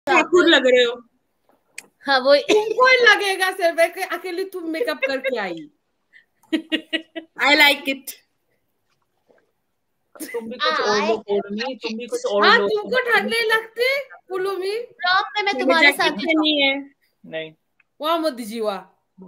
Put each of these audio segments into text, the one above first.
ठाकुर लग रहे हो। हाँ वो तुमको ही लगेगा सिर्फ अकेली तुम मेकअप करके आई। I like it. तुम भी कुछ ओढ़ लो कोडमी, तुम भी कुछ ओढ़ हाँ लो। तुमको ठंड नहीं लगती पुलुमी? प्रॉम में मैं तुम्हारे साथ ही नहीं है। नहीं वहाँ मत दीजिए वहाँ।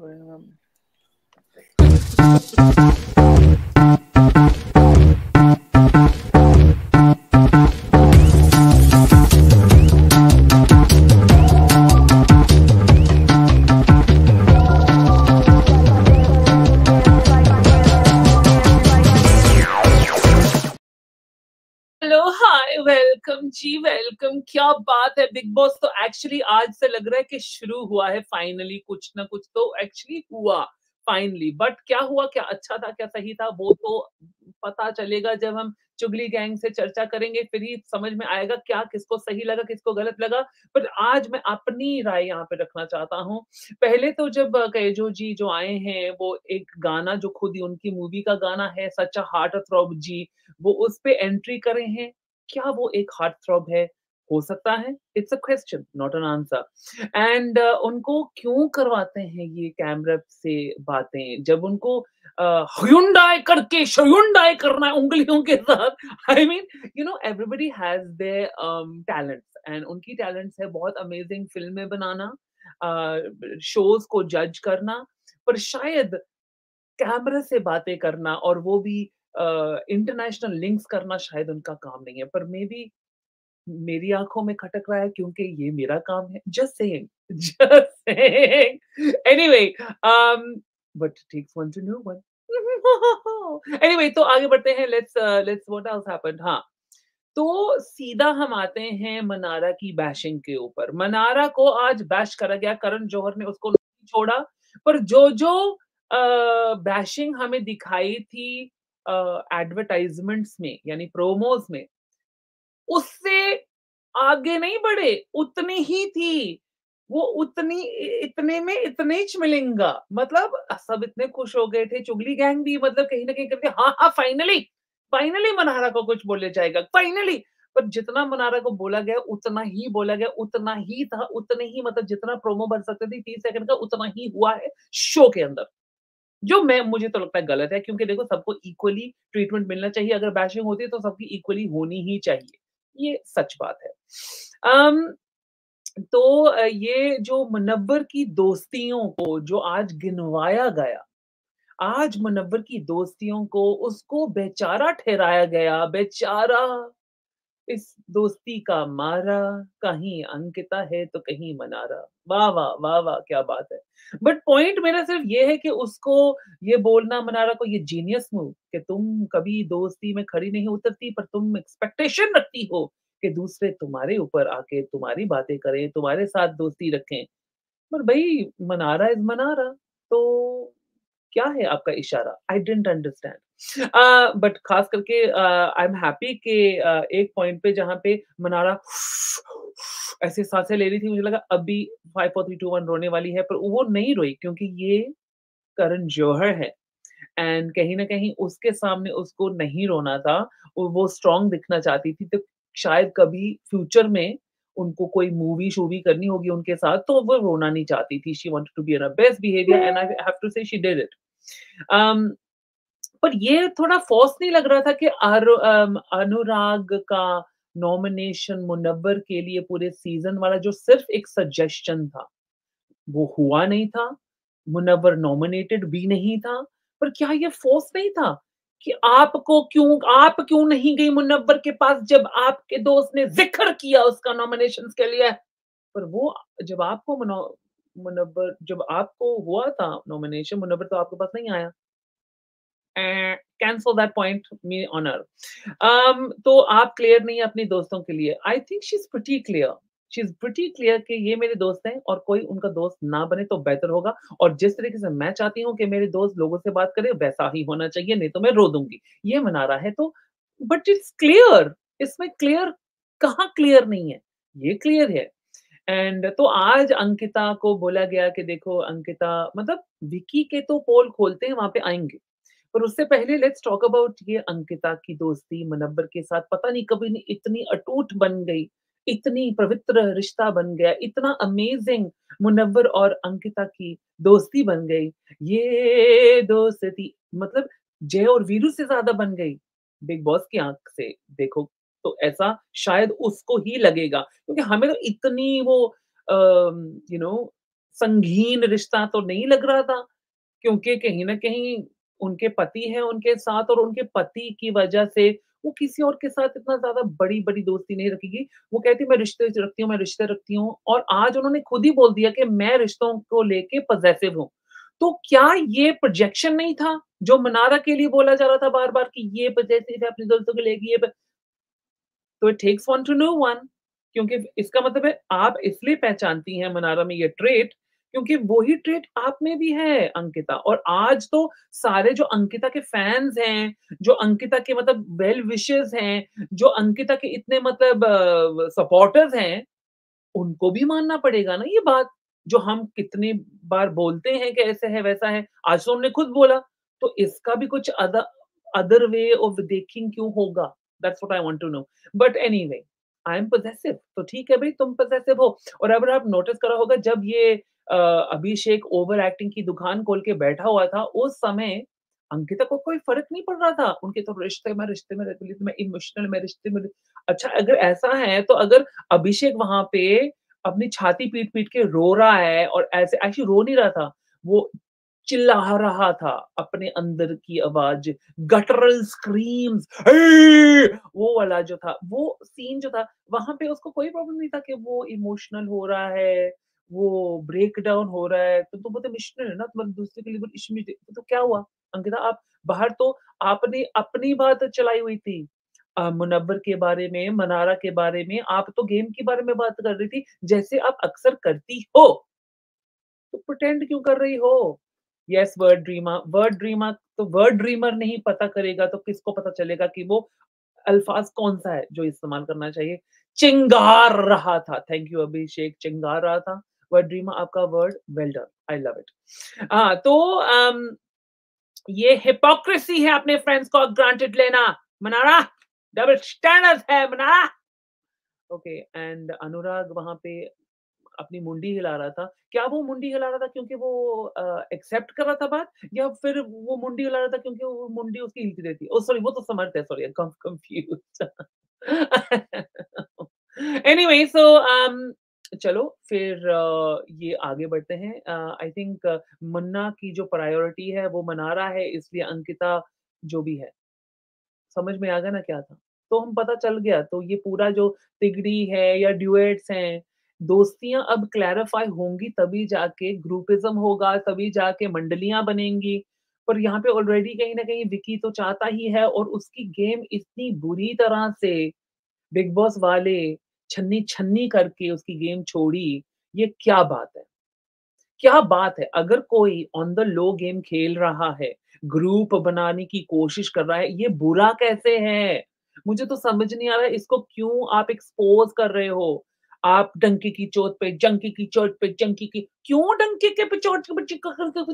हेलो हाय वेलकम जी वेलकम। क्या बात है, बिग बॉस तो एक्चुअली आज से लग रहा है कि शुरू हुआ है फाइनली। कुछ ना कुछ तो एक्चुअली हुआ फाइनली, बट क्या हुआ, क्या अच्छा था, क्या सही था, वो तो पता चलेगा जब हम चुगली गैंग से चर्चा करेंगे, फिर ही समझ में आएगा क्या किसको सही लगा किसको गलत लगा। पर आज मैं अपनी राय यहाँ पे रखना चाहता हूँ। पहले तो जब कैजो जी जो आए हैं, वो एक गाना जो खुद ही उनकी मूवी का गाना है, सच अ हार्ट थ्रॉब जी, वो उस पे एंट्री करे हैं। क्या वो एक हार्ट थ्रॉब है? हो सकता है। It's a question not an answer. And उनको क्यों करवाते हैं ये कैमरा से बातें, जब उनको ह्युंडई करके श्युंडई करना है उंगलियों के साथ। I mean you know everybody has their talents, and उनकी टैलेंट्स है बहुत अमेजिंग फिल्में बनाना, शोज को जज करना, पर शायद कैमरा से बातें करना और वो भी इंटरनेशनल लिंक्स करना शायद उनका काम नहीं है। पर मे बी मेरी आंखों में खटक रहा है क्योंकि ये मेरा काम है। Just saying, just saying. Anyway but takes one to know one. Anyway तो आगे बढ़ते हैं। Let's what else happened. हाँ, तो सीधा हम आते हैं मनारा की बैशिंग के ऊपर। मनारा को आज बैश करा गया, करण जौहर ने उसको नहीं छोड़ा। पर जो जो बैशिंग हमें दिखाई थी एडवर्टाइजमेंट्स में यानी प्रोमोज में, उससे आगे नहीं बढ़े, उतनी ही थी। वो उतनी इतने में इतने ही मिलेंगा। मतलब सब इतने खुश हो गए थे, चुगली गैंग भी मतलब कहीं न कहीं करके हाँ, हाँ फाइनली, फाइनली मनारा को कुछ बोले जाएगा, फाइनली। पर जितना मनारा को बोला गया उतना ही बोला गया, उतना ही था, उतने ही मतलब जितना प्रोमो बन सकते थे 30 सेकंड का उतना ही हुआ है शो के अंदर। जो मैं मुझे तो लगता है गलत है, क्योंकि देखो सबको इक्वली ट्रीटमेंट मिलना चाहिए। अगर बैशिंग होती है तो सबकी इक्वली होनी ही चाहिए। ये सच बात है। अम, तो ये जो मुनव्वर की दोस्तियों को जो आज गिनवाया गया, आज मुनव्वर की दोस्तियों को उसको बेचारा ठहराया गया, बेचारा। इस दोस्ती का मारा, कहीं अंकिता है तो कहीं मनारा। वाह, वाह! वाह, वाह! क्या बात है। बट पॉइंट मेरा सिर्फ ये है कि उसको ये बोलना मनारा को, ये जीनियस मूव कि तुम कभी दोस्ती में खड़ी नहीं उतरती, पर तुम एक्सपेक्टेशन रखती हो कि दूसरे तुम्हारे ऊपर आके तुम्हारी बातें करें, तुम्हारे साथ दोस्ती रखें। पर भई मनारा इज़ मनारा, तो क्या है आपका इशारा? I didn't understand. बट खास करके आई एम हैप्पी कि एक पॉइंट पे जहाँ पे मनारा ऐसे साँसें ले रही थी, मुझे लगा अभी 5 4 3 2 1 रोने वाली है, पर वो नहीं रोई क्योंकि ये करण जौहर है। एंड कहीं न कहीं उसके सामने उसको नहीं रोना था। वो स्ट्रॉन्ग दिखना चाहती थी, तो शायद कभी फ्यूचर में उनको कोई मूवी-शूवी करनी होगी उनके साथ, तो वो रोना नहीं चाहती थी। She wanted to be in her best behaviour and I have to say she did it. Um, पर ये थोड़ा फ़ोर्स नहीं लग रहा था कि अनुराग का नॉमिनेशन मुनव्वर के लिए पूरे सीज़न वाला जो सिर्फ़ एक सजेशन था, वो हुआ नहीं था। मुनव्वर नॉमिनेटेड भी नहीं था। पर क्या ये फ़ोर्स नहीं था कि आप क्यों नहीं गई मुनव्वर के पास जब आपके दोस्त ने ज़िक्र किया उसका नॉमिनेशंस के लिए? पर वो जब आपको मुनव्वर जब आपको हुआ था नॉमिनेशन, मुनव्वर तो आपके पास नहीं आया। Cancel that point me honour. तो आप क्लियर नहीं है अपने दोस्तों के लिए। I think she is pretty clear. She is pretty clear कि ये मेरे दोस्त हैं और कोई उनका दोस्त ना बने तो बेहतर होगा। और जिस तरीके से मैं चाहती हूँ कि मेरे दोस्त लोगों से बात करें, वैसा ही होना चाहिए, नहीं तो मैं रो दूँगी। ये मना रहा है तो बट इट्स क्लियर, इसमें क्लियर कहाँ क्लियर नहीं है? ये क्लियर है। एंड तो आज अंकिता को बोला गया कि देखो अंकिता मतलब विकी के तो पोल खोलते हैं, वहाँ पे आएँगे। पर उससे पहले लेट्स टॉक अबाउट ये अंकिता की दोस्ती मुनव्वर के साथ पता नहीं कभी नहीं इतनी अटूट बन गई। इतनी पवित्र रिश्ता बन गया, इतना अमेजिंग मुनव्वर और अंकिता की दोस्ती बन गई। ये दोस्ती मतलब जय और वीरू से ज़्यादा बन गई। बिग बॉस की आँख से देखो तो ऐसा शायद उसको ही लगेगा क्योंकि हमें तो इतनी वो यू नो संगीन रिश्ता तो नहीं लग रहा था क्योंकि कहीं न कहीं उनके पति हैं उनके साथ और उनके पति की वजह से वो किसी और के साथ इतना ज़्यादा बड़ी-बड़ी दोस्ती नहीं रखेगी। वो कहती है मैं रिश्ते रखती हूँ, मैं रिश्ते रखती हूँ और आज उन्होंने खुद ही बोल दिया कि मैं रिश्तों को लेके पॉसेसिव हूँ। तो क्या ये प्रोजेक्शन नहीं था, जो मनारा के लिए बोला जा रहा था बार-बार कि ये पॉसेसिव है अपनी दोस्तों को लेके ये प तो it takes one to know one क्योंकि इसका मतलब है आप इसलिए पहचानती हैं मनारा में ये ट्रेट क्योंकि वही ट्रेट आप में भी है अंकिता और आज तो सारे जो अंकिता के फैन्स हैं, जो अंकिता के मतलब वेल विशर्स हैं, जो अंकिता के इतने मतलब सपोर्टर्स हैं, उनको भी मानना पड़ेगा ना ये बात, जो हम कितनी बार बोलते हैं कि ऐसे है, वैसा है, आज तो उन्होंने खुद बोला, तो इसका भी कुछ अदर वे ऑफ थिंकिंग क्यों होगा? That's what I want to know. But anyway, I am possessive तो ठीक है भई तुम पॉसेसिव हो और अगर आप नोटिस करा होगा जब ये अभिषेक ओवर एक्टिंग की दुकान खोल के बैठा हुआ था, उस समय अंकिता को कोई फ़र्क नहीं पड़ रहा था। उनके तो रिश्ते में रहती मैं इमोशनल में रिश्ते में अच्छा अगर ऐसा है तो अगर अभिषेक वहाँ पे अपनी छाती पीट-पीट के रो रहा है और ऐसे एक्चुअली रो नहीं रहा था, वो चिल्ला रहा था अपने अंदर की आवाज़, गटरल स्क्रीम्स वो वाला जो था, वो सीन जो था, वहाँ पे उसको कोई प्रॉब्लम नहीं था कि वो इमोशनल हो रहा है, वो ब्रेक डाउन हो रहा है, तो बहुत इमोशनल है ना, तुम्हारे दूसरे के लिए बहुत इश्म तो क्या हुआ? अंकिता आप बाहर तो आपने अपनी बात चलाई हुई थी। मुनव्वर के बारे में, मनारा के बारे में, आप तो गेम के बारे में बात कर रही थी, जैसे आप अक्सर करती हो। तो प्रिटेंड क्यों कर रही हो? यस वर्ड ड्रीमर नहीं पता करेगा तो किसको पता चलेगा कि वो अल्फाज कौन-सा है जो इस्तेमाल करना चाहिए? चिंगार रहा था। थैंक यू अभिषेक, चिंगार रहा था। वर्ड ड्रीमर आपका word well done, I love it. तो ये हिपोक्रेसी है अपने फ्रेंड्स को ग्रांटेड लेना, मनारा डबल स्टैंडर्ड है मनारा। ओके एंड अनुराग वहाँ पे अपनी मुंडी हिला रहा था। क्या वो मुंडी हिला रहा था क्योंकि वो एक्सेप्ट कर रहा था बात या फिर वो मुंडी हिला रहा था क्योंकि वो मुंडी उसकी हिलती रहती है? ओह सॉरी वो तो समर्थ है sorry I am confused. Anyway so चलो फिर ये आगे बढ़ते हैं। आई थिंक मुन्ना की जो प्रायोरिटी है वो मनारा है इसलिए अंकिता जो भी है। समझ में आ गया ना क्या था? तो हम पता चल गया तो ये पूरा जो तिगड़ी है या ड्यूएट्स हैं, दोस्तियाँ अब क्लैरिफ़ाई होंगी तभी जाके ग्रुपिज़्म होगा, तभी जाके मंडलियाँ बनेंगी। पर यहाँ पे ऑलरेडी कहीं न कहीं विकी तो चाहता ही है और उसकी गेम इतनी बुरी तरह से बिग बॉस वाले छन्नी-छन्नी करके उसकी गेम छोड़ी, ये क्या बात है? क्या बात है! अगर कोई ऑन द लो गेम खेल रहा है, ग्रुप बनाने की कोशिश कर रहा है, ये बुरा कैसे है? मुझे तो समझ नहीं आ रहा है इसको क्यों आप एक्सपोज़ कर रहे हो? आप डंके की चोट पे जंकी की चोट पे जंकी की क्यों डंके के पे चोट के बच्चे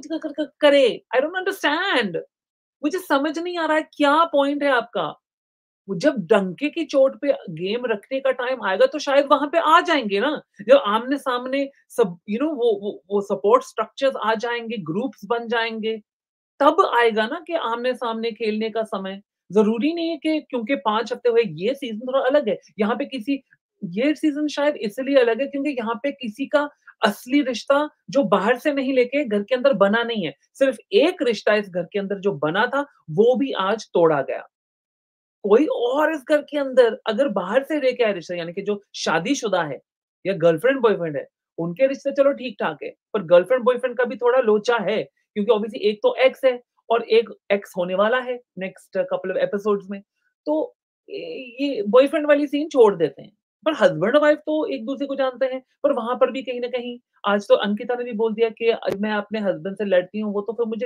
करे? आई डोंट अंडरस्टैंड मुझे समझ नहीं आ रहा है क्या पॉइंट है आपका? वो जब डंके की चोट पे गेम रखने का टाइम आएगा तो शायद वहाँ पे आ जाएँगे ना। जब आमने-सामने सब वो सपोर्ट स्ट्रक्चर्स आ जाएँगे, ग्रुप्स बन जाएँगे, तब आएगा ना कि आमने-सामने खेलने का समय। ज़रूरी नहीं है कि क्योंकि 5 हफ्ते हुए ये सीज़न थोड़ा अलग है। यहाँ पे किसी ये सीज़न शायद इसलिए अलग है क्योंकि यहाँ पे किसी का असली रिश्ता जो बाहर से नहीं लेके घर के अंदर बना नहीं है। सिर्फ़ एक रिश्ता इस घर के अंदर जो बना था, वो भी आज तोड़ा गया। कोई और इस घर के अंदर अगर बाहर से लेके आए रिश्ता यानी कि जो शादीशुदा है या गर्लफ्रेंड बॉयफ्रेंड है, उनके रिश्ते चलो ठीक-ठाक है, पर गर्लफ्रेंड बॉयफ्रेंड का भी थोड़ा लोचा है, क्योंकि ऑब्वियसली एक तो एक्स है और एक एक्स होने वाला है नेक्स्ट कपल ऑफ एपिसोड्स में। तो ये बॉयफ्रेंड वाली सीन छोड़ देते हैं, पर हस्बैंड वाइफ तो एक-दूसरे को जानते हैं, पर वहाँ पर भी कहीं न कहीं आज तो अंकिता ने भी बोल दिया कि मैं अपने हस्बैंड से लड़ती हूँ, वो तो फिर मुझे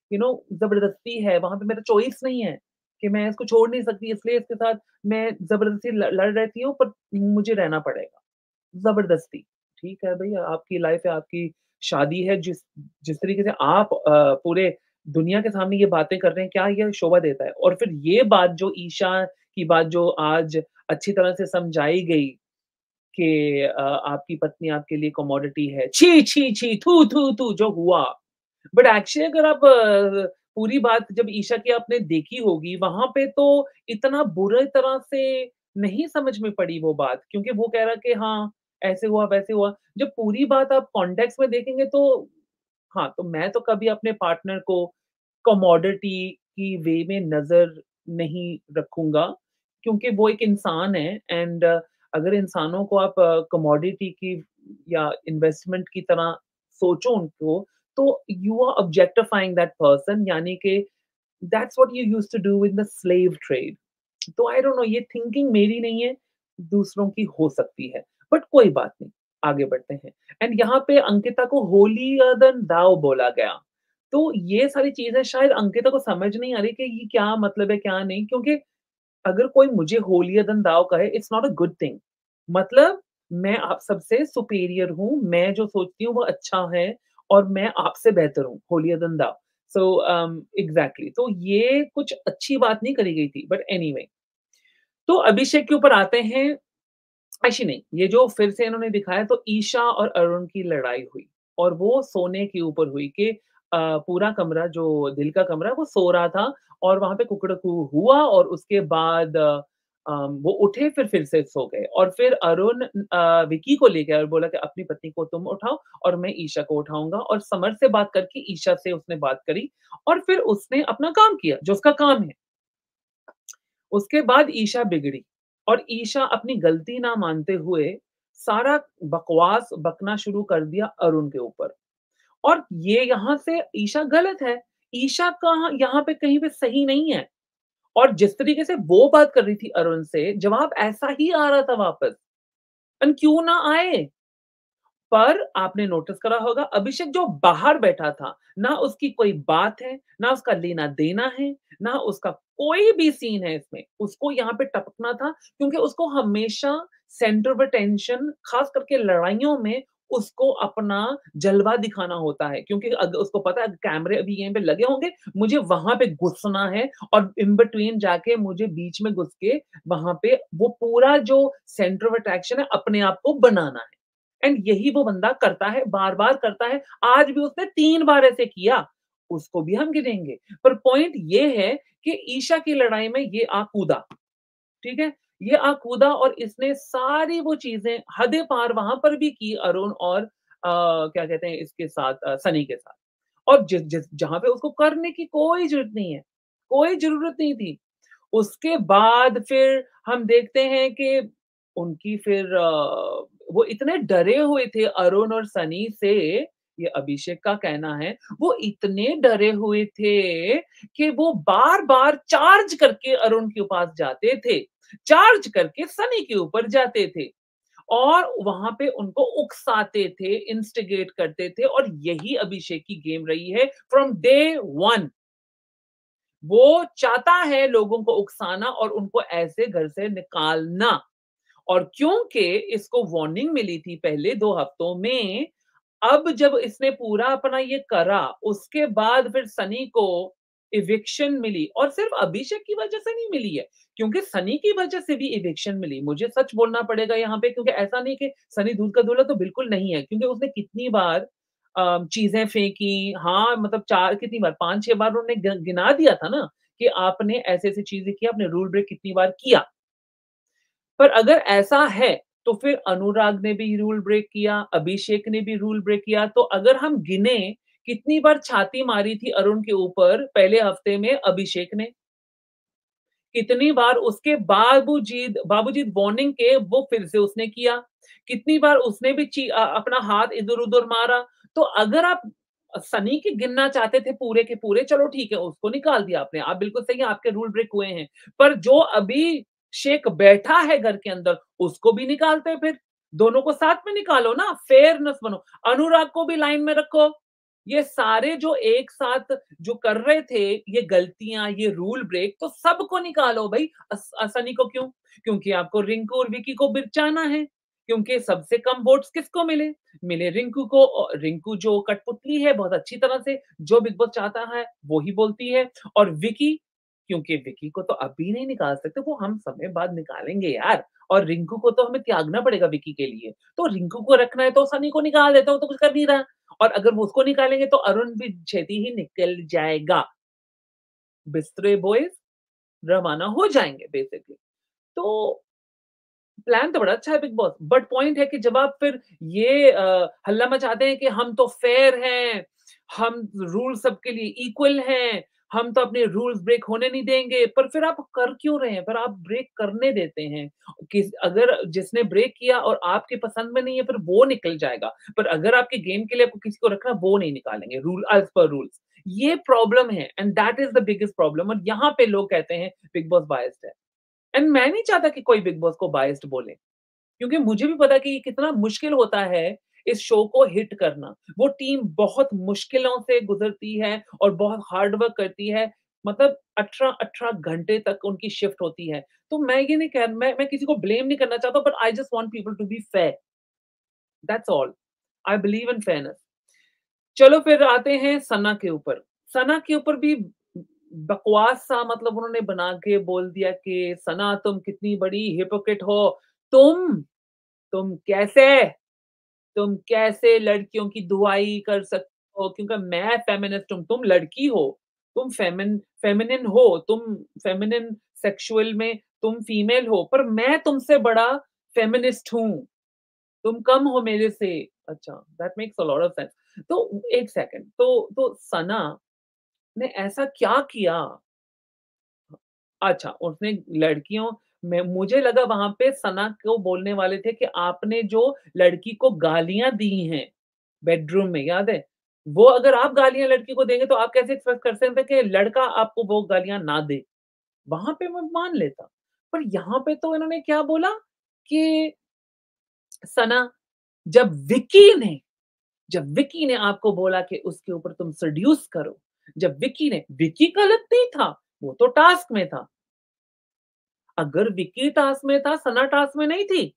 ज़बरदस्ती है, वहाँ पे मेरा चॉइस नहीं है। कि मैं इसको छोड़ नहीं सकती इसलिए इसके साथ मैं ज़बरदस्ती ल लड़ रहती हूँ पर मुझे रहना पड़ेगा, ज़बरदस्ती। ठीक है भई आपकी लाइफ़ है, आपकी शादी है जिस जिस तरीके से आप पूरे दुनिया के सामने ये बातें कर रहे हैं, क्या ये शोभा देता है? और फिर ये बात जो ईशा की बात जो आज अच्छी तरह से समझाई गई कि आपकी पत्नी आपके लिए कमोडिटी है। छी, छी, छी, थू, थू, थू जो हुआ। बट एक्चुअली अगर आप पूरी बात जब ईशा की आपने देखी होगी, वहाँ पे तो इतना बुरी तरह से नहीं समझ में पड़ी वो बात, क्योंकि वो कह रहा कि हाँ, ऐसे हुआ, वैसे हुआ। जब पूरी बात आप कॉन्टेक्स्ट में देखेंगे तो हाँ, तो मैं तो कभी अपने पार्टनर को कमोडिटी की वे में नज़र नहीं रखूँगा, क्योंकि वो एक इंसान है एंड अगर इंसानों को आप कमोडिटी की या इन्वेस्टमेंट की तरह सोचो उनको, तो you are objectifying that person, यानी कि that's what you used to do in the slave trade. तो आई डोंट नो, ये थिंकिंग मेरी नहीं है, दूसरों की हो सकती है। बट कोई बात नहीं, आगे बढ़ते हैं। एंड यहाँ पे अंकिता को होलियर देन दाउ बोला गया। तो ये सारी चीज़ें शायद अंकिता को समझ नहीं आ रही कि ये क्या मतलब है, क्या नहीं, क्योंकि अगर कोई मुझे होलियर देन दाउ कहे, it's not a good thing. मतलब मैं आप सबसे सुपीरियर हूँ, मैं जो सोचती हूँ वो अच्छा है और मैं आपसे बेहतर हूँ, holier than thou. So exactly, तो ये कुछ अच्छी बात नहीं करी गई थी, बट एनीवे। तो अभिषेक के ऊपर आते हैं। एक्चुअली नहीं, ये जो फिर से इन्होंने दिखाया तो ईशा और अरुण की लड़ाई हुई और वो सोने के ऊपर हुई कि पूरा कमरा जो दिल का कमरा वो सो रहा था और वहाँ पे कुकड़कू हुआ और उसके बाद वो उठे फिर से सो गए और फिर अरुण विकी को ले गया और बोला कि अपनी पत्नी को तुम उठाओ और मैं ईशा को उठाऊँगा और समर से बात करके ईशा से उसने बात करी और फिर उसने अपना काम किया, जो उसका काम है। उसके बाद ईशा बिगड़ी और ईशा अपनी गलती ना मानते हुए सारा बकवास बकना शुरू कर दिया अरुण के ऊपर और ये यहाँ से ईशा गलत है। ईशा कहाँ यहाँ पे कहीं पे सही नहीं है और जिस तरीके से वो बात कर रही थी अरुण से, जवाब ऐसा ही आ रहा था वापस। क्यों ना आए? पर आपने नोटिस करा होगा अभिषेक जो बाहर बैठा था, ना उसकी कोई बात है, ना उसका लेना-देना है, ना उसका कोई भी सीन है इसमें। उसको यहाँ पे टपकना था क्योंकि उसको हमेशा सेंटर ऑफ अटेंशन खास करके लड़ाइयों में उसको अपना जलवा दिखाना होता है क्योंकि उसको पता है कैमरे अभी यहीं पे लगे होंगे, मुझे वहाँ पे घुसना है और इन बिटवीन जाके मुझे बीच में घुस के वहाँ पे वो पूरा जो सेंटर ऑफ अट्रैक्शन है अपने आप को बनाना है। एंड यही वो बंदा करता है, बार-बार करता है। आज भी उसने 3 बार ऐसे किया, उसको भी हम गिनेंगे। पर पॉइंट ये है कि ईशा की लड़ाई में ये आ कूदा, ठीक है? ये आ कूदा और इसने सारी वो चीज़ें हदें पार वहाँ पर भी की अरुण और क्या कहते हैं इसके साथ सनी के साथ। और जिस जिस जहाँ पे उसको करने की कोई ज़रूरत नहीं है, कोई ज़रूरत नहीं थी। उसके बाद फिर हम देखते हैं कि उनकी फिर वो इतने डरे हुए थे अरुण और सनी से, ये अभिषेक का कहना है, वो इतने डरे हुए थे कि वो बार-बार चार्ज करके अरुण के पास जाते थे, चार्ज करके सनी के ऊपर जाते थे और वहाँ पे उनको उकसाते थे, इंस्टिगेट करते थे और यही अभिषेक की गेम रही है फ्रॉम डे 1। वो चाहता है लोगों को उकसाना और उनको ऐसे घर से निकालना और क्योंकि इसको वार्निंग मिली थी पहले 2 हफ्तों में, अब जब इसने पूरा अपना ये करा, उसके बाद फिर सनी को इविक्शन मिली और सिर्फ अभिषेक की वजह से नहीं मिली है, क्योंकि सनी की वजह से भी इविक्शन मिली। मुझे सच बोलना पड़ेगा यहाँ पे क्योंकि ऐसा नहीं कि सनी दूध का दूल्हा तो बिल्कुल नहीं है, क्योंकि उसने कितनी बार चीज़ें फेंकी, हाँ, मतलब 4 कितनी बार 5-6 बार उन्होंने गिना दिया था ना कि आपने ऐसी-ऐसी चीज़ें की, आपने रूल ब्रेक कितनी बार किया। पर अगर ऐसा है, तो फिर अनुराग ने भी रूल ब्रेक किया, अभिषेक ने भी रूल ब्रेक किया, तो अगर हम गिने कितनी बार छाती मारी थी अरुण के ऊपर पहले हफ्ते में अभिषेक ने, कितनी बार उसके बावजूद वार्निंग के वो फिर से उसने किया, कितनी बार उसने भी अपना हाथ इधर-उधर मारा। तो अगर आप सनी के गिनना चाहते थे पूरे के पूरे, चलो ठीक है, उसको निकाल दिया आपने, आप बिल्कुल सही है, आपके रूल ब्रेक हुए हैं। पर जो अभिषेक बैठा है घर के अंदर, उसको भी निकालते फिर, दोनों को साथ में निकालो ना, फेयरनेस बनो। अनुराग को भी लाइन में रखो। ये सारे जो एक साथ जो कर रहे थे, ये गलतियाँ, ये रूल ब्रेक, तो सबको निकालो भई। सनी को क्यों? क्योंकि आपको रिंकू और विकी को बचाना है, क्योंकि सबसे कम वोट्स किसको मिले? मिले रिंकू को। रिंकू जो कठपुतली है बहुत अच्छी तरह से, जो बिग बॉस चाहता है, वो ही बोलती है और विकी क्योंकि विकी को तो अभी नहीं निकाल सकते, वो हम समय बाद निकालेंगे यार। और रिंकू को तो हमें त्यागना पड़ेगा विकी के लिए। तो रिंकू को रखना है तो सनी को निकाल देता, वो तो कुछ कर नहीं रहा। और अगर वो उसको निकालेंगे तो अरुण भी छेती ही निकल जाएगा। बिस्तरे बॉयज रवाना हो जाएंगे बेसिकली। तो प्लान तो बड़ा अच्छा है बिग बॉस, बट पॉइंट है कि जब आप फिर ये हल्ला मचाते हैं कि हम तो फेयर हैं, हम रूल सबके लिए इक्वल हैं, हम तो अपने रूल्स ब्रेक होने नहीं देंगे, पर फिर आप कर क्यों रहे हैं? फिर आप ब्रेक करने देते हैं। अगर जिसने ब्रेक किया और आपकी पसंद में नहीं है, फिर वो निकल जाएगा। पर अगर आपके गेम के लिए आपको किसी को रखना, वो नहीं निकालेंगे रूल एज़ पर रूल्स। ये प्रॉब्लम है and that is the biggest problem. और यहाँ पे लोग कहते हैं बिग बॉस बायस्ड है। एंड मैं नहीं चाहता कि कोई बिग बॉस को बायस्ड बोले, क्योंकि मुझे भी पता है कि ये कितना मुश्किल होता है इस शो को हिट करना। वो टीम बहुत मुश्किलों से गुजरती है और बहुत हार्ड वर्क करती है। मतलब 18-18 घंटे तक उनकी शिफ्ट होती है। तो मैं ये नहीं कह मैं किसी को ब्लेम नहीं करना चाहता, but I just want people to be fair. That's all. I believe in fairness. चलो फिर आते हैं सना के ऊपर। सना के ऊपर भी बकवास सा मतलब उन्होंने बना के बोल दिया कि सना तुम कितनी बड़ी हिपोक्रेट हो। तुम तुम कैसे तुम कैसे लड़कियों की दुआई कर सकते हो? क्योंकि मैं फेमिनिस्ट हूँ, तुम लड़की हो, तुम फेमिनिन हो, तुम फेमिनिन सेक्सुअल में तुम फीमेल हो, पर मैं तुमसे बड़ा फेमिनिस्ट हूँ। तुम कम हो मेरे से। अच्छा, that makes a lot of sense. तो एक सेकंड, तो सना ने ऐसा क्या किया? अच्छा, उसने लड़कियों में मुझे लगा वहाँ पे सना को बोलने वाले थे कि आपने जो लड़की को गालियाँ दी हैं, बेडरूम में, याद है? वो अगर आप गालियाँ लड़की को देंगे तो आप कैसे एक्सपेक्ट कर सकते हैं कि लड़का आपको वो गालियाँ ना दे? वहाँ पे मैं मान लेता। पर यहाँ पे तो इन्होंने क्या बोला कि सना, जब जब विकी ने आपको बोला कि उसके ऊपर तुम सेड्यूस करो, जब विकी गलत नहीं था, वो तो टास्क में था। अगर विकी टास्क में था, सना टास्क में नहीं थी।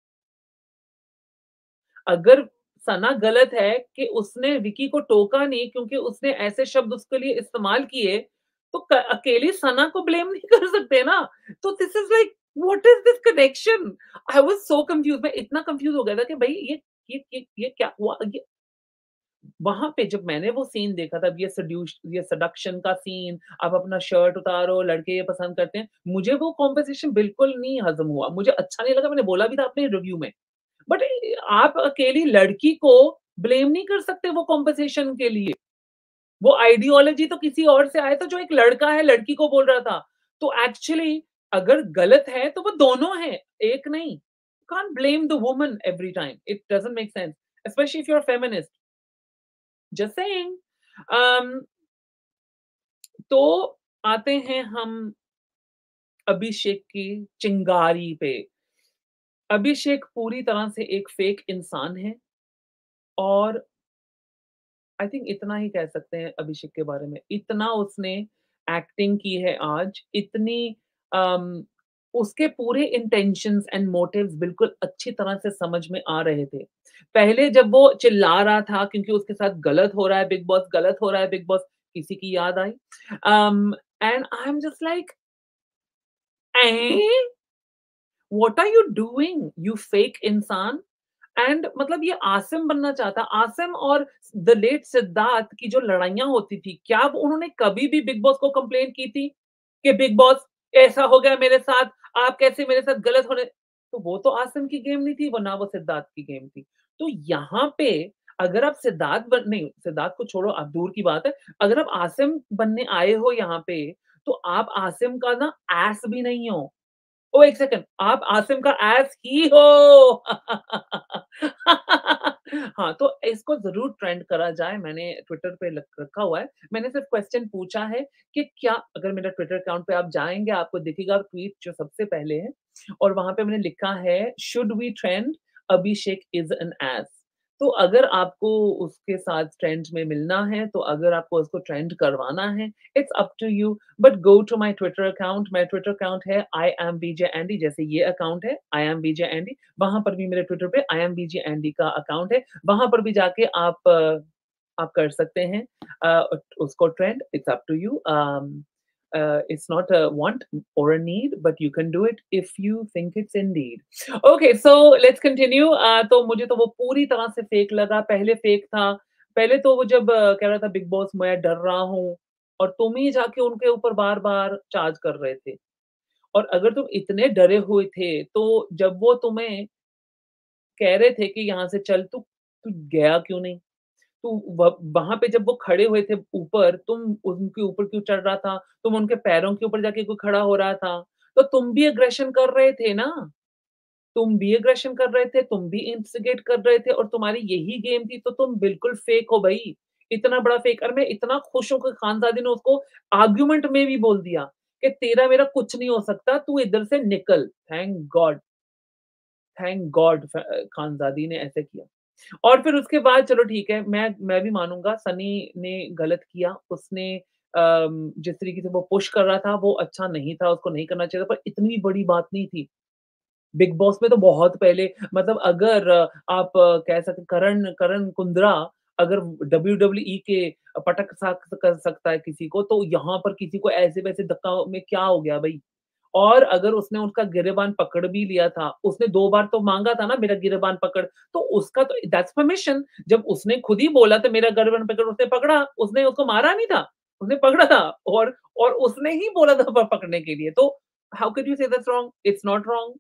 अगर सना गलत है कि उसने विकी को टोका नहीं क्योंकि उसने ऐसे शब्द उसके लिए इस्तेमाल किए, तो अकेली सना को ब्लेम नहीं कर सकते ना। तो this is like what is this connection? I was so confuse. मैं इतना कंफ्यूज हो गया था कि भाई ये क्या हुआ? वहाँ पे जब मैंने वो सीन देखा था, ये सेडक्शन का सीन, आप अपना शर्ट उतारो, लड़के ये पसंद करते हैं, मुझे वो कॉन्वर्सेशन बिल्कुल नहीं हज़म हुआ, मुझे अच्छा नहीं लगा, मैंने बोला भी था अपने रिव्यू में। बट आप अकेली लड़की को ब्लेम नहीं कर सकते वो कॉन्वर्सेशन के लिए। वो आइडियोलॉजी तो किसी और से आया था, जो एक लड़का है, लड़की को बोल रहा था। तो एक्चुअली अगर गलत है, तो वो दोनों हैं, एक नहीं। You can't blame the woman every time. It doesn't make sense, especially if you're a feminist. Just saying. अम, तो आते हैं हम अभिषेक की चिंगारी पे। अभिषेक पूरी तरह से एक फेक इंसान है और आई थिंक इतना ही कह सकते हैं अभिषेक के बारे में। इतना उसने एक्टिंग की है आज, इतनी अम, उसके पूरे इंटेंशंस एंड मोटिव्स बिल्कुल अच्छी तरह से समझ में आ रहे थे। पहले जब वो चिल्ला रहा था क्योंकि उसके साथ गलत हो रहा है बिग बॉस, गलत हो रहा है बिग बॉस, किसी की याद आई? And I am just like, "एं? What are you doing you fake इंसान?" एंड मतलब ये आसिम बनना चाहता। आसिम और द लेट सिद्धार्थ की जो लड़ाइयाँ होती थी, क्या वो उन्होंने कभी भी बिग बॉस को कंप्लेंट की थी कि बिग बॉस ऐसा हो गया मेरे साथ, आप कैसे मेरे साथ गलत होने? तो वो तो आसिम की गेम नहीं थी, वो ना वो सिद्धार्थ की गेम थी। तो यहाँ पे अगर आप सिद्धार्थ बन नहीं, सिद्धार्थ को छोड़ो, आप दूर की बात है। अगर आप आसिम बनने आए हो यहाँ पे, तो आप आसिम का ना ऐस भी नहीं हो। ओह! 1 सेकंड, आप आसिम का ऐस ही हो। हाँ, तो इसको ज़रूर ट्रेंड करा जाए, मैंने ट्विटर पे लख रखा हुआ है। मैंने सिर्फ़ क्वेश्चन पूछा है कि क्या अगर मेरा ट्विटर अकाउंट पे आप जाएँगे, आपको दिखेगा ट्वीट जो सबसे पहले है और वहाँ पे मैंने लिखा है, should we trend Abhishek is an ace. तो अगर आपको उसके साथ ट्रेंड में मिलना है, तो अगर आपको उसको ट्रेंड करवाना है, it's up to you. But go to my Twitter account. My Twitter account है आई एम बीजे एंडी, जैसे ये अकाउंट है आई एम बीजे एंडी, वहां पर भी मेरे ट्विटर पे आई एम बीजे एंडी का अकाउंट है। वहां पर भी जाके आप कर सकते हैं उसको trend. It's up to you. it's not a want or a need, but you can do it if you think it's in need. Okay, so let's continue. तो मुझे तो वो पूरी तरह से फेक लगा, पहले फेक था। पहले तो वो जब कह रहा था बिग बॉस मैं डर रहा हूँ, और तुम ही जाके उनके ऊपर बार-बार चार्ज कर रहे थे। और अगर तुम इतने डरे हुए थे, तो जब वो तुम्हें कह रहे थे कि यहाँ से चल, तू तू गया क्यों नहीं? तू वहाँ पे जब वो खड़े हुए थे ऊपर, तुम उनके ऊपर क्यों चढ़ रहा था? तुम उनके पैरों के ऊपर जाके क्यों खड़ा हो रहा था? तो तुम भी एग्रेशन कर रहे थे ना? तुम भी एग्रेशन कर रहे थे, तुम भी इंस्टिगेट कर रहे थे, और तुम्हारी यही गेम थी, तो तुम बिल्कुल फेक हो भई। इतना बड़ा फेक। और मैं इतना खुश हूँ कि खानज़ादी ने उसको आर्गुमेंट में भी बोल दिया कि तेरा मेरा कुछ नहीं हो सकता, तू इधर से निकल। थैंक गॉड खानज़ादी ने ऐसे किया। और फिर उसके बाद चलो ठीक है, मैं भी मानूँगा सनी ने गलत किया। उसने जिस तरीके से वो पुश कर रहा था, वो अच्छा नहीं था, उसको नहीं करना चाहिए था, पर इतनी बड़ी बात नहीं थी। बिग बॉस में तो बहुत पहले, मतलब अगर आप कह सकते करण करण कुंद्रा अगर डब्ल्यूडब्ल्यूई के पटक सक कर सकता है किसी को, तो यहाँ पर किसी को ऐसे-वैसे धक्का में क्या हो गया भई? और अगर उसने उसका गिरेबान पकड़ भी लिया था, उसने 2 बार तो माँगा था ना मेरा गिरेबान पकड़, तो उसका तो दैट्स परमिशन। जब उसने खुद ही बोला था मेरा गिरेबान पकड़, उसने पकड़ा, उसने उसको मारा नहीं था, उसने पकड़ा था। और उसने ही बोला था पकड़ने के लिए, तो how can you say that's wrong? It's not wrong.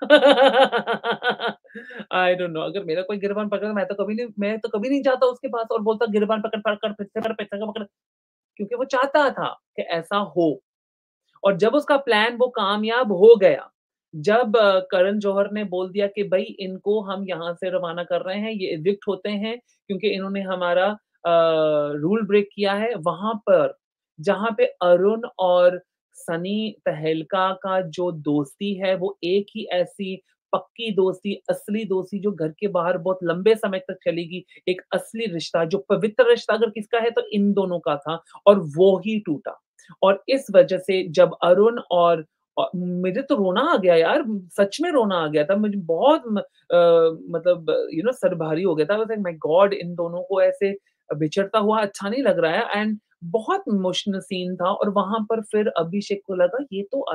I don't know, अगर मेरा कोई गिरबान पकड़े, मैं तो कभी नहीं जाता उसके पास और बोलता गिरबान पकड़, पकड़, फिर से पकड़, फिर से पकड़, क्योंकि वो चाहता था कि ऐसा हो। और जब उसका प्लान वो कामयाब हो गया, जब करण जौहर ने बोल दिया कि भई इनको हम यहाँ से रवाना कर रहे हैं, ये इविक्ट होते हैं क्योंकि इन्होंने हमारा रूल ब्रेक किया है, वहाँ पर जहाँ पे अरुण और सनी तहेलका का जो दोस्ती है, वो एक ही ऐसी पक्की दोस्ती, असली दोस्ती जो घर के बाहर बहुत लंबे समय तक चलेगी, एक असली रिश्ता, जो पवित्र रिश्ता अगर किसका है तो इन दोनों का था, और वो ही टूटा। और इस वजह से जब अरुण और मुझे तो रोना आ गया यार, सच में रोना आ गया था। मुझे बहुत मतलब सर भारी हो गया था। I was like my god, इन दोनों को ऐसे बिछड़ता हुआ अच्छा नहीं लग रहा है, एंड बहुत इमोशनल सीन था। और वहाँ पर फिर अभिषेक को लगा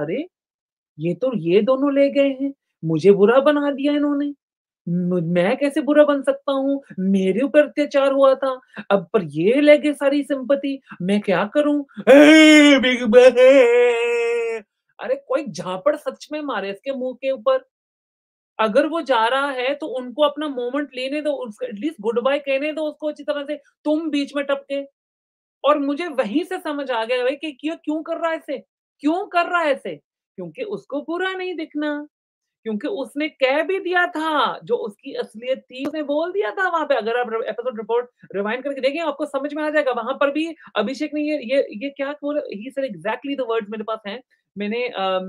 ये दोनों ले गए हैं, मुझे बुरा बना दिया इन्होंने। मैं कैसे बुरा बन सकता हूँ? मेरे ऊपर अत्याचार हुआ था, अब पर ये ले गए सारी सिम्पैथी, मैं क्या करूँ? बिग बॉस, अरे कोई झापड़ सच में मारे इसके मुँह के ऊपर। अगर वो जा रहा है तो उनको अपना मोमेंट लेने दो, उसको एटलीस्ट गुड बाय कहने दो उसको अच्छी तरह से, तुम बीच में टपके। और मुझे वहीं से समझ आ गया भाई कि क्यों क्यों कर रहा है ऐसे? क्यों कर रहा है ऐसे? क्योंकि उसको बुरा नहीं दिखना। क्योंकि उसने कह भी दिया था, जो उसकी असलियत थी, उसने बोल दिया था वहाँ पे। अगर आप एपिसोड रिपोर्ट रिवाइंड करके देखें, आपको समझ में आ जाएगा। वहाँ पर भी अभिषेक ने ये क्या बोला, he said exactly the words मेरे पास हैं। मैंने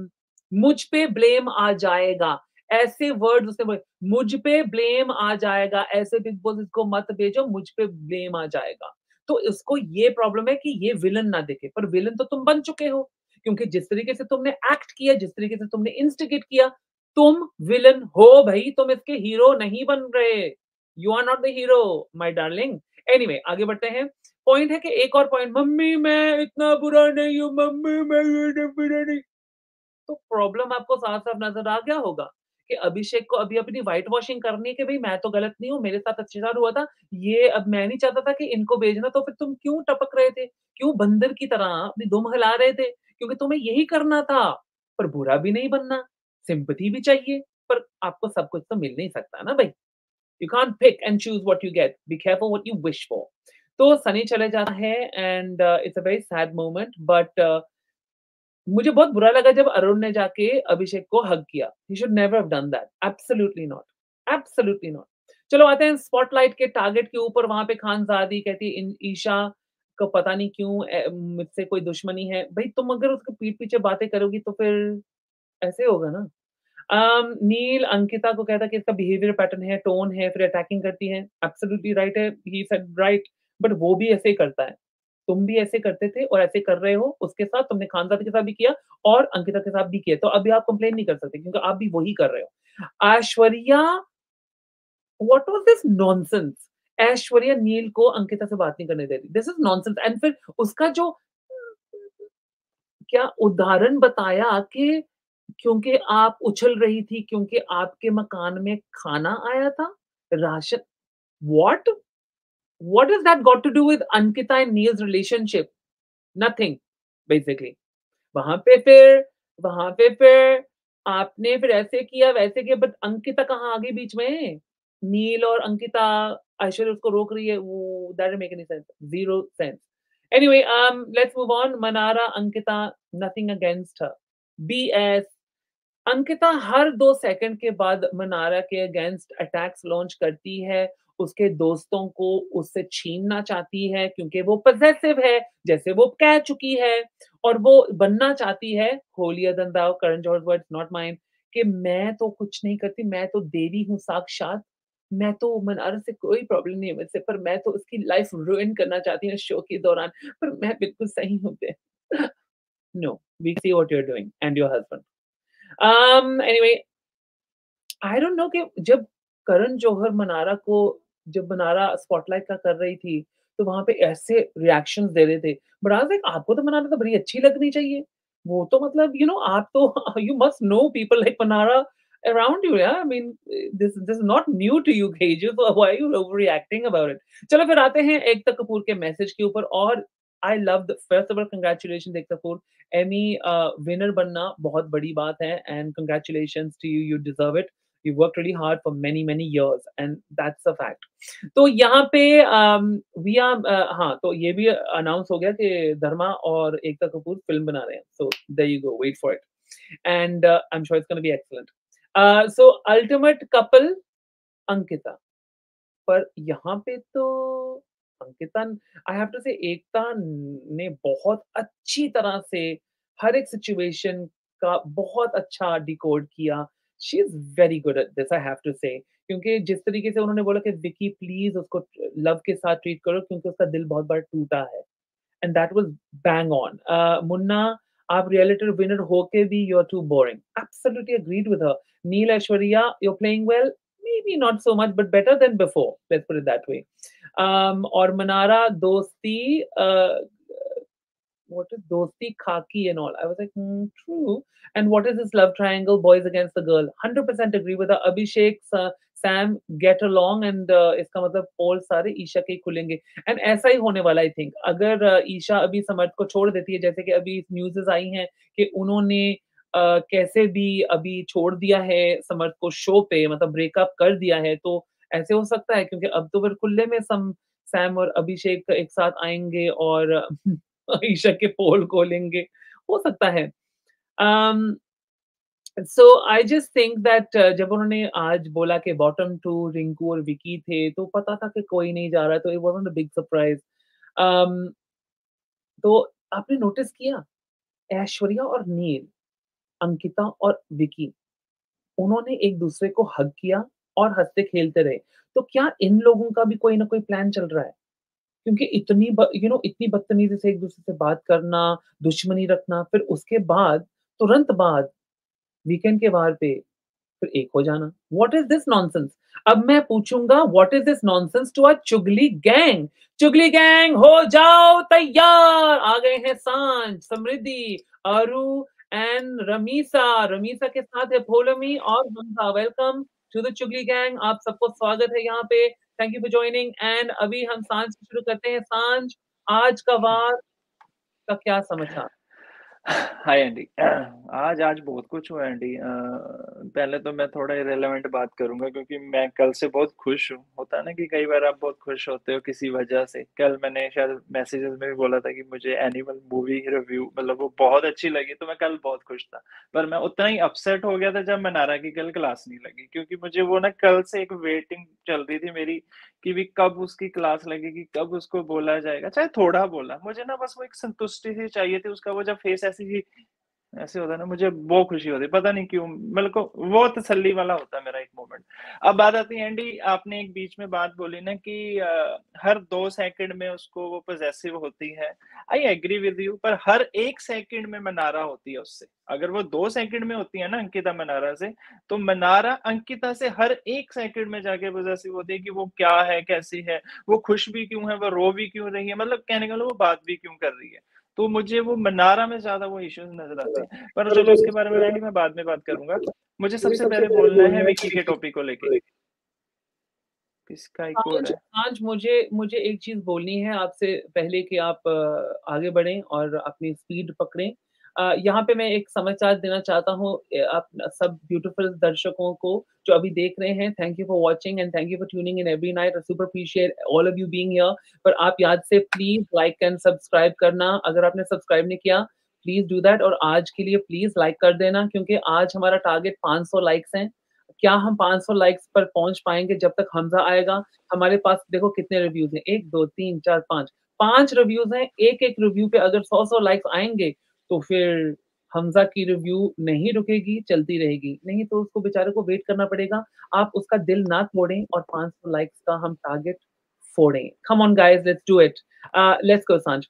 मुझ पे ब्लेम आ जाएगा, ऐसे वर्ड्स उसने बोले, मुझ पे ब्लेम आ जाएगा, ऐसे बिग बॉस इसको मत भेजो, मुझ पे ब्लेम आ जाएगा। तो उसको ये प्रॉब्लम है कि ये विलेन ना दिखे, पर विलेन तो तुम बन चुके हो। क्योंकि जिस तरीके से तुमने एक्ट किया, जिस तरीके से तुमने इंस्टिगेट किया, तुम विलेन हो भई, तुम इसके हीरो नहीं बन रहे। You are not the hero my darling. Anyway आगे बढ़ते हैं। पॉइंट है कि एक और पॉइंट, मम्मी मैं इतना बुरा नहीं हूँ, मम्मी मैं ये बुरा नहीं। तो प्रॉब्लम आपको साफ-साफ नज़र आ गया होगा कि अभिषेक को अभी अपनी व्हाइट वॉशिंग करनी है कि भई मैं तो गलत नहीं हूँ, मेरे साथ अत्याचार हुआ था, ये अब मैं नहीं चाहता था कि इनको भेजना, तो फिर तुम क्यों टपक रहे थे? क्यों बंदर की तरह अपनी दुम हिला रहे थे? क्योंकि तुम्हें यही करना था, पर बुरा भी नहीं बनना, सिम्पैथी भी चाहिए, पर आपको सब कुछ तो मिल नहीं सकता ना भई। You can't pick and choose what you get, be careful what you wish for. तो सनी चले जाता है, and it's a very sad moment, but मुझे बहुत बुरा लगा जब अरुण ने जाके अभिषेक को हग किया। He should never have done that, absolutely not, absolutely not. चलो आते हैं स्पॉटलाइट के टारगेट के ऊपर। वहाँ पे खानज़ादी कहती है इन ईशा को पता नहीं क्यों मुझसे कोई दुश्मनी है। भई तुम अगर उसके पीठ पीछे बातें करोगी तो फिर ऐसे होगा ना। नील अंकिता को कहता है कि इसका बिहेवियर पैटर्न है, टोन है, फिर अटैकिंग करती है। एब्सोल्युटली राइट है, ही सेड राइट, बट वो भी ऐसे ही करता है। तुम भी ऐसे करते थे और ऐसे कर रहे हो उसके साथ, तुमने खानदादी के साथ भी किया और अंकिता के साथ भी किया। तो अभी आप कंप्लेन नहीं कर सकते क्योंकि आप भी वही कर रहे हो। Aishwarya, what was this nonsense? Aishwarya Neel को अंकिता से बात नहीं करने दे रही। This is nonsense. एंड फिर उसका जो क्या उदाहरण बताया कि क्योंकि आप उछल रही थी, क्योंकि आपके मकान में खाना आया था, ration what? What has that got to do with Ankita and Neil's relationship? Nothing, basically. वहां पे फिर वहां पे फिर आपने फिर ऐसे किया वैसे किया, बट अंकिता कहाँ आ गई बीच में? नील और अंकिता, ऐश्वर्या उसको रोक रही है, वो that doesn't make any sense, zero sense. Anyway, let's move on. Manara, Ankita, nothing against her. BS. Ankita हर 2 सेकंड के बाद मनारा के अगेंस्ट अटैक्स लॉन्च करती है, उसके दोस्तों को उससे छीनना चाहती है क्योंकि वो पॉसेसिव है, जैसे वो कह चुकी है, और वो बनना चाहती है holier than thou, Karan Johar words not mine, कि मैं तो कुछ नहीं करती, मैं तो देवी हूँ साक्षात, मैं तो मनारा से कोई प्रॉब्लम नहीं है मुझसे, पर मैं तो उसकी लाइफ रुइन करना चाहती हूँ शो के दौरान, पर मैं बिल्कुल सही हूँ पे. No, we see what you are doing and your husband. Anyway, I don't know कि जब करण जौहर मनारा को, जब मनारा स्पॉटलाइट का कर रही थी, तो वहाँ पे ऐसे रिएक्शंस दे रहे थे. बट आई वाज़ लाइक आपको तो मनारा तो बड़ी अच्छी लगनी चाहिए. वो तो मतलब आप तो you must know people like Manara around you, या I mean this is not new to you KJo, so why are you overreacting about it? चलो फिर आते हैं एकता कपूर के मैसेज के ऊपर. और I love the first of all congratulations Ekta Kapoor. Emmy winner बनना बहुत बड़ी बात है, and congratulations to you, you deserve it. You worked really hard for many many years and that's a fact. तो यहाँ पे we are हाँ, तो ये भी अनाउंस हो गया कि धर्मा और एकता कपूर फिल्म बना रहे हैं. So there you go, wait for it, and I'm sure it's going to be excellent. So ultimate couple Ankita, पर यहाँ पे तो अंकिता, आई हैव टू से एकता ने बहुत अच्छी तरह से हर एक सिचुएशन का बहुत अच्छा डिकोड किया. She is very good at this, I have to say, क्योंकि जिस तरीके से उन्होंने बोला कि विकी प्लीज उसको लव के साथ ट्रीट करो क्योंकि उसका दिल बहुत बार टूटा है, and that was bang on. Munna, आप रियलिटी विनर होके भी you are too boring. Absolutely agreed with her. Neel, Aishwarya, you are playing well, maybe not so much, but better than before. Let's put it that way. Or Manara, Dosti, what is Dosti, Khaki and all. I was like, true. And what is this love triangle, boys against the girl? 100% agree with her. Abhishek, Sam, get along, and इसका मतलब पोल सारे ईशा के खुलेंगे. And ऐसा ही होने वाला, I think. अगर ईशा अभी समर्थ को छोड़ देती है, जैसे कि अभी न्यूज़ आई हैं कि उन्होंने कैसे भी अभी छोड़ दिया है समर्थ को शो पे, मतलब ब्रेकअप कर दिया है, तो ऐसे हो सकता है क्योंकि अब तो फिर खुले में सैम और अभिषेक एक साथ आएँगे और ईशा के पोल खोलेंगे, हो सकता है. So I just think that जब उन्होंने आज बोला कि बॉटम 2 रिंकू और विकी थे, तो पता था कि कोई नहीं जा रहा है, तो it wasn't a big surprise. तो आपने नोटिस किया ऐश्वर्या और नील, अंकिता और विकी, उन्होंने एक दूसरे को हग किया और हँसते खेलते रहे. तो क्या इन लोगों का भी कोई ना कोई प्लान चल रहा है? क्योंकि इतनी बदतमीज़ी से एक दूसरे से बात करना, दुश्मनी रखना, फिर उसके बाद तुरंत बाद वीकेंड के वार पे फिर एक हो जाना. What is this nonsense? अब मैं पूछूँगा what is this nonsense to our Chugli gang? Chugli gang हो जाओ तैयार, आ गए हैं सांझ, समृद्धि, अरु एंड रमीसा. रमीसा के साथ है पोलमी और Hamza. Welcome to the Chugli gang. आप सबको स्वागत है यहाँ पे. Thank you for joining. And अभी हम सांझ से शुरू करते हैं. सांझ, आज का वार का क्या समाचार? Hi Andy. आज बहुत कुछ हुआ एंडी. पहले तो मैं थोड़ा इरेलेवेंट बात करूंगा क्योंकि मैं कल से बहुत खुश हूँ. होता है ना कि कई बार आप बहुत खुश होते हो किसी वजह से. कल मैंने शायद मैसेजेस में भी बोला था कि मुझे एनिमल मूवी रिव्यू मतलब वो बहुत अच्छी लगी, तो मैं कल बहुत खुश था. पर मैं उतना ही अपसेट हो गया था जब मनारा की कल क्लास नहीं लगी, क्योंकि मुझे वो ना कल से एक वेटिंग चल रही थी मेरी कि भी कब उसकी क्लास लगेगी, कब उसको बोला जाएगा, चाहे थोड़ा बोला. मुझे ना बस वो एक संतुष्टि सी चाहिए थी. उसका वो जब फेस ऐसे होता है ना, मुझे वो खुशी होती है, पता नहीं क्यों. मेरे को वो तसल्ली वाला होता है मेरा एक मोमेंट. अब बात आती है एंडी, आपने एक बीच में बात बोली ना कि हर 2 सेकंड में उसको वो पॉसेसिव होती है. आई एग्री विद यू, पर हर 1 सेकंड में मनारा होती है उससे. अगर वो 2 सेकंड में होती है ना अंकिता मनारा से, तो मनारा अंकिता से हर 1 सेकंड में जाके पॉसेसिव होती है कि वो क्या है, कैसी है, वो खुश भी क्यों है, वो रो भी क्यों रही है, मतलब कहने का मतलब वो बात भी क्यों कर रही है. तो मुझे वो मनारा में ज्यादा वो इश्यूज नजर आते हैं। पर चलो उसके बारे में एंडी मैं बाद में बात करूंगा। मुझे सबसे पहले बोलना है विक्की के टॉपिक को लेके। किसका एक और आज है? आज मुझे एक चीज बोलनी है आपसे पहले कि आप आगे बढ़ें और अपनी स्पीड पकड़ें। यहाँ पे मैं एक समाचार देना चाहता हूँ आप सब ब्यूटीफुल दर्शकों को जो अभी देख रहे हैं। Thank you for watching and thank you for tuning in every night. I super appreciate all of you being here. पर आप याद से प्लीज लाइक एंड सब्सक्राइब करना। अगर आपने सब्सक्राइब नहीं किया प्लीज डू दैट, और आज के लिए प्लीज लाइक कर देना क्योंकि आज हमारा टारगेट 500 लाइक्स हैं। क्या हम 500 लाइक्स पर पहुंच पाएंगे जब तक हमजा आएगा? हमारे पास देखो कितने रिव्यूज हैं, 1 2 3 4 5 रिव्यूज हैं। एक एक रिव्यू पे अगर 100 लाइक्स आएंगे तो फिर हमजा की रिव्यू नहीं रुकेगी, चलती रहेगी। नहीं तो उसको बेचारे को वेट करना पड़ेगा। आप उसका दिल ना तोड़ें और 500 लाइक्स का हम टारगेट फोड़ें। Come on guys, let's do it. Let's go Saanjh.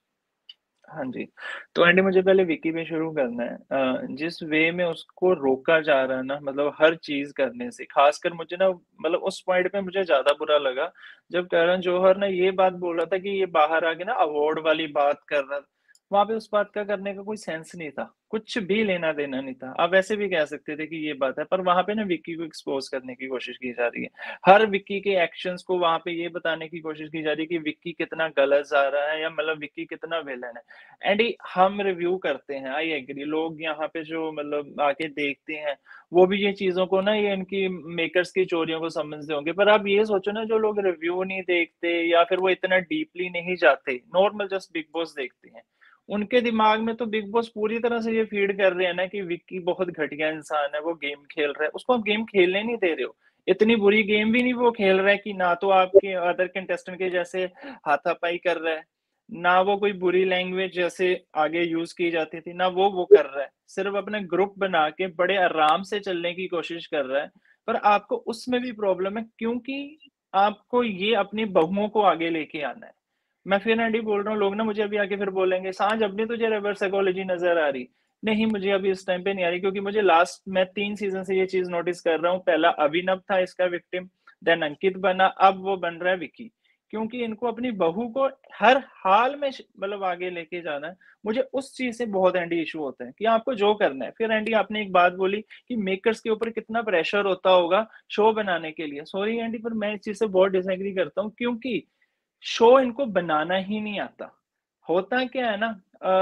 हाँ जी, तो एंडी मुझे पहले विक्की पे शुरू करना है। जिस वे में उसको रोका जा रहा है ना, मतलब हर चीज करने से, खासकर मुझे ना मतलब उस पॉइंट पे मुझे ज्यादा बुरा लगा जब करण जौहर ने ये बात बोल रहा था कि ये बाहर आके ना अवार्ड वाली बात कर रहा था। वहां पे उस बात का करने का कोई सेंस नहीं था, कुछ भी लेना देना नहीं था। आप वैसे भी कह सकते थे कि ये बात है, पर वहां पे ना विक्की को एक्सपोज करने की कोशिश की जा रही है। हर विक्की के एक्शंस को वहां पे ये बताने की कोशिश की जा रही है कि विक्की कितना गलत जा रहा है या मतलब विक्की कितना विलन है। एंड हम रिव्यू करते हैं, आई एग्री, लोग यहाँ पे जो मतलब आके देखते हैं वो भी ये चीजों को ना, ये इनकी मेकर्स की चोरियों को समझते होंगे। पर आप ये सोचो ना, जो लोग रिव्यू नहीं देखते या फिर वो इतना डीपली नहीं जाते, नॉर्मल जस्ट बिग बॉस देखते हैं, उनके दिमाग में तो बिग बॉस पूरी तरह से ये फीड कर रहे हैं ना कि विक्की बहुत घटिया इंसान है, वो गेम खेल रहा है। उसको आप गेम खेलने नहीं दे रहे हो। इतनी बुरी गेम भी नहीं वो खेल रहा है कि ना तो आपके अदर कंटेस्टेंट के जैसे हाथापाई कर रहा है, ना वो कोई बुरी लैंग्वेज जैसे आगे यूज की जाती थी, ना वो कर रहा है। सिर्फ अपने ग्रुप बना के बड़े आराम से चलने की कोशिश कर रहा है। पर आपको उसमें भी प्रॉब्लम है क्योंकि आपको ये अपनी बहुओं को आगे लेके आना है। मैं फिर एंडी बोल रहा हूँ, लोग ना मुझे अभी आके फिर बोलेंगे सांझ अब नहीं तुझे रिवर्स साइकोलॉजी नजर आ रही। नहीं, मुझे अभी इस टाइम पे नहीं आ रही, क्योंकि मुझे लास्ट मैं 3 सीजन से ये चीज नोटिस कर रहा हूँ। पहला अभिनव था इसका विक्टिम, देन अंकित बना, अब वो बन रहा है विक्की। क्योंकि इनको अपनी बहू को हर हाल में मतलब आगे लेके जाना है। मुझे उस चीज से बहुत एंडी इशू होता है कि आपको जो करना है। फिर एंडी आपने एक बात बोली कि मेकर्स के ऊपर कितना प्रेशर होता होगा शो बनाने के लिए। सॉरी एंडी, पर मैं इस चीज से बहुत डिसएग्री करता हूँ, क्योंकि शो इनको बनाना ही नहीं आता। होता क्या है ना,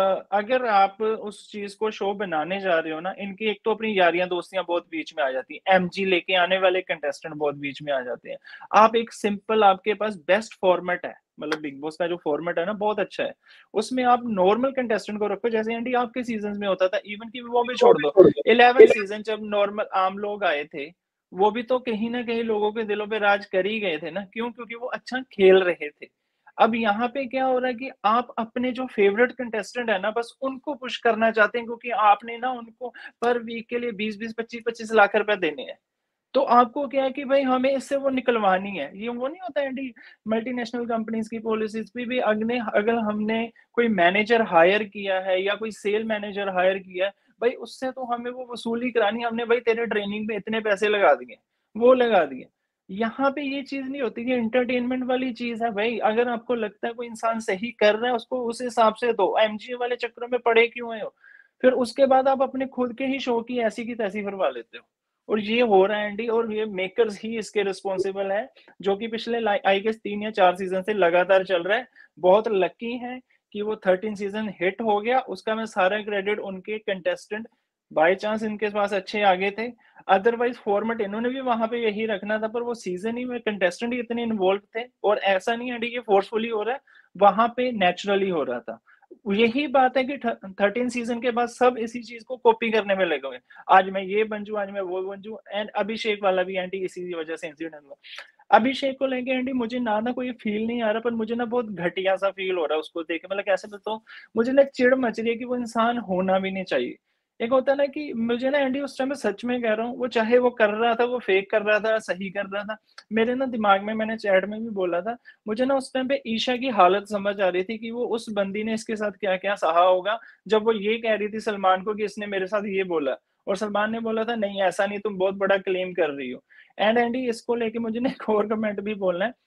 अगर आप उस चीज को शो बनाने जा रहे हो ना, इनकी एक तो अपनी यारियां दोस्तियां बहुत बीच में आ जाती है। एमजी लेके आने वाले कंटेस्टेंट बहुत बीच में आ जाते हैं। आप एक सिंपल, आपके पास बेस्ट फॉर्मेट है, मतलब बिग बॉस का जो फॉर्मेट है ना बहुत अच्छा है। उसमें आप नॉर्मल कंटेस्टेंट को रखो, जैसे एंडी आपके सीजन में होता था। इवन की वो भी छोड़ दो, 11 सीजन जब नॉर्मल आम लोग आए थे, वो भी तो कहीं ना कहीं लोगों के दिलों पे राज कर ही गए थे ना। क्यों? क्योंकि वो अच्छा खेल रहे थे। अब यहाँ पे क्या हो रहा है कि आप अपने जो फेवरेट कंटेस्टेंट है ना, बस उनको पुश करना चाहते हैं, क्योंकि आपने ना उनको पर वीक के लिए 20-20, 25-25 लाख रुपए देने हैं। तो आपको क्या है कि भाई हमें इससे वो निकलवानी है। ये वो नहीं होता है मल्टीनेशनल कंपनीज की पॉलिसीज पे भी, अगर हमने कोई मैनेजर हायर किया है या कोई सेल मैनेजर हायर किया है, भाई उससे तो हमें वो वसूली करानी। हमने भाई तेरे ट्रेनिंग में इतने पैसे लगा दिए, वो लगा दिए। यहाँ पे ये चीज नहीं होती कि एंटरटेनमेंट वाली चीज है। भाई अगर आपको लगता है कोई इंसान सही कर रहा है, उसको उस हिसाब से दो। एमजी वाले चक्रों में पड़े क्यों है हो? फिर उसके बाद आप अपने खुद के ही शो की ऐसी की तैसी करवा लेते हो। और ये हो रहा है एंडी, और ये मेकर्स ही इसके रिस्पॉन्सिबल है, जो कि पिछले आई गेस 3 या 4 सीजन से लगातार चल रहा है। बहुत लकी है कि वो 13 सीजन हिट हो गया। उसका मैं सारा क्रेडिट उनके कंटेस्टेंट, बाय चांस इनके पास अच्छे आगे थे, अदरवाइज फॉर्मेट इन्होंने भी वहां पे यही रखना था। पर वो सीजन ही में कंटेस्टेंट ही इतने इन्वॉल्व थे, और ऐसा नहीं है ये फोर्सफुली हो रहा है, वहां पे नेचुरली हो रहा था। यही बात है कि 13 सीजन के बाद सब इसी चीज को कॉपी करने में लगे हुए। आज मैं ये बन जाऊं, आज मैं वो बन जाऊं। एंड अभिषेक वाला भी एंटी इसी वजह से इंसिडेंट हुआ। अभिषेक को लेके एंडी मुझे ना कोई फील नहीं आ रहा, पर मुझे ना बहुत घटिया सा फील हो रहा है उसको देख के। मतलब कैसे बताऊं, मुझे ना चिड़ मच रही है कि वो इंसान होना भी नहीं चाहिए। एक होता है ना कि मुझे ना एंडी उस टाइम में सच में कह रहा हूँ, वो चाहे वो कर रहा था, वो फेक कर रहा था, सही कर रहा था, मेरे ना दिमाग में, मैंने चैट में भी बोला था, मुझे ना उस टाइम पे ईशा की हालत समझ आ रही थी कि वो उस बंदी ने इसके साथ क्या क्या सहा होगा, जब वो ये कह रही थी सलमान को कि इसने मेरे साथ ये बोला, और सलमान ने बोला था नहीं ऐसा नहीं, तुम बहुत बड़ा क्लेम कर रही हो। एंड एंडी इसको लेके मुझे ना एक और कमेंट भी बोलना है।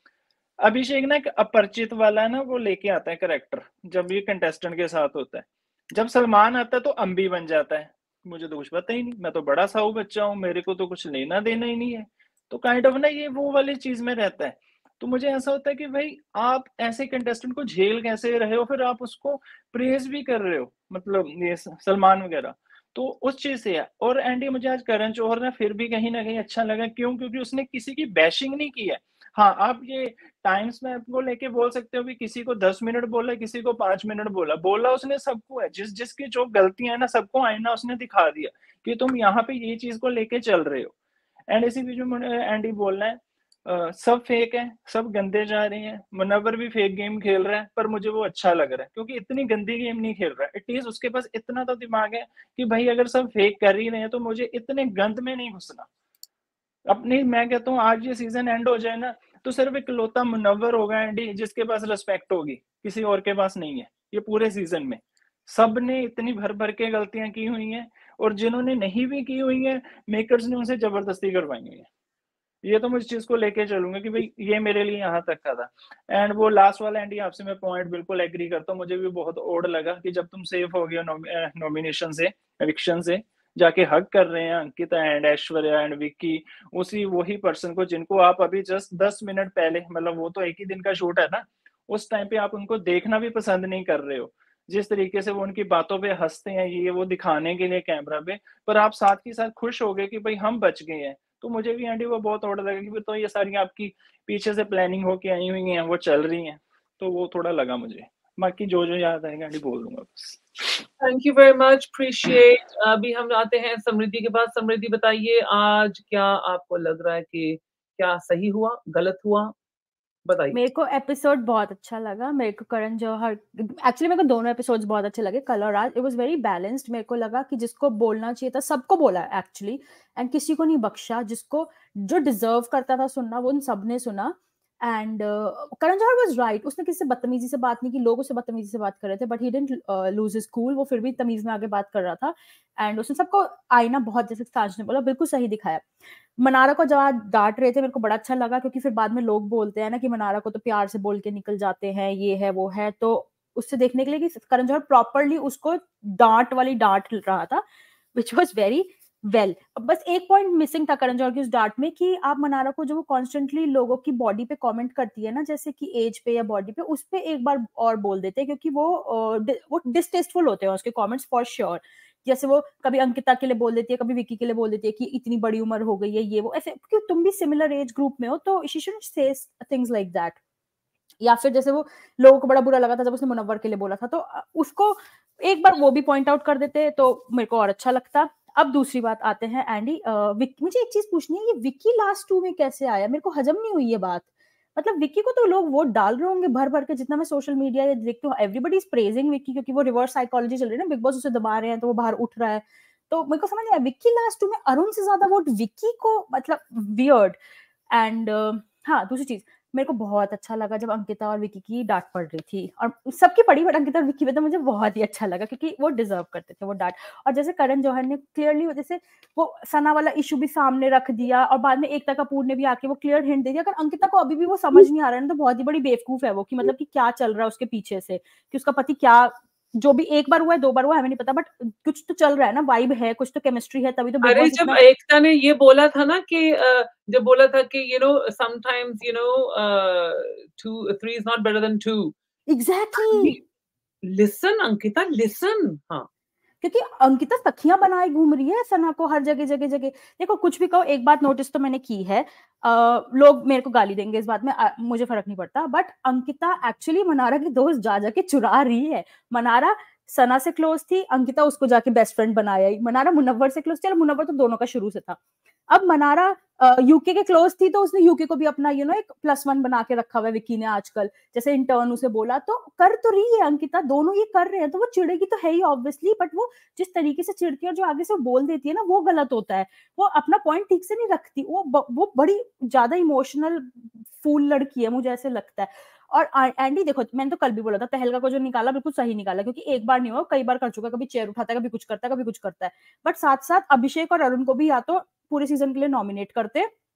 अभिषेक ना एक अपरिचित वाला ना वो लेके आता है करेक्टर, जब ये कंटेस्टेंट के साथ होता है। जब सलमान आता है तो अम्बी बन जाता है, मुझे तो कुछ पता ही नहीं, मैं तो बड़ा साहू बच्चा हूँ, मेरे को तो कुछ लेना देना ही नहीं है। तो काइंड ऑफ ना ये वो वाली चीज में रहता है। तो मुझे ऐसा होता है कि भाई आप ऐसे कंटेस्टेंट को झेल कैसे रहे हो, फिर आप उसको प्रेज भी कर रहे हो, मतलब ये सलमान वगैरह। तो उस चीज से है। और एंडी मुझे आज करण जौहर ने फिर भी कहीं ना कहीं अच्छा लगा, क्यों? क्योंकि उसने किसी की बैशिंग नहीं की है। हाँ, आप ये टाइम्स में आपको लेके बोल सकते हो कि किसी को 10 मिनट बोला, किसी को 5 मिनट बोला, बोला उसने सबको है। जिसकी जो गलतियां है ना, सबको आईना उसने दिखा दिया कि तुम यहाँ पे ये चीज को लेके चल रहे हो। एंड इसी बीच में एंडी बोल रहा है सब फेक है, सब गंदे जा रहे हैं, मुनव्वर भी फेक गेम खेल रहा है, पर मुझे वो अच्छा लग रहा है क्योंकि इतनी गंदी गेम नहीं खेल रहा है। एटलीस्ट उसके पास इतना तो दिमाग है कि भाई अगर सब फेक कर ही रहे हैं तो मुझे इतने गंद में नहीं घुसना। अपनी मैं कहता हूँ आज ये सीजन एंड हो जाए ना, तो सिर्फ इकलौता मुनव्वर होगा एंडी जिसके पास रिस्पेक्ट होगी, किसी और के पास नहीं है। ये पूरे सीजन में सब ने इतनी भर भर के गलतियां की हुई हैं, और जिन्होंने नहीं भी की हुई है मेकर्स ने उनसे जबरदस्ती करवाई हुई है। ये तो मैं इस चीज को लेके चलूंगा कि भाई ये मेरे लिए यहाँ तक का था। एंड वो लास्ट वाला एंडी आपसे मैं पॉइंट बिल्कुल एग्री करता हूँ, मुझे भी बहुत ओड लगा कि जब तुम सेफ हो गए नॉमिनेशन से, एविक्शन से, जाके हक कर रहे हैं अंकिता एंड ऐश्वर्या एंड विक्की, उसी वही पर्सन को जिनको आप अभी जस्ट 10 मिनट पहले, मतलब वो तो एक ही दिन का शूट है ना, उस टाइम पे आप उनको देखना भी पसंद नहीं कर रहे हो। जिस तरीके से वो उनकी बातों पे हंसते हैं, ये वो दिखाने के लिए कैमरा पे, पर आप साथ ही साथ खुश हो गए कि भाई हम बच गए हैं। तो मुझे भी एंडी वो बहुत ऑड लगा कि तो ये सारी आपकी पीछे से प्लानिंग होके आई हुई हैं, वो चल रही हैं, तो वो थोड़ा लगा मुझे। बाकी जो जो याद आएगा एंडी बोल दूंगा बस। Thank you very much, appreciate. अभी हम आते हैं समृद्धि के पास। समृद्धि बताइए, आज क्या आपको लग रहा है कि क्या सही हुआ, गलत हुआ, बताइए। मेरे को एपिसोड बहुत अच्छा लगा। मेरे को करण जौहर, एक्चुअली मेरे को दोनों एपिसोड्स बहुत अच्छे लगे, कल और आज। It was very balanced. मेरे को लगा कि जिसको बोलना चाहिए था सबको बोला एक्चुअली, एंड किसी को नहीं बख्शा। जिसको जो डिजर्व करता था सुनना वो उन सब ने सुना। And Karan Johar was right. उसने किसी से बदतमीजी से बात नहीं की, लोग उससे बदतमीजी से बात कर रहे थे, but he didn't lose his cool. वो फिर भी तमीज में आगे बात कर रहा था, एंड उसने सबको आईना बहुत, जैसे साज ने बोला, बिल्कुल सही दिखाया। मनारा को जब डांट रहे थे मेरे को बड़ा अच्छा लगा, क्योंकि फिर बाद में लोग बोलते हैं ना कि मनारा को तो प्यार से बोल के निकल जाते हैं, ये है वो है। तो उससे देखने के लिए कि करण जौहर प्रॉपरली उसको डांट वाली डांट रहा था, विच वॉज वेरी वेल। बस एक पॉइंट मिसिंग था करण जौहर की उस डांट में, कि आप मनारा को जो वो कॉन्स्टेंटली लोगों की बॉडी पे कमेंट करती है ना, जैसे कि एज पे या बॉडी पे, उस पे एक बार और बोल देते, क्योंकि वो डिसटेस्टफुल होते हैं उसके कमेंट्स फॉर श्योर। जैसे वो कभी अंकिता के लिए बोल देती है, कभी विक्की के लिए बोल देती है कि इतनी बड़ी उम्र हो गई है, ये वो, ऐसे, क्योंकि तुम भी सिमिलर एज ग्रुप में हो, तो she shouldn't say things like that. या फिर जैसे वो लोगों को बड़ा बुरा लगा था जब उसने मुनव्वर के लिए बोला था, तो उसको एक बार वो भी पॉइंट आउट कर देते तो मेरे को और अच्छा लगता। अब दूसरी बात आते हैं एंडी, मुझे एक चीज पूछनी है, ये विक्की लास्ट 2 में कैसे आया? मेरे को हजम नहीं हुई ये बात। मतलब विक्की को तो लोग वोट डाल रहे होंगे भर भर के, जितना मैं सोशल मीडिया या देखती हूँ, एवरीबॉडी इज प्रेजिंग विक्की, क्योंकि वो रिवर्स साइकोलॉजी चल रही है ना, बिग बॉस उसे दबा रहे हैं तो वो बाहर उठ रहा है। तो मेरे को समझ नहीं आया, विक्की लास्ट 2 में अरुण से ज्यादा वोट विक्की को, मतलब वियर्ड। एंड हाँ, दूसरी चीज मेरे को बहुत अच्छा लगा जब अंकिता और विक्की की डांट पड़ रही थी, और सबकी पड़ी, बट अंकिता और विक्की पे तो मुझे बहुत ही अच्छा लगा, क्योंकि वो डिजर्व करते थे वो डांट। और जैसे करण जौहर ने क्लियरली, जैसे वो सना वाला इशू भी सामने रख दिया, और बाद में एकता कपूर ने भी आके वो क्लियर हिंट दे दिया। अगर अंकिता को अभी भी वो समझ नहीं आ रहा है तो बहुत ही बड़ी बेवकूफ है वो, कि मतलब कि क्या चल रहा है उसके पीछे से, कि उसका पति क्या, जो भी एक बार हुआ है 2 बार हुआ है हमें नहीं पता, बट कुछ तो चल रहा है ना, वाइब है, कुछ तो केमिस्ट्री है, तभी तो अरे जब एकता ने ये बोला था ना कि जब बोला था कि sometimes 3 is not better than 2, exactly. Listen Ankita, listen. हाँ, क्योंकि अंकिता सखियां बनाए घूम रही है सना को हर जगह जगह जगह। देखो कुछ भी कहो, एक बात नोटिस तो मैंने की है, लोग मेरे को गाली देंगे इस बात में, मुझे फर्क नहीं पड़ता, बट अंकिता एक्चुअली मनारा की दोस्त जा जाके चुरा रही है। मनारा सना से क्लोज थी, अंकिता उसको जाके बेस्ट फ्रेंड बनाया ही। मनारा मुनव्वर से क्लोज, चलो मुनव्वर तो दोनों का शुरू से था। अब मनारा यूके के क्लोज थी, तो उसने यूके को भी अपना एक +1 बना के रखा हुआ है विक्की ने आजकल, जैसे इंटर्न उसे बोला, तो कर तो रही है अंकिता, दोनों ये कर रहे हैं, तो वो चिड़ेगी तो है ही ऑब्वियसली, बट वो जिस तरीके से चिड़ती है और जो आगे से वो बोल देती है ना, वो गलत होता है। वो अपना पॉइंट ठीक से नहीं रखती, वो बड़ी ज्यादा इमोशनल फूल लड़की है, मुझे ऐसे लगता है। और एंडी देखो, मैंने तो कल भी बोला था, तहलका को जो निकाला बिल्कुल सही निकाला, क्योंकि एक बार नहीं हुआ, कई बार कर चुका, कभी चेयर उठाता है, कभी कुछ करता है, कभी कुछ करता है। बट साथ साथ अभिषेक और अरुण को भी या तो पूरे सीजन के लिए नॉमिनेट करते,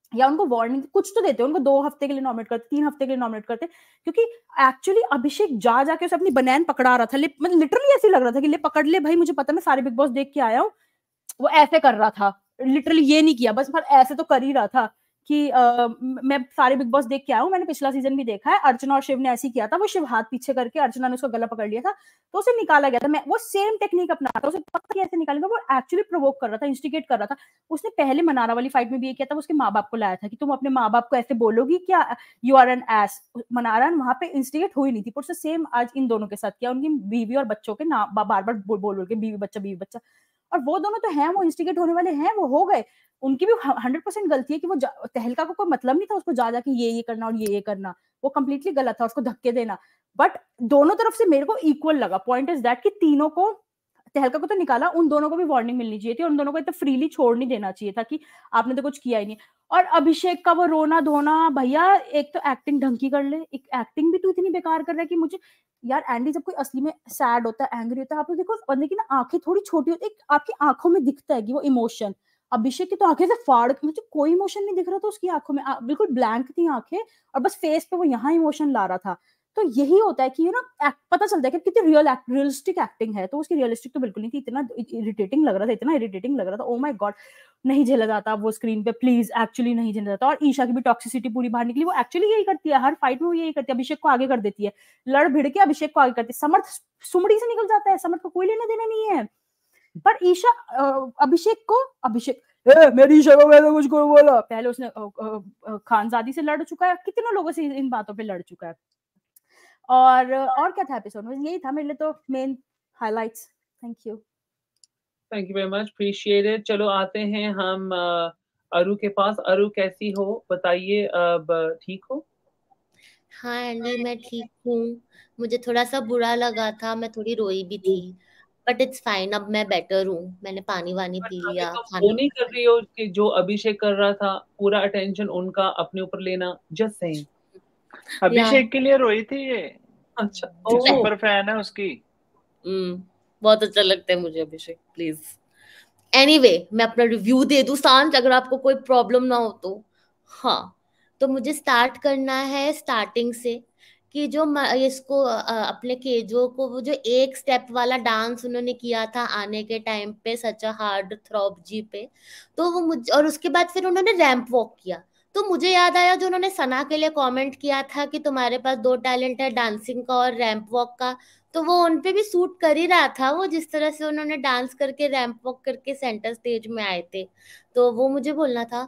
या उनको वार्निंग कुछ तो देते, उनको 2 हफ्ते के लिए नॉमिनेट करते, 3 हफ्ते के लिए नॉमिनेट करते, क्योंकि एक्चुअली अभिषेक जा जाके उसे अपनी बनैन पकड़ा रहा था, मतलब लिटरली ऐसे लग रहा था कि ले पकड़ ले भाई, मुझे पता, मैं सारे बिग बॉस देख के आया हूँ। वो ऐसे कर रहा था, लिटरली ये नहीं किया बस, पर ऐसे तो कर ही रहा था कि मैं सारे बिग बॉस देख के आया हूँ, मैंने पिछला सीजन भी देखा है, अर्चना और शिव ने ऐसे किया था, वो शिव हाथ पीछे करके अर्चना ने उसका गला पकड़ लिया था, तो उसे निकाला गया था। मैं वो सेम टेक्निक अपनाता, उसे पता कैसे निकालेगा, वो एक्चुअली प्रोवोक कर रहा था, इंस्टिगेट कर रहा था। उसने पहले मनारा वाली फाइट में भी ये किया था, उसके माँ बाप को लाया था कि तुम अपने माँ बाप को ऐसे बोलोगी क्या, you are an ass. Mannara वहां पे इंस्टिगेट हुई नहीं थी, पर उसने सेम आज इन दोनों के साथ किया, उनकी बीवी और बच्चों के नाम बार बार बोल के बीवी बच्चा, और वो दोनों तो हैं, वो इंस्टिगेट होने वाले हैं, वो हो गए। उनकी भी 100% गलती है कि वो तहलका को कोई मतलब नहीं था उसको जा जाके ये करना और ये करना, वो कंप्लीटली गलत था, उसको धक्के देना। बट दोनों तरफ से मेरे को इक्वल लगा। पॉइंट इज दैट कि तीनों को, तहलका को तो निकाला, उन दोनों को भी वार्निंग मिलनी चाहिए थी, और उन दोनों को इतना फ्रीली छोड़ नहीं देना चाहिए था कि आपने तो कुछ किया ही नहीं। और अभिषेक का वो रोना धोना, भैया एक तो एक्टिंग ढंग की कर ले, एक एक्टिंग भी तू इतनी बेकार कर रहा है कि मुझे यार, एंडी जब कोई असली में सैड होता है, एंग्री होता है, आप लोग देखो बंदे की ना आंखें थोड़ी छोटी होती है, आपकी आंखों में दिखता है कि वो इमोशन। अभिषेक की तो आंखें से फाड़, मुझे कोई इमोशन नहीं दिख रहा था उसकी आंखों में, बिल्कुल ब्लैंक थी आंखें, और बस फेस पे वो यहाँ इमोशन ला रहा था। तो यही होता है कि यू ना पता चलता है कि कितनी रियलिस्टिक एक्टिंग है, तो उसकी रियलिस्टिक तो बिल्कुल नहीं थी, इतना इरिटेटिंग लग रहा था, इतना इरिटेटिंग लग रहा था, ओ माय गॉड, नहीं झेला जाता वो स्क्रीन पे, प्लीज, एक्चुअली नहीं झेला जाता। और ईशा की भी टॉक्सिसिटी पूरी बाहर निकली, वो एक्चुअली यही करती है, हर फाइट में वो यही करती है, अभिषेक को आगे कर देती है, लड़ भिड़ के अभिषेक को आगे करती है। समर्थ सुमड़ी से निकल जाता है, समर्थ को कोई लेना देना नहीं है, पर ईशा अभिषेक मेरी ईशा को मैंने कुछ को बोला, पहले उसने खानजादी से लड़ चुका है, कितने लोगों से इन बातों पे लड़ चुका है। और क्या था एपिसोड में, यही था मेरे लिए तो main highlights. Thank you very much, appreciate it. चलो आते हैं हम अरु के पास। अरु कैसी हो, बताइए, अब ठीक हो? हाँ एंडी, मैं ठीक हूँ। मुझे थोड़ा सा बुरा लगा था, मैं थोड़ी रोई भी थी, बट इट्स फाइन, अब मैं बेटर हूँ, मैंने पानी वानी पी लिया, तुम वो नहीं कर रही हो कि जो अभिषेक कर रहा था, पूरा अटेंशन उनका अपने ऊपर लेना? Just saying. अभिषेक के लिए रोई थी ये? अच्छा, सुपर फैन है उसकी। बहुत अच्छा लगता है मुझे अभिषेक, प्लीज। एनीवे, मैं अपना रिव्यू दे दूं सांच, अगर आपको कोई प्रॉब्लम ना हो तो। हाँ, तो मुझे स्टार्ट करना है स्टार्टिंग से, कि जो इसको अपने केजो को वो जो एक स्टेप वाला डांस उन्होंने किया था आने के टाइम पे, सच अ हार्ड थ्रॉप जी पे, तो वो मुझे, और उसके बाद फिर उन्होंने रैंप वॉक किया, तो मुझे याद आया जो उन्होंने सना के लिए कमेंट किया था कि तुम्हारे पास 2 टैलेंट है, डांसिंग का और रैंप वॉक का, तो वो उन पे भी सूट कर ही रहा था, वो जिस तरह से उन्होंने डांस करके रैंप वॉक करके सेंटर स्टेज में आए थे, तो वो मुझे बोलना था।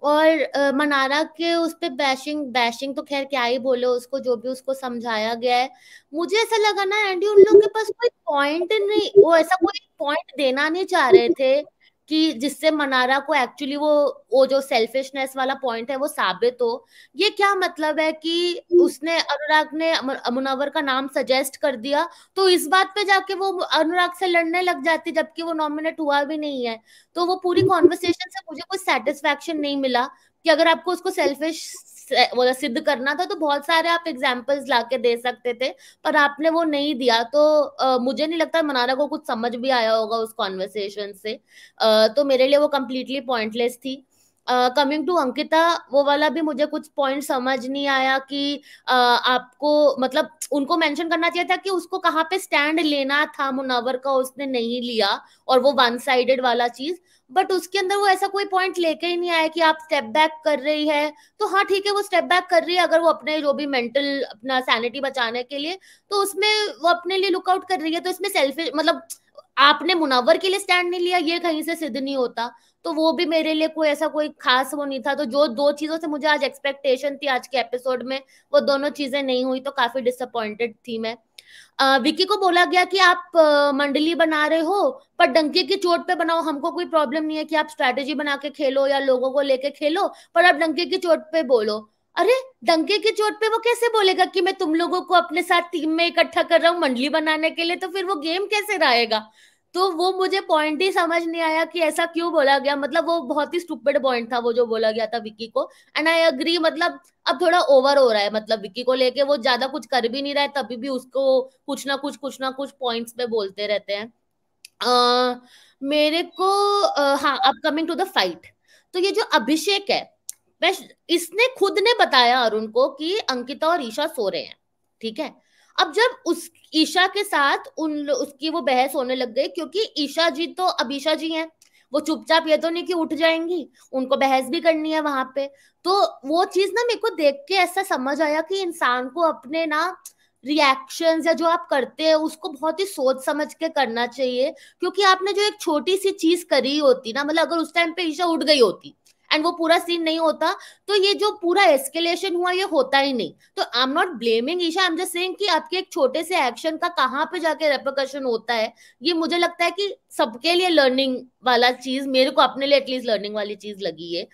और मनारा के उस पे बैशिंग तो खैर क्या ही बोले उसको, जो भी उसको समझाया गया है, मुझे ऐसा लगा ना एंडी, उन लोगों के पास कोई पॉइंट नहीं, वो ऐसा कोई पॉइंट देना नहीं चाह रहे थे कि जिससे मनारा को एक्चुअली वो जो सेल्फिशनेस वाला पॉइंट है वो साबित हो। ये क्या मतलब है कि उसने अनुराग ने मुनव्वर का नाम सजेस्ट कर दिया, तो इस बात पे जाके वो अनुराग से लड़ने लग जाती, जबकि वो नॉमिनेट हुआ भी नहीं है। तो वो पूरी कॉन्वर्सेशन से मुझे कोई सेटिस्फैक्शन नहीं मिला, कि अगर आपको उसको सेल्फिश सिद्ध करना था तो बहुत सारे आप एग्जाम्पल्स लाके दे सकते थे, पर आपने वो नहीं दिया, तो मुझे नहीं लगता मनारा को कुछ समझ भी आया होगा उस कॉन्वर्सेशन से। तो मेरे लिए वो कंप्लीटली पॉइंटलेस थी। कमिंग टू अंकिता, वो वाला भी मुझे कुछ पॉइंट समझ नहीं आया कि आपको मतलब उनको मेंशन करना चाहिए था कि उसको कहाँ पे स्टैंड लेना था, मुनव्वर का उसने नहीं लिया, और वो वन साइडेड वाला चीज, बट उसके अंदर वो ऐसा कोई पॉइंट लेके ही नहीं आया कि आप स्टेप बैक कर रही है, तो हाँ ठीक है वो स्टेप बैक कर रही है, अगर वो अपने जो भी मेंटल अपना सैनिटी बचाने के लिए, तो उसमें वो अपने लिए लुकआउट कर रही है, तो इसमें सेल्फिश मतलब आपने मुनव्वर के लिए स्टैंड नहीं लिया, ये कहीं से सिद्ध नहीं होता, तो वो भी मेरे लिए कोई ऐसा कोई खास वो नहीं था। तो जो 2 चीजों से मुझे आज एक्सपेक्टेशन थी आज के एपिसोड में, वो दोनों चीजें नहीं हुई, तो काफी डिसअपॉइंटेड थी मैं। विक्की को बोला गया कि आप मंडली बना रहे हो पर डंके की चोट पे बनाओ, हमको कोई प्रॉब्लम नहीं है कि आप स्ट्रैटेजी बना के खेलो या लोगों को लेके खेलो, पर आप डंके की चोट पे बोलो। अरे डंके की चोट पे वो कैसे बोलेगा कि मैं तुम लोगों को अपने साथ टीम में इकट्ठा कर रहा हूँ मंडली बनाने के लिए, तो फिर वो गेम कैसे रहेगा? तो वो मुझे पॉइंट ही समझ नहीं आया कि ऐसा क्यों बोला गया, मतलब वो बहुत ही स्टूपिड पॉइंट था वो जो बोला गया था विक्की को। एंड आई अग्री, मतलब अब थोड़ा ओवर हो रहा है, मतलब विक्की को लेके वो ज्यादा कुछ कर भी नहीं रहा है, तभी भी उसको कुछ ना कुछ पॉइंट्स पे बोलते रहते हैं। मेरे को हाँ, अब कमिंग टू द फाइट, तो ये जो अभिषेक है, इसने खुद ने बताया अरुण को कि अंकिता और ईशा सो रहे हैं, ठीक है। अब जब उस ईशा के साथ उसकी वो बहस होने लग गई, क्योंकि ईशा जी तो अब ईशा जी हैं, वो चुपचाप ये तो नहीं कि उठ जाएंगी, उनको बहस भी करनी है वहां पे। तो वो चीज ना मेरे को देख के ऐसा समझ आया कि इंसान को अपने ना रिएक्शंस या जो आप करते हैं उसको बहुत ही सोच समझ के करना चाहिए, क्योंकि आपने जो एक छोटी सी चीज करी होती ना, मतलब अगर उस टाइम पे ईशा उठ गई होती एंड वो पूरा सीन नहीं होता, तो ये जो पूरा एस्केलेशन हुआ ये होता ही नहीं। तो I am not blaming Isha, I am just saying कि आपके एक छोटे से एक्शन का कहाँ पे जाके रेपरकशन होता है, ये मुझे लगता है कि सबके लिए लर्निंग वाला चीज, मेरे को अपने लिए एटलीस्ट लर्निंग वाली चीज लगी है।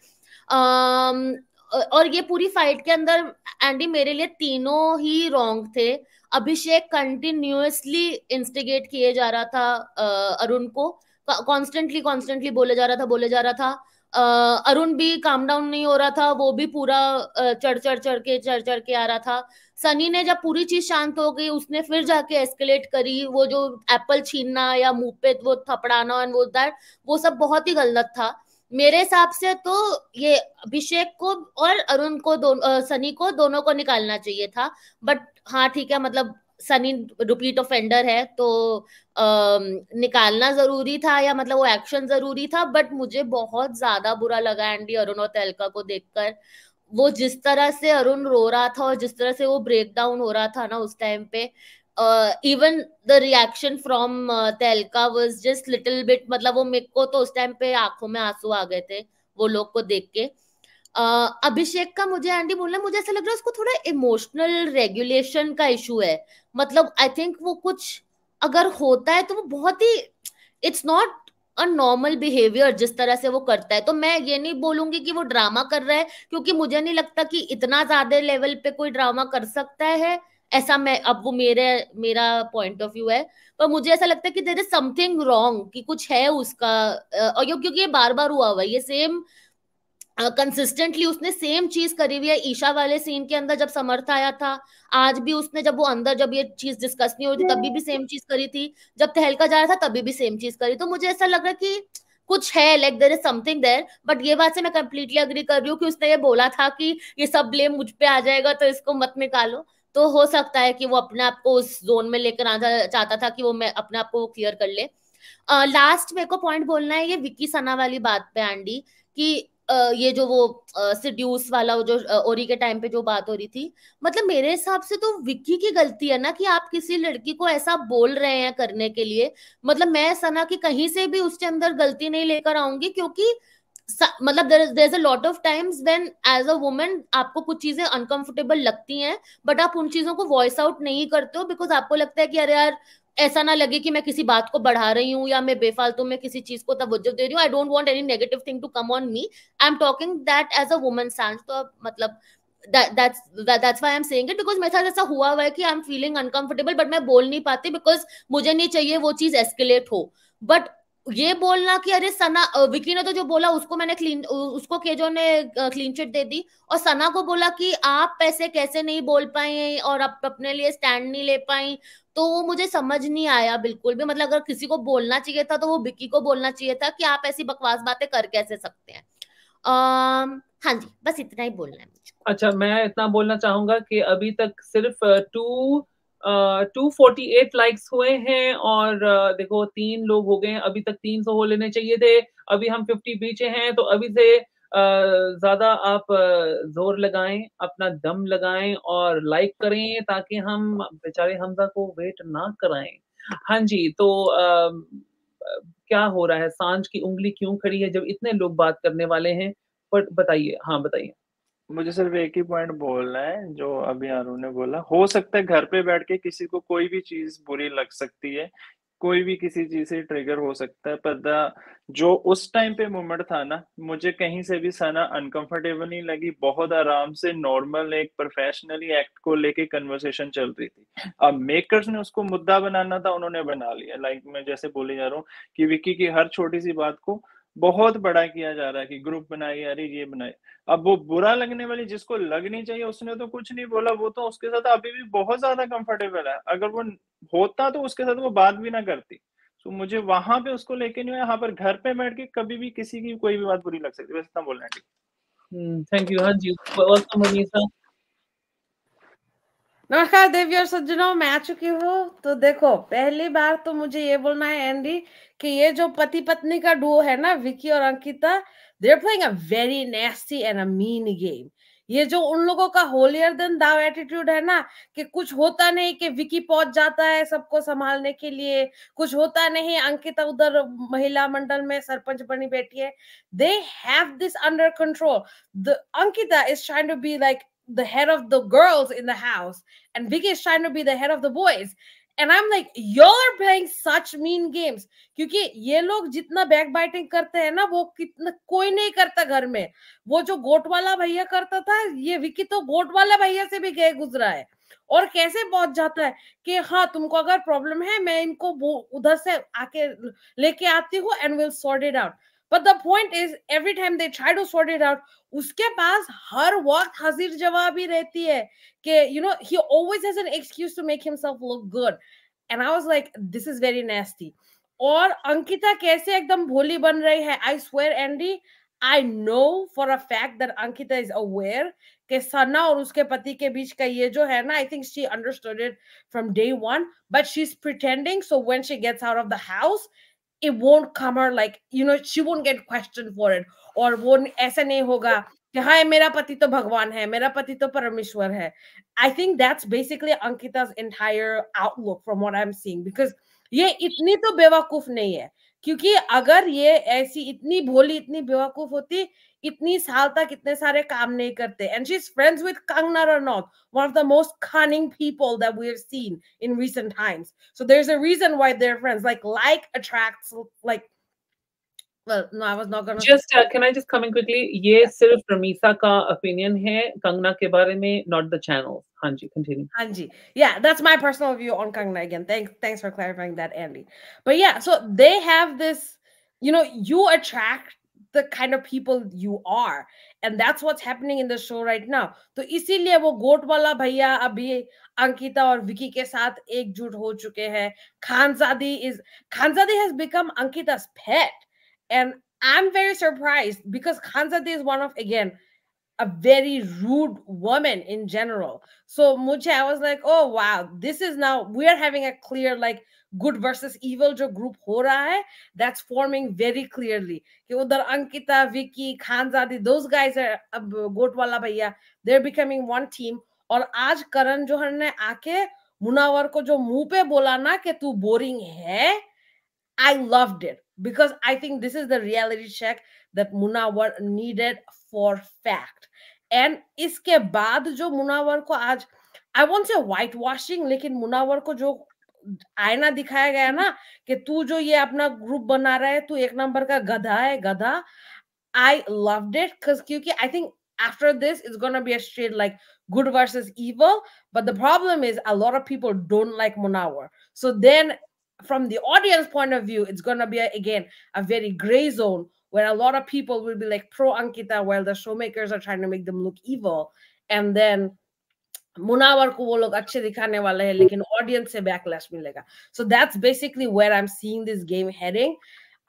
और ये पूरी फाइट के अंदर एंडी मेरे लिए तीनों ही रॉन्ग थे। अभिषेक कंटिन्यूअसली इंस्टिगेट किए जा रहा था अरुण को, कॉन्स्टेंटली बोले जा रहा था। अरुण भी काम डाउन नहीं हो रहा था, वो भी पूरा चढ़ चढ़ के आ रहा था। सनी ने जब पूरी चीज शांत हो गई उसने फिर जाके एस्केलेट करी, वो जो एप्पल छीनना या मुंह पे वो थपड़ाना एंड वो सब बहुत ही गलत था मेरे हिसाब से। तो ये अभिषेक को और अरुण को सनी को दोनों को निकालना चाहिए था। बट हाँ ठीक है, मतलब सनी रिपीट ऑफेंडर है तो निकालना जरूरी था, या मतलब वो एक्शन जरूरी था। बट मुझे बहुत ज्यादा बुरा लगा एंडी अरुण और तहलका को देखकर। वो जिस तरह से अरुण रो रहा था और जिस तरह से वो ब्रेक डाउन हो रहा था ना उस टाइम पे, even the reaction from Tehelka was just little bit, मतलब वो मेरे को तो उस टाइम पे आंखों में आंसू आ गए थे वो लोग को देख के। अभिषेक का मुझे एंडी बोलना, मुझे ऐसा लग रहा है उसको थोड़ा इमोशनल रेगुलेशन का इशू है। मतलब आई थिंक वो कुछ अगर होता है तो वो बहुत ही, it's not a normal behaviour जिस तरह से वो करता है। तो मैं ये नहीं बोलूंगी कि वो ड्रामा कर रहा है, क्योंकि मुझे नहीं लगता कि इतना ज्यादा लेवल पे कोई ड्रामा कर सकता है ऐसा। मैं अब वो मेरा पॉइंट ऑफ व्यू है, पर मुझे ऐसा लगता है कि देयर इज समथिंग रॉन्ग, कि कुछ है उसका। और क्योंकि ये बार बार हुआ है ये सेम कंसिस्टेंटली, उसने सेम चीज करी हुई है। ईशा वाले सीन के अंदर जब समर्थ आया था, आज भी उसने जब वो अंदर जब ये चीज डिस्कस नहीं हो रही थी तभी भी सेम चीज करी थी, जब तहलका जा रहा था तभी भी सेम चीज करी। तो मुझे ऐसा लग रहा है कि कुछ है, like there is something there. But ये बात से मैं कंप्लीटली अग्री कर रही हूँ कि उसने ये बोला था कि ये सब ब्लेम मुझ पे आ जाएगा तो इसको मत निकालो। तो हो सकता है कि वो अपने आप को उस जोन में लेकर आना चाहता था कि वो मैं अपने आप को क्लियर कर ले। लास्ट मेरे को पॉइंट बोलना है ये विक्की सना वाली बात पे एंडी, कि ये जो वो सिड्यूस वाला वो जो ओरी के टाइम पे जो बात हो रही थी, मतलब मेरे हिसाब से तो विक्की की गलती है ना कि आप किसी लड़की को ऐसा बोल रहे हैं करने के लिए। मतलब मैं सना की कहीं से भी उसके अंदर गलती नहीं लेकर आऊंगी, क्योंकि मतलब there is a lot of times when as a woman आपको कुछ चीजें अनकंफर्टेबल लगती हैं, बट आप उन चीजों को वॉइस आउट नहीं करते हो, बिकॉज आपको लगता है कि अरे यार ऐसा ना लगे कि मैं किसी बात को बढ़ा रही हूँ या मैं बेफालतू में किसी चीज को तवज्जो दे रही हूँ। I don't want any negative thing to come on me, I am talking that as a woman stand. तो मतलब that's why I'm saying it, because मेरे साथ ऐसा हुआ है कि I'm feeling uncomfortable but मैं बोल नहीं पाती because मुझे नहीं चाहिए वो चीज escalate हो। बट ये बोलना कि अरे सना, विकी ने तो जो बोला उसको उसको केजो ने क्लीन चिट दे दी, और सना को बोला कि आप पैसे कैसे नहीं बोल पाए और आप अपने लिए स्टैंड नहीं ले पाई। तो वो मुझे समझ नहीं आया बिल्कुल भी। मतलब अगर किसी को बोलना चाहिए था तो वो विकी को बोलना चाहिए था कि आप ऐसी बकवास बातें कर कैसे सकते हैं। हाँ जी, बस इतना ही बोलना है मुझे। अच्छा, मैं इतना बोलना चाहूंगा कि अभी तक सिर्फ 248 लाइक्स हुए हैं, और देखो 3 लोग हो गए हैं, अभी तक 300 हो लेने चाहिए थे। अभी हम 50 पीछे हैं, तो अभी से ज्यादा आप जोर लगाएं, अपना दम लगाएं और लाइक करें, ताकि हम बेचारे हमजा को वेट ना कराएं। हाँ जी, तो क्या हो रहा है? सांझ की उंगली क्यों खड़ी है जब इतने लोग बात करने वाले हैं? पर बताइए, हाँ बताइए। मुझे सिर्फ एक ही पॉइंट बोलना है जो अभी अरुण ने बोला। हो सकता है घर पे बैठ के किसी को कोई भी चीज बुरी लग सकती है, कोई भी किसी चीज से ट्रिगर हो सकता है, पर जो उस टाइम पे मोमेंट था ना, मुझे कहीं से भी सना अनकंफर्टेबल नहीं लगी। बहुत आराम से नॉर्मल एक प्रोफेशनली एक्ट को लेके कन्वर्सेशन चल रही थी। अब मेकर्स ने उसको मुद्दा बनाना था, उन्होंने बना लिया। लाइक मैं जैसे बोले जा रहा हूँ कि विक्की की हर छोटी सी बात को बहुत बड़ा किया जा रहा है कि ग्रुप बनाई, अरे ये बनाए। अब वो बुरा लगने वाली जिसको लगनी चाहिए उसने तो कुछ नहीं बोला, वो तो उसके साथ अभी भी बहुत ज्यादा कंफर्टेबल है। अगर वो होता तो उसके साथ वो बात भी ना करती। तो मुझे वहां पे उसको लेके नहीं हुआ। यहाँ पर घर पे बैठ के कभी भी किसी की कोई भी बात बुरी लग सकती है, बस इतना बोलना है। Thank you. हाँ जी, welcome Vanessa. नमस्कार देवी और सज्जनों, मैं आ चुकी हूँ। तो देखो, पहली बार तो मुझे ये बोलना है एंडी कि ये जो पति पत्नी का डुओ है ना, विकी और Ankita, they are playing a very nasty and a mean game. ये जो उन लोगों का होलियर देन दाव एटीट्यूड है ना, कि कुछ होता नहीं कि विकी पहुंच जाता है सबको संभालने के लिए, कुछ होता नहीं, अंकिता उधर महिला मंडल में सरपंच बनी बैठी है। They have this under control. The Ankita is trying to be like the head of the girls in the house, and Vicky is trying to be the head of the boys. And I'm like, y'all are playing such mean games. क्योंकि ये लोग जितना back biting करते हैं ना, वो कितना कोई नहीं करता घर में। वो जो गोट वाला भैया करता था, ये विकी तो गोट वाला भैया से भी गए गुजरा है। और कैसे पहुंच जाता है कि हाँ, तुमको अगर प्रॉब्लम है, मैं इनको उधर से आके लेके आती हूँ and we'll sort it out. But the point is, every time they try to sort it out, उसके पास हर वक्त हाजिर जवाबी रहती है कि you know, he always has an excuse to make himself look good. And I was like, this is very nasty. और अंकिता कैसे एकदम भोली बन रही है. I swear, Andy, I know for a fact that Ankita is aware कि सना और उसके पति के बीच का ये जो है ना, I think she understood it from day one, but she's pretending so when she gets out of the house, it won't come her like, you know, she won't get questioned for it. और वो ऐसा नहीं होगा कि हाँ, मेरा पति तो भगवान है, मेरा पति तो परमेश्वर है. I think that's basically Ankita's entire outlook from what I'm seeing, because ये इतनी तो बेवकूफ नहीं है. क्योंकि अगर ये ऐसी इतनी भोली, इतनी बेवकूफ होती, इतनी साल तक इतने सारे काम नहीं करते. And she's friends with Kangna Ranaut, one of the most cunning people that we have seen in recent times. So there's a reason why they're friends. Like attracts like. Well, no, I was not gonna. Just can I just come in quickly? ये सिर्फ रमीसा का opinion है कंगना के बारे में, not the channel. हाँ जी, continue. हाँ जी, yeah, that's my personal view on Kangna again. Thanks for clarifying that, Andy. But yeah, so they have this, you know, you attract the kind of people you are, and that's what's happening in the show right now. तो इसीलिए वो गोट वाला भैया अभी अंकिता और विकी के साथ एकजुट हो चुके हैं. Khanzadi has become Ankita's pet, and I'm very surprised because Khanzadi is one of, again, a very rude woman in general. So Muche, I was like, oh wow, this is now, we are having a clear like good versus evil jo group ho raha hai, that's forming very clearly. Ki udhar Ankita, Vicky, Khanzadi, those guys are goat wala bhaiya, they're becoming one team. और आज करण जौहर ने आके मुनावर को जो मुंह पे बोला ना कि तू बोरिंग है, I loved it because I think this is the reality check that Munawar needed for fact. And इसके बाद जो मुनावर को आज, I won't say whitewashing, लेकिन मुनावर को जो आईना दिखाया गया ना कि तू जो ये अपना ग्रुप बना रहा है, तू एक नंबर का गधा है, गधा. I loved it because क्योंकि I think after this it's gonna be a straight like good versus evil. But the problem is a lot of people don't like Munawar. So then from the audience point of view, it's going to be, again, a very gray zone where a lot of people will be like pro Ankita while the showmakers are trying to make them look evil. And then Munawar ko wo log अच्छे दिखाने वाले हैं, लेकिन audience से backlash मिलेगा. So that's basically where I'm seeing this game heading.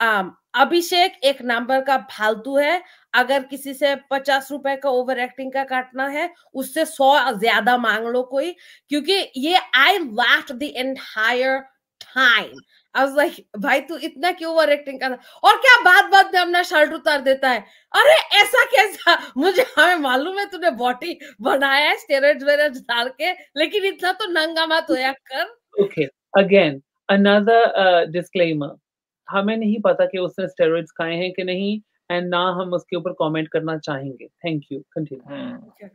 अभिषेक एक number का फालतू है. अगर किसी से 50 रुपए का ओवर एक्टिंग का काटना है, उससे 100 ज्यादा मांग लो कोई, क्योंकि ये I laughed the entire time. I was like, भाई तू इतना क्यों ओवर एक्टिंग कर, और क्या बात में अपना शर्ट उतार देता है. अरे ऐसा कैसा, मुझे हमें मालूम है तूने बॉडी बनाया है स्टेरॉइड्स वगैरह डाल के, लेकिन इतना तो नंगा मत होया कर. Okay, again another disclaimer. हमें नहीं पता कि उसने स्टेरॉइड्स खाए हैं कि नहीं, एंड ना हम उसके ऊपर कमेंट करना चाहेंगे. Thank you, continue.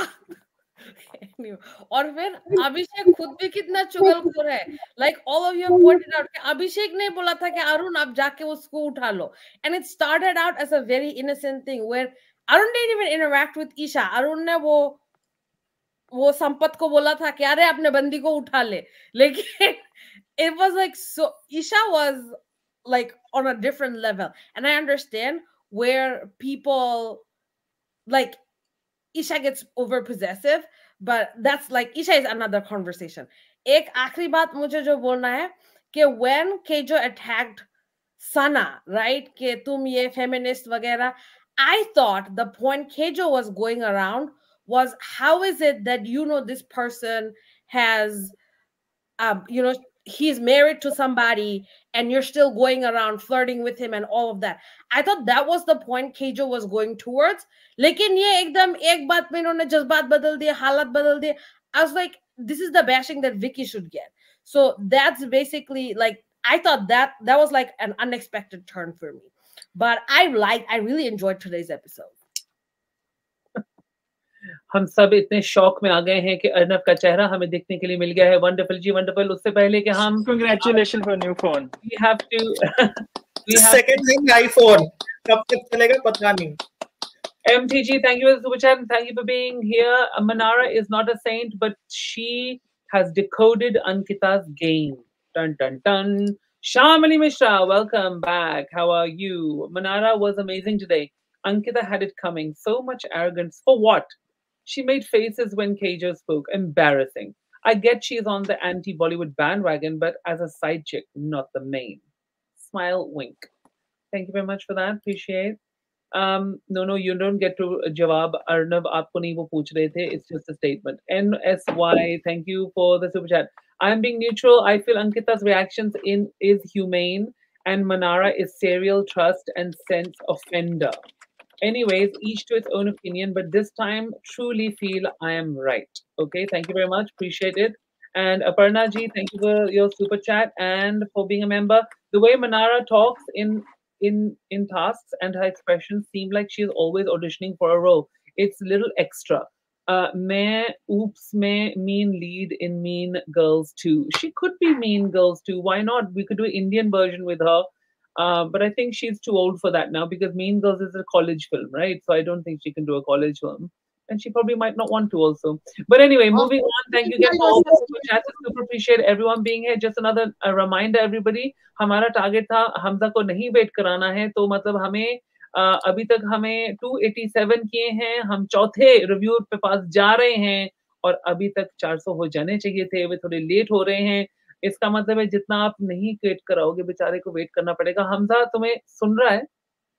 और फिर अभिषेक खुद भी कितना चुगलखोर है. Like all of you pointed out कि अभिषेक ने बोला था कि अरुण आप जाके उसको उठा लो, and it started out as a very innocent thing where Arun didn't even interact with Isha. Arun ने वो संपत को बोला था कि अरे अपने बंदी को उठा ले, लेकिन it was like, so Isha was like on a different level, and I understand where people like Isha gets over possessive, but that's like Isha is another conversation. एक आखिरी बात मुझे जो बोलना है कि when Keijo attacked Sana, right, कि तुम ये feminist वगैरह, I thought the point Keijo was going around was, how is it that this person has, he's married to somebody and you're still going around flirting with him and all of that. I thought that was the point Keijo was going towards. Lekin ye ekdam ek baat mein unhone jazbaat badal diye, halat badal diye. I was like, this is the bashing that Vicky should get. So that's basically like, I thought that was like an unexpected turn for me. But I really enjoyed today's episode. हम सब इतने शौक में आ गए हैं कि अर्नव का चेहरा हमें देखने के लिए मिल गया है. वंडरफुल जी, वंडरफुल. उससे पहले कि हम Congratulations for new phone. we have to second thing iPhone कब तक चलेगा पता नहीं. MTG, thank you for the super chat and thank you for being here. Manara is not a saint, but she has decoded Ankita's game. Dun dun dun. Shamali Mishra, welcome back. How are you? Manara was amazing today. Ankita had it coming. So much arrogance. For what? She made faces when Keijo spoke. Embarrassing. I get she's on the anti-Bollywood bandwagon, but as a side chick, not the main. Smile, wink. Thank you very much for that. Appreciate. No, you don't get to jawab. Arnav, aapko nahi wo pooch rahe the. It's just a statement. NSY, thank you for the super chat. I'm being neutral. I feel Ankita's reactions is humane, and Manara is serial trust and sense offender. Anyways, each to its own opinion, but this time truly feel I am right. Okay, thank you very much. Appreciate it. And Aparna ji, thank you for your super chat and for being a member. The way Manara talks in tasks and her expressions seem like she's always auditioning for a role. It's a little extra. Mein mean lead in Mean Girls 2. She could be Mean Girls 2. Why not? We could do an Indian version with her. But I think she's too old for that now because Mean Girls is a college film, right? So I don't think she can do a college film. And she probably might not want to also. But anyway, moving on. Thank you again for all the super chats. Super appreciate everyone being here. Just another reminder, everybody. हमारा target था हमजा को नहीं wait कराना है, तो मतलब हमें अभी तक हमें 287 किए हैं. हम चौथे रिव्यू पे पास जा रहे हैं और अभी तक 400 हो जाने चाहिए थे. वे थोड़े लेट हो रहे हैं. इसका मतलब है जितना आप नहीं वेट कराओगे बेचारे को वेट करना पड़ेगा. हमजा तुम्हें सुन रहा है?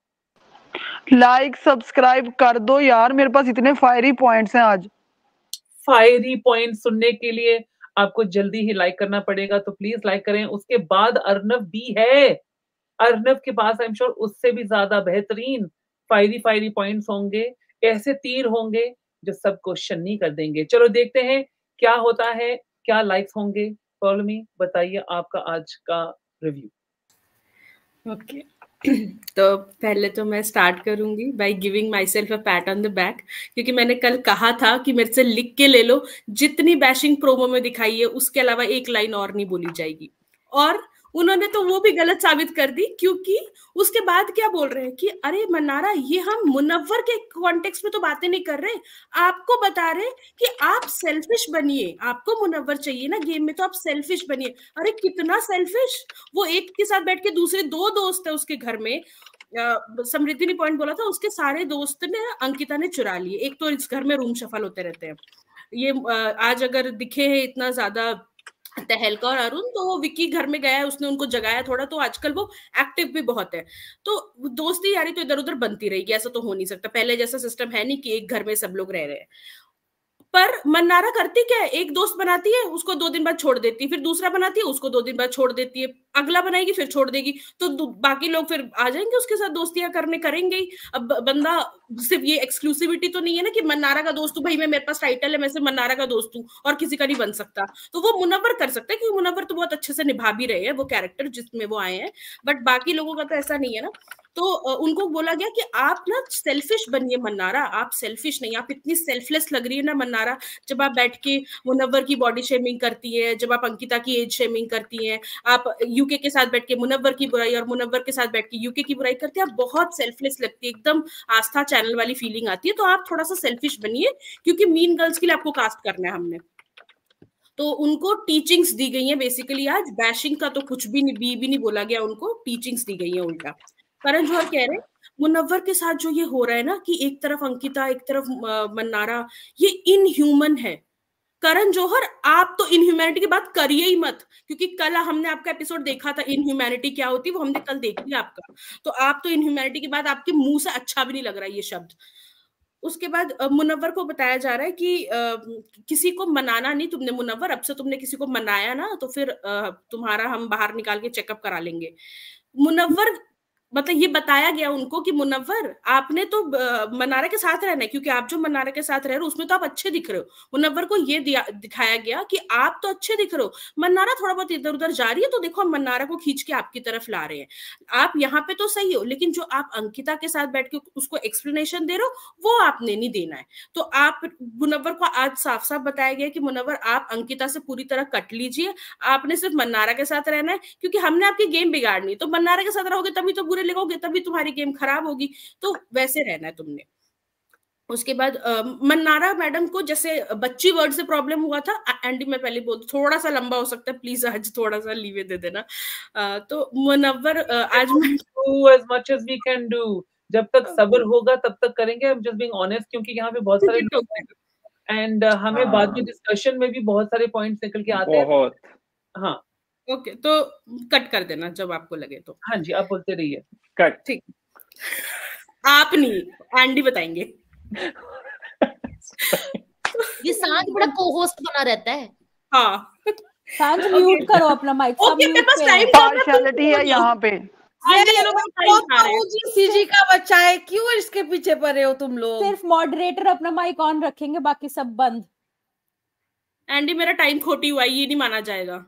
लाइक सब्सक्राइब कर दो यार, मेरे पास इतने फायरी पॉइंट्स हैं आज. फायरी पॉइंट सुनने के लिए आपको जल्दी ही लाइक करना पड़ेगा, तो प्लीज लाइक करें. उसके बाद अर्नव भी है. अर्नव के पास आई एम श्योर उससे भी ज्यादा बेहतरीन फायरी पॉइंट्स होंगे. ऐसे तीर होंगे जो सबको शन्नी कर देंगे. चलो देखते हैं क्या होता है, क्या लाइक्स होंगे. फॉलो मी, बताइए आपका आज का रिव्यू. ओके तो पहले तो मैं स्टार्ट करूंगी by giving myself a pat on the back, क्योंकि मैंने कल कहा था कि मेरे से लिख के ले लो, जितनी बैशिंग प्रोमो में दिखाई है उसके अलावा एक लाइन और नहीं बोली जाएगी. और उन्होंने तो वो भी गलत साबित कर दी, क्योंकि उसके बाद क्या बोल रहे हैं कि अरे मन्नारा ये हम मुनव्वर के कॉन्टेक्स्ट में तो बातें नहीं कर रहे, आपको बता रहे कि आप सेल्फिश बनिए. आपको मुनव्वर चाहिए ना गेम में, तो आप सेल्फिश बनिए. अरे कितना सेल्फिश. वो एक के साथ बैठ के दूसरे 2 दोस्त है उसके घर में. समृद्धि ने पॉइंट बोला था, उसके सारे दोस्त ने अंकिता ने चुरा लिए. एक तो इस घर में रूम शफल होते रहते हैं. ये आज अगर दिखे है इतना ज्यादा तहलका और अरुण, तो वो विक्की घर में गया है, उसने उनको जगाया थोड़ा, तो आजकल वो एक्टिव भी बहुत है. तो दोस्ती यारी तो इधर उधर बनती रहेगी, ऐसा तो हो नहीं सकता. पहले जैसा सिस्टम है नहीं कि एक घर में सब लोग रह रहे हैं. पर मन्नारा करती क्या है, एक दोस्त बनाती है, उसको 2 दिन बाद छोड़ देती है, फिर दूसरा बनाती है, उसको 2 दिन बाद छोड़ देती है, अगला बनाएगी फिर छोड़ देगी, तो बाकी लोग फिर आ जाएंगे उसके साथ दोस्तियां करने, करेंगे ही. अब बंदा सिर्फ ये एक्सक्लूसिविटी तो नहीं है ना कि मन्नारा का दोस्त हूँ भाई, मैं, मेरे पास टाइटल है, मैं सिर्फ मन्नारा का दोस्त हूँ और किसी का नहीं बन सकता. तो वो मुनव्वर कर सकता है, क्योंकि मुनव्वर तो बहुत अच्छे से निभा भी रहे हैं वो कैरेक्टर जिसमें वो आए हैं. बट बाकी लोगों का तो ऐसा नहीं है ना. तो उनको बोला गया कि आप ना सेल्फिश बनिए मन्नारा, आप सेल्फिश नहीं. आप इतनी सेल्फलेस लग रही है ना मन्नारा, जब आप बैठ के मुनव्वर की बॉडी शेमिंग करती है, जब आप अंकिता की एज शेमिंग करती हैं, आप यूके के साथ बैठ के मुनव्वर की बुराई और मुनव्वर के साथ बैठ के यूके की बुराई करती है. आप बहुत सेल्फलेस लगती है, एकदम आस्था चैनल वाली फीलिंग आती है. तो आप थोड़ा सा सेल्फिश बनिए, क्योंकि मीन गर्ल्स के लिए आपको कास्ट करना है हमने. तो उनको टीचिंग्स दी गई है बेसिकली. आज बैशिंग का तो कुछ भी नहीं बोला गया, उनको टीचिंग्स दी गई है उल्टा. करण जौहर कह रहे मुनव्वर के साथ जो ये हो रहा है ना, कि एक तरफ अंकिता एक तरफ मन्नारा, ये इनह्यूमन है. करण जौहर, आप तो इनह्यूमैनिटी की बात करिए ही मत, क्योंकि कल हमने आपका एपिसोड देखा था, इनह्यूमैनिटी क्या होती है वो हमने कल देख लिया आपका। तो आप तो इनह्यूमैनिटी की बात, आपके मुंह से अच्छा भी नहीं लग रहा ये शब्द। उसके बाद मुनव्वर को बताया जा रहा है कि किसी को मनाना नहीं तुमने मुनव्वर, अब से तुमने किसी को मनाया ना तो फिर तुम्हारा हम बाहर निकाल के चेकअप करा लेंगे। मुनव्वर, मतलब ये बताया गया उनको कि मुनव्वर आपने तो मनारा के साथ रहना है, क्योंकि आप जो मनारा के साथ रह रहे हो उसमें तो आप अच्छे दिख रहे हो। मुनव्वर को ये दिखाया गया कि आप तो अच्छे दिख रहे हो, मन्नारा थोड़ा बहुत इधर उधर जा रही है तो देखो हम मन्नारा को खींच के आपकी तरफ ला रहे हैं, आप यहाँ पे तो सही हो, लेकिन जो आप अंकिता के साथ बैठ के उसको एक्सप्लेनेशन दे रहे हो वो आपने नहीं देना है। तो आप, मुनव्वर को आज साफ साफ बताया गया कि मुनव्वर आप अंकिता से पूरी तरह कट लीजिए, आपने सिर्फ मन्नारा के साथ रहना है, क्योंकि हमने आपकी गेम बिगाड़नी, तो मन्नारा के साथ रहोगे तभी तो बुरे लगोगे, तभी तुम्हारी गेम खराब होगी, तो वैसे रहना है तुमने। उसके बाद मन्नारा मैडम को जैसे बच्ची वर्ड से प्रॉब्लम हुआ था, एंडी मैं पहले बोल, थोड़ा सा लंबा हो सकता है, प्लीज आज थोड़ा सा लीवे दे देना। तो मुनव्वर आज do as much as we can do, जब तक सब्र होगा तब तक करेंगे। I'm just being honest, क्योंकि यहाँ पे बहुत सारे लोग हैं एंड हमें बाद में डिस्कशन में भी बहुत सारे पॉइंट्स निकल के आते हैं। बहुत। हाँ ओके, तो कट कर देना जब आपको लगे तो। हाँ जी, आप बोलते रहिए। कट। ठीक, आप नहीं, एंडी बताएंगे। ये सांझ बड़ा को-होस्ट बना रहता है। हाँ, सांझ म्यूट करो अपना माइक, सब ओके, मेरे म्यूट पास पे टाइम है। पार्शियलिटी है यहाँ पे। सीजी का बच्चा है, क्यों इसके पीछे पड़े हो तुम लोग? सिर्फ मॉडरेटर अपना माइक ऑन रखेंगे, बाकी सब बंद। एंडी मेरा टाइम खोटी हुआ, ये नहीं माना जाएगा,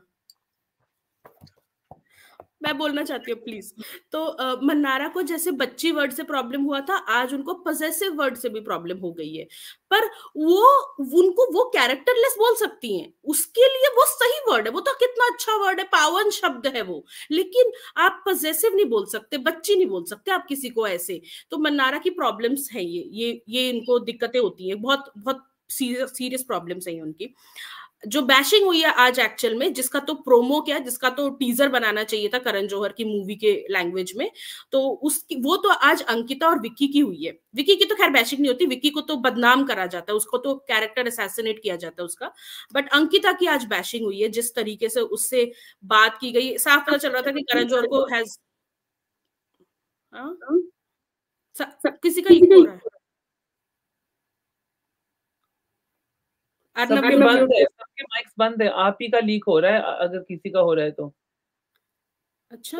मैं बोलना चाहती हूँ प्लीज। तो मन्नारा को जैसे बच्ची वर्ड से प्रॉब्लम हुआ था, आज उनको पजेसिव वर्ड से भी प्रॉब्लम हो गई है, पर उनको वो कैरेक्टरलेस बोल सकती हैं, उसके लिए वो सही वर्ड है, वो तो कितना अच्छा वर्ड है, पावन शब्द है वो, लेकिन आप पजेसिव नहीं बोल सकते, बच्ची नहीं बोल सकते आप किसी को ऐसे। तो मन्नारा की प्रॉब्लम्स है ये इनको दिक्कतें होती है, बहुत बहुत सीरियस प्रॉब्लम्स है उनकी। जो बैशिंग हुई है आज एक्चुअल में, जिसका तो प्रोमो क्या, जिसका तो टीजर बनाना चाहिए था करण जौहर की मूवी के लैंग्वेज में, तो उसकी वो तो आज अंकिता और विक्की की हुई है। विक्की की तो खैर बैशिंग नहीं होती, विक्की को तो बदनाम करा जाता है, उसको तो कैरेक्टर असैसिनेट किया जाता है उसका, बट अंकिता की आज बैशिंग हुई है, जिस तरीके से उससे बात की गई, साफ पता चल रहा था कि करण जौहर को हैज किसी का इको हो रहा है। सबके बंद है, सबके माइक्स बंद है, आप ही का लीक हो रहा है अगर किसी का हो रहा है तो। अच्छा,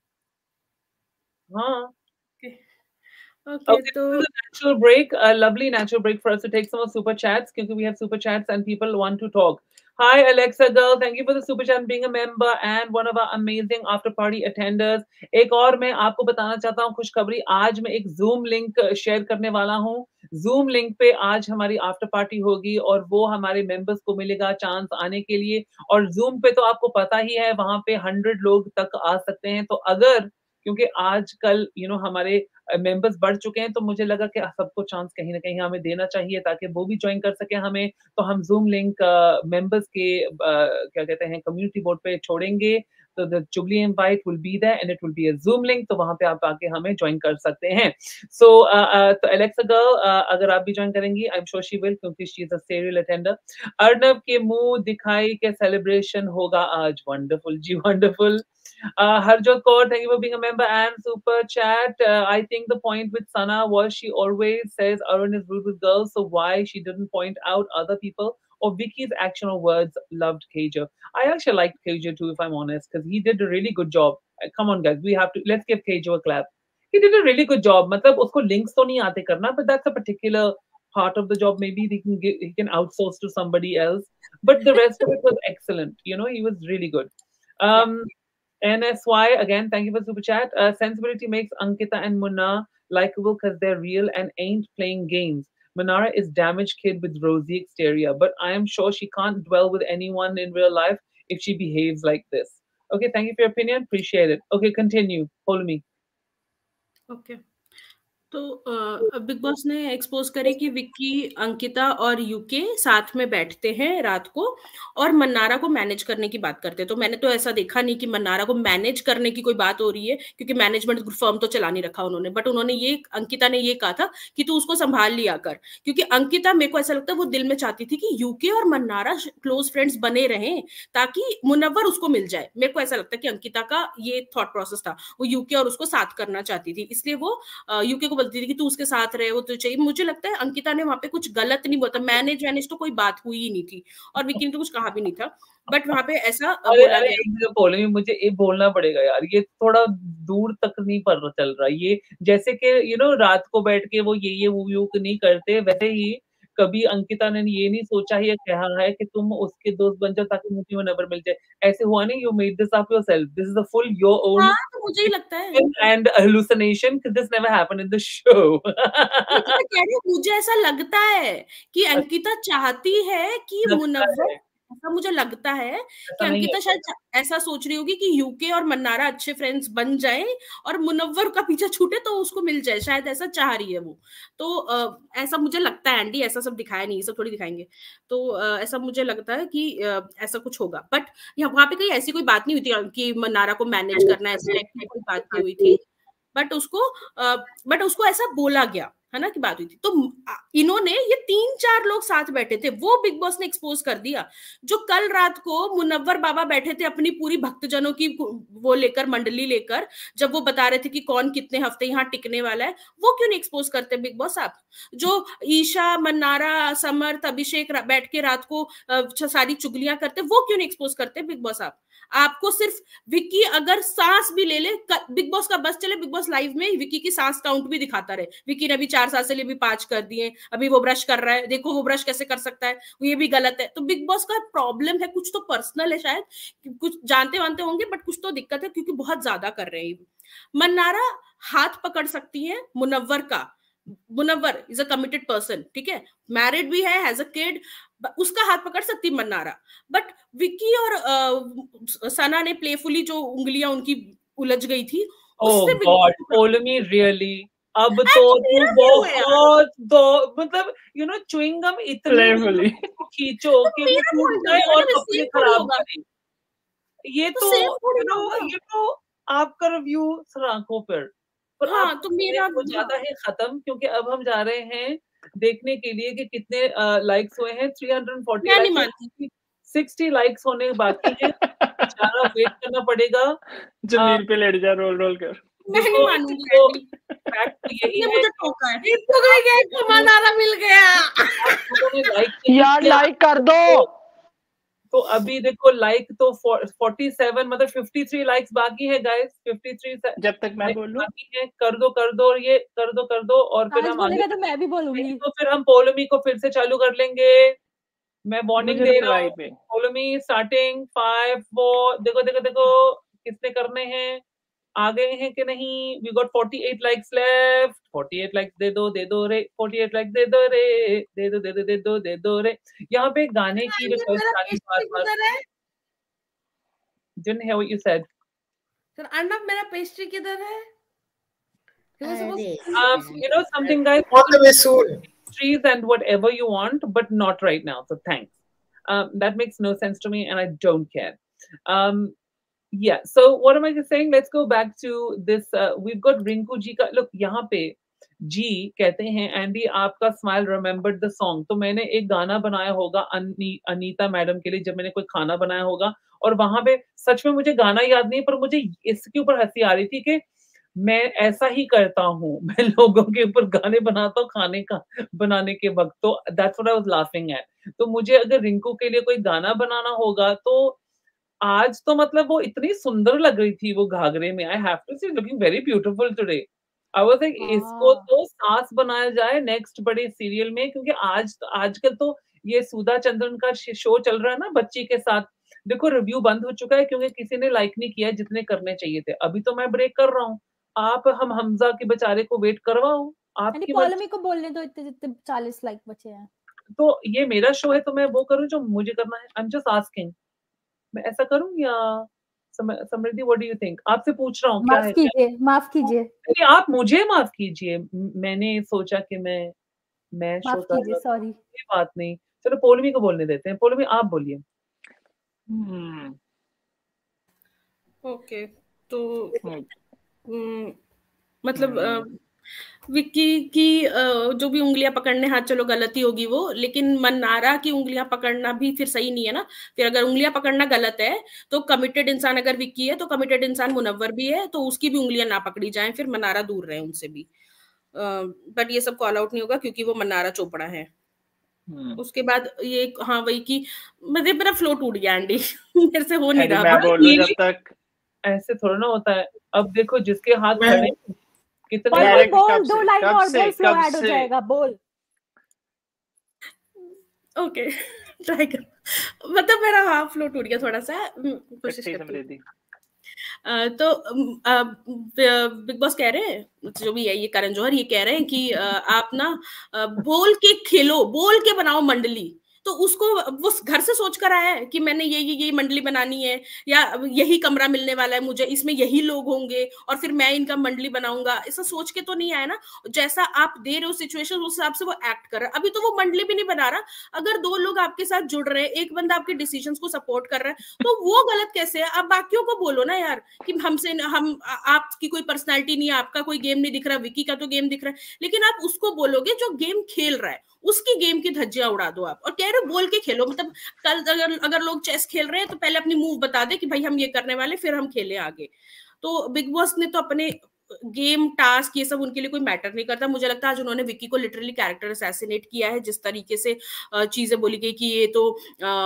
हाँ okay, so natural break, a lovely natural break for us to take some of super chats, because we have super chats and people want to talk. Hi Alexa girl, thank you for the super chat and being a member and one of our amazing after party attenders. एक और मैं आपको बताना चाहता हूँ खुशखबरी, आज मैं एक Zoom लिंक शेयर करने वाला हूँ। Zoom लिंक पे आज हमारी आफ्टर पार्टी होगी और वो हमारे मेंबर्स को मिलेगा चांस आने के लिए, और Zoom पे तो आपको पता ही है वहां पे 100 लोग तक आ सकते हैं। तो अगर, क्योंकि आजकल हमारे मेंबर्स बढ़ चुके हैं, तो मुझे लगा कि सबको चांस कहीं ना कहीं हमें देना चाहिए ताकि वो भी ज्वाइन कर सके हमें। तो हम जूम लिंक मेंबर्स के क्या कहते हैं कम्युनिटी बोर्ड पे छोड़ेंगे, तो the Chugli invite will be there and it will be a Zoom link, तो वहां पे आप आके हमें ज्वाइन कर सकते हैं। सो तो एलेक्सा गर्ल, अगर आप भी ज्वाइन करेंगी, I am sure she will, क्योंकि she is a serial attender. Arnab के मुंह दिखाई के सेलिब्रेशन होगा आज, वंडरफुल जी, wonderful. Harjot Kaur, thank you for being a member and super chat. I think the point with Sana was she always says Arun is rude with girls, so why she didn't point out other people or Vicky's action or words. Loved Kaja. I actually liked Kaja too, if I'm honest, because he did a really good job. Come on guys, let's give Kaja a clap. He did a really good job. मतलब उसको links तो नहीं आते करना, but that's a particular part of the job. Maybe he can outsource to somebody else, but the rest of it was excellent. He was really good. NSY, again, thank you for super chat. Sensibility makes Ankita and Munna likable because they're real and ain't playing games. Manara is damaged kid with rosy exterior, but I am sure she can't dwell with anyone in real life if she behaves like this. Okay, thank you for your opinion. Appreciate it. Okay, continue. Follow me. Okay. तो big Boss ने expose करे कि विक्की, अंकिता और UK साथ में बैठते हैं रात को और मन्नारा को मैनेज करने की बात करते हैं। तो मैंने तो ऐसा देखा नहीं कि मन्नारा को मैनेज करने की कोई बात हो रही है, क्योंकि मैनेजमेंट फर्म तो चला नहीं रखा उन्होंने। बट उन्होंने ये, अंकिता ने ये कहा था कि तू उसको संभाल लिया कर, क्योंकि अंकिता, मेरे को ऐसा लगता है वो दिल में चाहती थी कि यूके और मन्नारा क्लोज फ्रेंड्स बने रहें ताकि मुनव्वर उसको मिल जाए। मेरे को ऐसा लगता है कि अंकिता का ये थॉट प्रोसेस था, वो यूके और उसको साथ करना चाहती थी, इसलिए वो यूके को बोलती थी कि तू उसके साथ रहे, वो तो चाहिए। मुझे लगता है अंकिता ने वहां पे कुछ गलत नहीं बोला, मैनेज तो कोई बात हुई ही नहीं थी और विक्की ने तो कुछ कहा भी नहीं था, बट वहां पे ऐसा बोला गया। बोलेंगे, मुझे ये बोलना पड़ेगा यार, ये थोड़ा दूर तक नहीं पर चल रहा ये, जैसे कि रात को बैठ के वो ये वो नहीं करते, वैसे ही कभी अंकिता ने ये नहीं सोचा या कहा है कि तुम उसके दोस्त बन जाओ ताकि मुझे वो नंबर मिल जाए। ऐसे हुआ नहीं, you made this up yourself, this is a full your own. हाँ, तो मुझे ही लगता है and hallucination, this never happened in the show. मुझे ऐसा लगता है कि अंकिता चाहती है कि मुनव्वर, ऐसा मुझे लगता है कि अंकिता शायद ऐसा सोच रही होगी कि यूके और मन्नारा अच्छे फ्रेंड्स बन जाएं और मुनव्वर का पीछा छूटे तो उसको मिल जाए, शायद ऐसा चाह रही है वो। तो ऐसा मुझे लगता है एंडी, ऐसा सब दिखाया नहीं, सब थोड़ी दिखाएंगे। तो ऐसा मुझे लगता है कि ऐसा कुछ होगा, बट वहां पे कहीं ऐसी कोई बात नहीं हुई थी कि मन्नारा को मैनेज करना, ऐसी कोई बात नहीं हुई थी। बट उसको ऐसा बोला गया है ना कि बात हुई थी। तो इन्होंने, ये 3-4 लोग साथ बैठे थे, वो बिग बॉस ने एक्सपोज कर दिया। जो कल रात को मुनव्वर बाबा बैठे थे अपनी पूरी भक्तजनों की वो लेकर, मंडली लेकर, जब वो बता रहे थे कि कौन कितने हफ्ते यहाँ टिकने वाला है, वो क्यों नहीं एक्सपोज करते बिग बॉस आप? जो ईशा, मन्नारा, समर्थ, अभिषेक बैठ के रात को सारी चुगलियां करते, वो क्यों नहीं एक्सपोज करते बिग बॉस आप? आपको सिर्फ विक्की अगर सांस भी ले ले, बिग बॉस का बस चले, बिग बॉस लाइव में विक्की की सांस काउंट भी दिखाता रहे, विक्की ने अभी 4 सांसें लिए, भी 5 कर दिए, अभी वो ब्रश कर रहा है, देखो वो ब्रश कैसे कर सकता है, ये भी गलत है। तो बिग बॉस का प्रॉब्लम है, कुछ तो पर्सनल है शायद, कुछ जानते वानते होंगे, बट कुछ तो दिक्कत है, क्योंकि बहुत ज्यादा कर रहे हैं। मन्नारा हाथ पकड़ सकती है मुनव्वर का, Munawar is a committed person, ठीक है, मैरिड भी है, हैज अ किड, उसका हाथ पकड़ सकती मन्नारा। बट विक्की और सना ने प्लेफुली जो उंगलियां उनकी उलझ गई थी, उससे पोलमी रियली अब तो बहुत मतलब च्युइंग गम इतनी खींचो कि वो टूट जाए और कपड़े खराब करें। ये तो आपका रिव्यू सराखों पर तो मेरा वो ज्यादा है खत्म, क्योंकि अब हम जा रहे हैं देखने के लिए कि कितने लाइक्स हुए हैं। 340 लाइक्स, 60 लाइक्स होने बाकी है, ज्यादा वेट करना पड़ेगा। जमीन पे लेट जा, रोल रोल कर। मैं नहीं मानूंगी, फैक्ट यही है, मुझे टोका है, इसको मन्नारा मिल गया यार, लाइक कर दो। तो अभी देखो लाइक तो 47, मतलब 53 लाइक्स बाकी है गाइस, 53 जब तक मैं बोलूं बाकी है। कर दो ये कर दो और फिर हम आगे, तो मैं भी बोलूंगी, तो फिर हम पोलोमी को फिर से चालू कर लेंगे। मैं वार्निंग दे रहा हूँ, पोलोमी स्टार्टिंग 5 4, देखो किसने करने हैं, आ गए हैं कि नहीं। We got 48 likes left, 48 likes दे दो रे, 48 लाइक्स दे दो रे, दे दो रे। यहाँ पे गाने की रिक्वेस्ट आ रही बार-बार। Didn't hear what you said. Sir Arnav, मेरा पेस्ट्री किधर है? Something guys, on the way soon. Trees and whatever you want, but not right now. So thanks. That makes no sense to me, and I don't care. Yeah. So what am I just saying? Let's go back to this. We've got Rinku ji ka look. यहाँ पे जी कहते हैं, Andy आपका smile remembered the song. तो मैंने एक गाना बनाया होगा अनीता मैडम के लिए, जब मैंने कोई खाना बनाया होगा, और वहां पे सच में मुझे गाना याद नहीं, पर मुझे इसके ऊपर हंसी आ रही थी कि मैं ऐसा ही करता हूँ, मैं लोगों के ऊपर गाने बनाता हूँ खाने का बनाने के वक्त। तो that's what I was laughing at. तो मुझे अगर रिंकू के लिए कोई गाना बनाना होगा, तो आज तो मतलब वो इतनी सुंदर लग रही थी वो घाघरे में। I have to say looking very beautiful today. I was like इसको तो सास बनाया जाए नेक्स्ट बड़े सीरियल में, क्योंकि आजकल तो ये सुधा चंद्रन का शो चल रहा है ना बच्ची के साथ। देखो रिव्यू बंद हो चुका है क्योंकि किसी ने लाइक नहीं किया जितने करने चाहिए थे। अभी तो मैं ब्रेक कर रहा हूँ, आप हम हमजा के बेचारे को वेट करवाओ। आपकी पोलेमी को बोलने दो, इतने जितने 40 लाइक बचे हैं। तो ये मेरा शो है, तो मैं वो करूँ जो मुझे करना है। आई एम जस्ट आस्किंग, मैं ऐसा करूँ या Samruddhi, what do you think? आपसे पूछ रहा हूँ क्या है? माफ कीजिए। नहीं, आप मुझे माफ कीजिए, मैंने सोचा कि मैं शो कर रहा था, सॉरी। कोई बात नहीं। चलो पौलमी को बोलने देते हैं। पौलमी आप बोलिए। ओके, तो मतलब विक्की की जो भी उंगलियां पकड़ने, हाथ चलो गलती होगी वो, लेकिन मन्नारा की उंगलियां पकड़ना भी फिर सही नहीं है ना। फिर अगर उंगलियां पकड़ना गलत है तो कमिटेड इंसान अगर विक्की है तो कमिटेड इंसान मुनव्वर भी है, तो उसकी भी उंगलियां ना पकड़ी जाएं, फिर मन्नारा दूर रहे उनसे भी। बट ये सब कॉल आउट नहीं होगा क्योंकि वो मन्नारा चोपड़ा है। उसके बाद ये हाँ वही की मेरा फ्लो टूट गया एंडी मेरे से हो नहीं रहा। मैं बोलूं जब तक ऐसे थोड़ा ना होता है। अब देखो जिसके हाथ खड़े कितने बोल 2 लाइन और बोल, फ्लो ऐड हो जाएगा, बोल। ओके ट्राई कर, मतलब मेरा हाफ फ्लो टूट गया थोड़ा सा, कोशिश करती हूँ। तो बिग बॉस कह रहे हैं, जो भी है ये करण जौहर, ये कह रहे हैं कि आप ना बोल के खेलो, बोल के बनाओ मंडली। तो उसको वो घर से सोच कर आया है कि मैंने ये मंडली बनानी है, या यही कमरा मिलने वाला है मुझे, इसमें यही लोग होंगे और फिर मैं इनका मंडली बनाऊंगा, ऐसा सोच के तो नहीं आया ना। जैसा आप दे रहे हो सिचुएशन, उस हिसाब से वो एक्ट कर रहा है। अभी तो वो मंडली भी नहीं बना रहा। अगर 2 लोग आपके साथ जुड़ रहे हैं, एक बंदा आपके डिसीजंस को सपोर्ट कर रहा है, तो वो गलत कैसे है? आप बाकियों को बोलो ना यार कि आपकी कोई पर्सनालिटी नहीं है, आपका कोई गेम नहीं दिख रहा, विकी का तो गेम दिख रहा है, लेकिन आप उसको बोलोगे जो गेम खेल रहा है, उसकी गेम की धज्जियां उड़ा दो आप। और कह रहे हो बोल के खेलो, मतलब कल अगर लोग चेस खेल रहे हैं तो पहले अपनी मूव बता दे कि भाई हम ये करने वाले, फिर हम खेलें आगे। तो बिग बॉस ने तो अपने गेम, टास्क, ये सब उनके लिए कोई मैटर नहीं करता। मुझे लगता है आज उन्होंने विक्की को लिटरली कैरेक्टर असैसिनेट किया है, जिस तरीके से चीजें बोली गई कि ये तो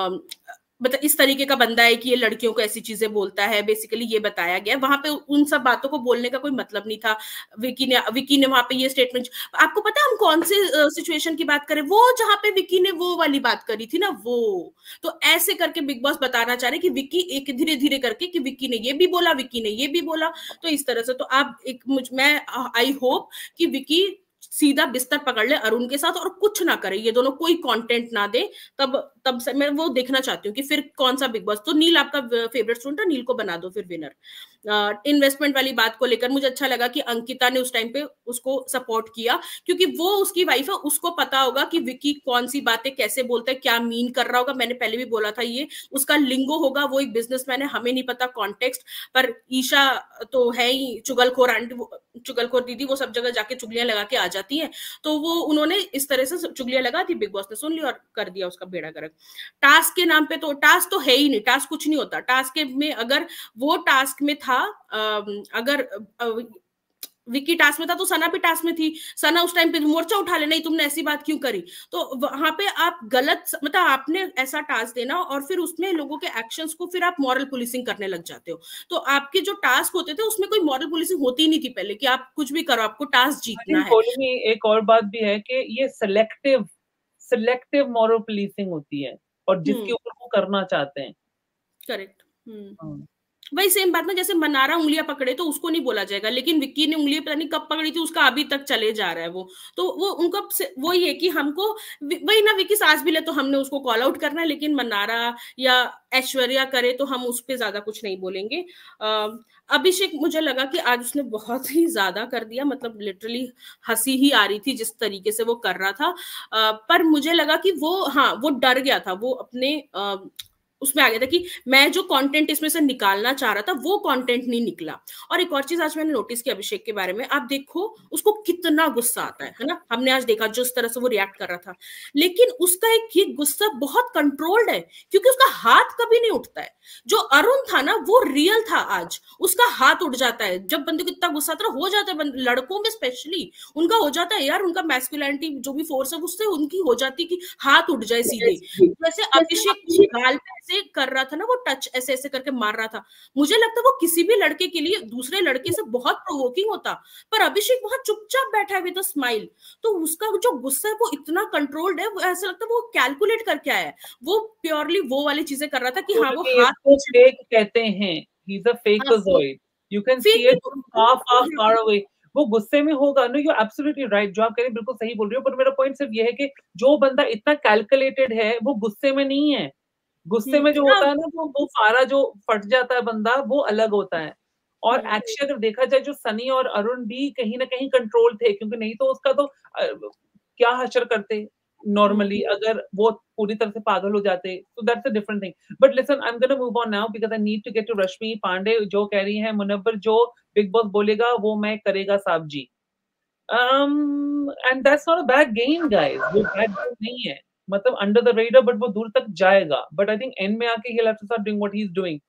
मतलब इस तरीके का बंदा है कि ये लड़कियों को ऐसी चीजें बोलता है, बेसिकली ये बताया गया। वहां पे उन सब बातों को बोलने का कोई मतलब नहीं था। विक्की ने वहां पे ये स्टेटमेंट, आपको पता है हम कौन से सिचुएशन की बात करें? वो जहां पे विक्की ने वो वाली बात करी थी ना, वो तो ऐसे करके बिग बॉस बताना चाह रहे कि विक्की एक धीरे धीरे करके कि विक्की ने ये भी बोला, विक्की ने ये भी बोला, तो इस तरह से। तो आप मैं आई होप कि विक्की सीधा बिस्तर पकड़ ले अरुण के साथ और कुछ ना करे, ये दोनों कोई कंटेंट ना दे। तब से मैं वो देखना चाहती हूँ कि फिर कौन सा बिग बॉस। तो नील आपका फेवरेट स्टूडेंट है, नील को बना दो फिर विनर। इन्वेस्टमेंट वाली बात को लेकर मुझे अच्छा लगा कि अंकिता ने उस टाइम पे उसको सपोर्ट किया, क्योंकि वो उसकी वाइफ है, उसको पता होगा कि विक्की कौन सी बातें कैसे बोलता है, क्या मीन कर रहा होगा। मैंने पहले भी बोला था ये उसका लिंगो होगा, वो एक बिजनेसमैन है, हमें नहीं पता कॉन्टेक्स्ट। पर ईशा तो है ही चुगलखोर आंटी, चुगलखोर दीदी, वो सब जगह जाके चुगलियां लगा के आ जाती है। तो वो उन्होंने इस तरह से चुगलियां लगा थी, बिग बॉस ने सुन ली और कर दिया उसका बेड़ा गर्क। टास्क के नाम पे तो टास्क तो है ही नहीं, टास्क कुछ नहीं होता। टास्क में अगर वो टास्क में था, अगर विक्की टास्क में था तो सना भी टास्क में थी। सना उस टाइम पे मोर्चा उठा ले, नहीं तुमने ऐसी बात क्यों करी। तो वहां पे आप गलत, मतलब आपने ऐसा टास्क देना और फिर उसमें लोगों के एक्शंस को फिर आप मॉरल पुलिसिंग करने लग जाते हो। तो आपके जो टास्क होते थे उसमें कोई मॉरल पुलिसिंग होती ही नहीं थी पहले, कि आप कुछ भी करो, आपको टास्क जीतना है। एक और बात भी है कि ये सिलेक्टिव मॉरल पुलिसिंग होती है, और जिसके ऊपर वो करना चाहते हैं। करेक्ट। वही सेम बात ना, जैसे मनारा उंगलियां पकड़े तो उसको नहीं बोला जाएगा, लेकिन विक्की ने उंगलियां पता नहीं कब पकड़ी थी, उसका अभी तक चले जा रहा है वो। तो वो उनका वही है कि हमको वही ना, विक्की सांस भी ले तो हमने उसको कॉल आउट करना है, लेकिन मनारा या ऐश्वर्या करे तो हम उस पर ज्यादा कुछ नहीं बोलेंगे। अभिषेक मुझे लगा कि आज उसने बहुत ही ज्यादा कर दिया, मतलब लिटरली हंसी ही आ रही थी जिस तरीके से वो कर रहा था। पर मुझे लगा कि वो डर गया था, वो अपने उसमें आ गया था कि मैं जो कंटेंट इसमें से निकालना चाह रहा था वो कंटेंट नहीं निकला। और एक और चीज आज मैंने नोटिस की अभिषेक के बारे में, आप देखो उसको कितना गुस्सा आता है ना। हमने आज देखा जो इस तरह से वो रिएक्ट कर रहा था, लेकिन उसका एक ये गुस्सा बहुत कंट्रोल्ड है, क्योंकि उसका हाथ कभी नहीं उठता है। जो अरुण था ना वो रियल था, आज उसका हाथ उठ जाता है जब बंदे को इतना गुस्सा आता हो जाता है। लड़कों में स्पेशली उनका हो जाता है यार, उनका मैस्कुलिनिटी जो भी फोर्स है उससे उनकी हो जाती कि हाथ उठ जाए सीधे। जैसे अभिषेक गाल पे ऐसे कर रहा था ना, वो टच ऐसे ऐसे करके मार रहा था, मुझे लगता है वो किसी भी लड़के के लिए दूसरे लड़के से बहुत प्रोवोकिंग होता। पर अभिषेक बहुत चुपचाप बैठा है विद अ स्माइल, तो उसका जो गुस्सा है वो इतना कंट्रोल्ड है, वो ऐसा लगता है वो कैलकुलेट करके आया है। वो प्योरली वो वाली चीजें कर रहा था कि हाँ वो हाथ फेक कहते हैं, he is a fakeroid, you can see it far away. वो गुस्से में होगा। नो यू एब्सोल्युटली राइट, जो आप कह रहे हैं बिल्कुल सही बोल रही हो। पर मेरा पॉइंट सिर्फ ये है कि जो बंदा इतना कैलकुलेटेड है वो गुस्से में नहीं है, गुस्से में जो होता है ना, वो फारा जो फट जाता है बंदा, वो अलग होता है। और एक्चुअली अगर देखा जाए, जो सनी और अरुण भी कहीं ना कहीं कंट्रोल थे, क्योंकि नहीं तो उसका तो क्या हशर करते नॉर्मली, अगर वो पूरी तरह से पागल हो जाते। so that's a different thing. But listen, I'm going to move on now because I need to get to Rashmi Pandey, जो कह रही है मुनव्वर जो बिग बॉस बोलेगा वो मैं करेगा साहब जी। and that's not a bad game guys, वो bad game नहीं है, मतलब under the radar, but वो दूर तक जाएगा। but I think end में आके he'll have to start doing what he's doing.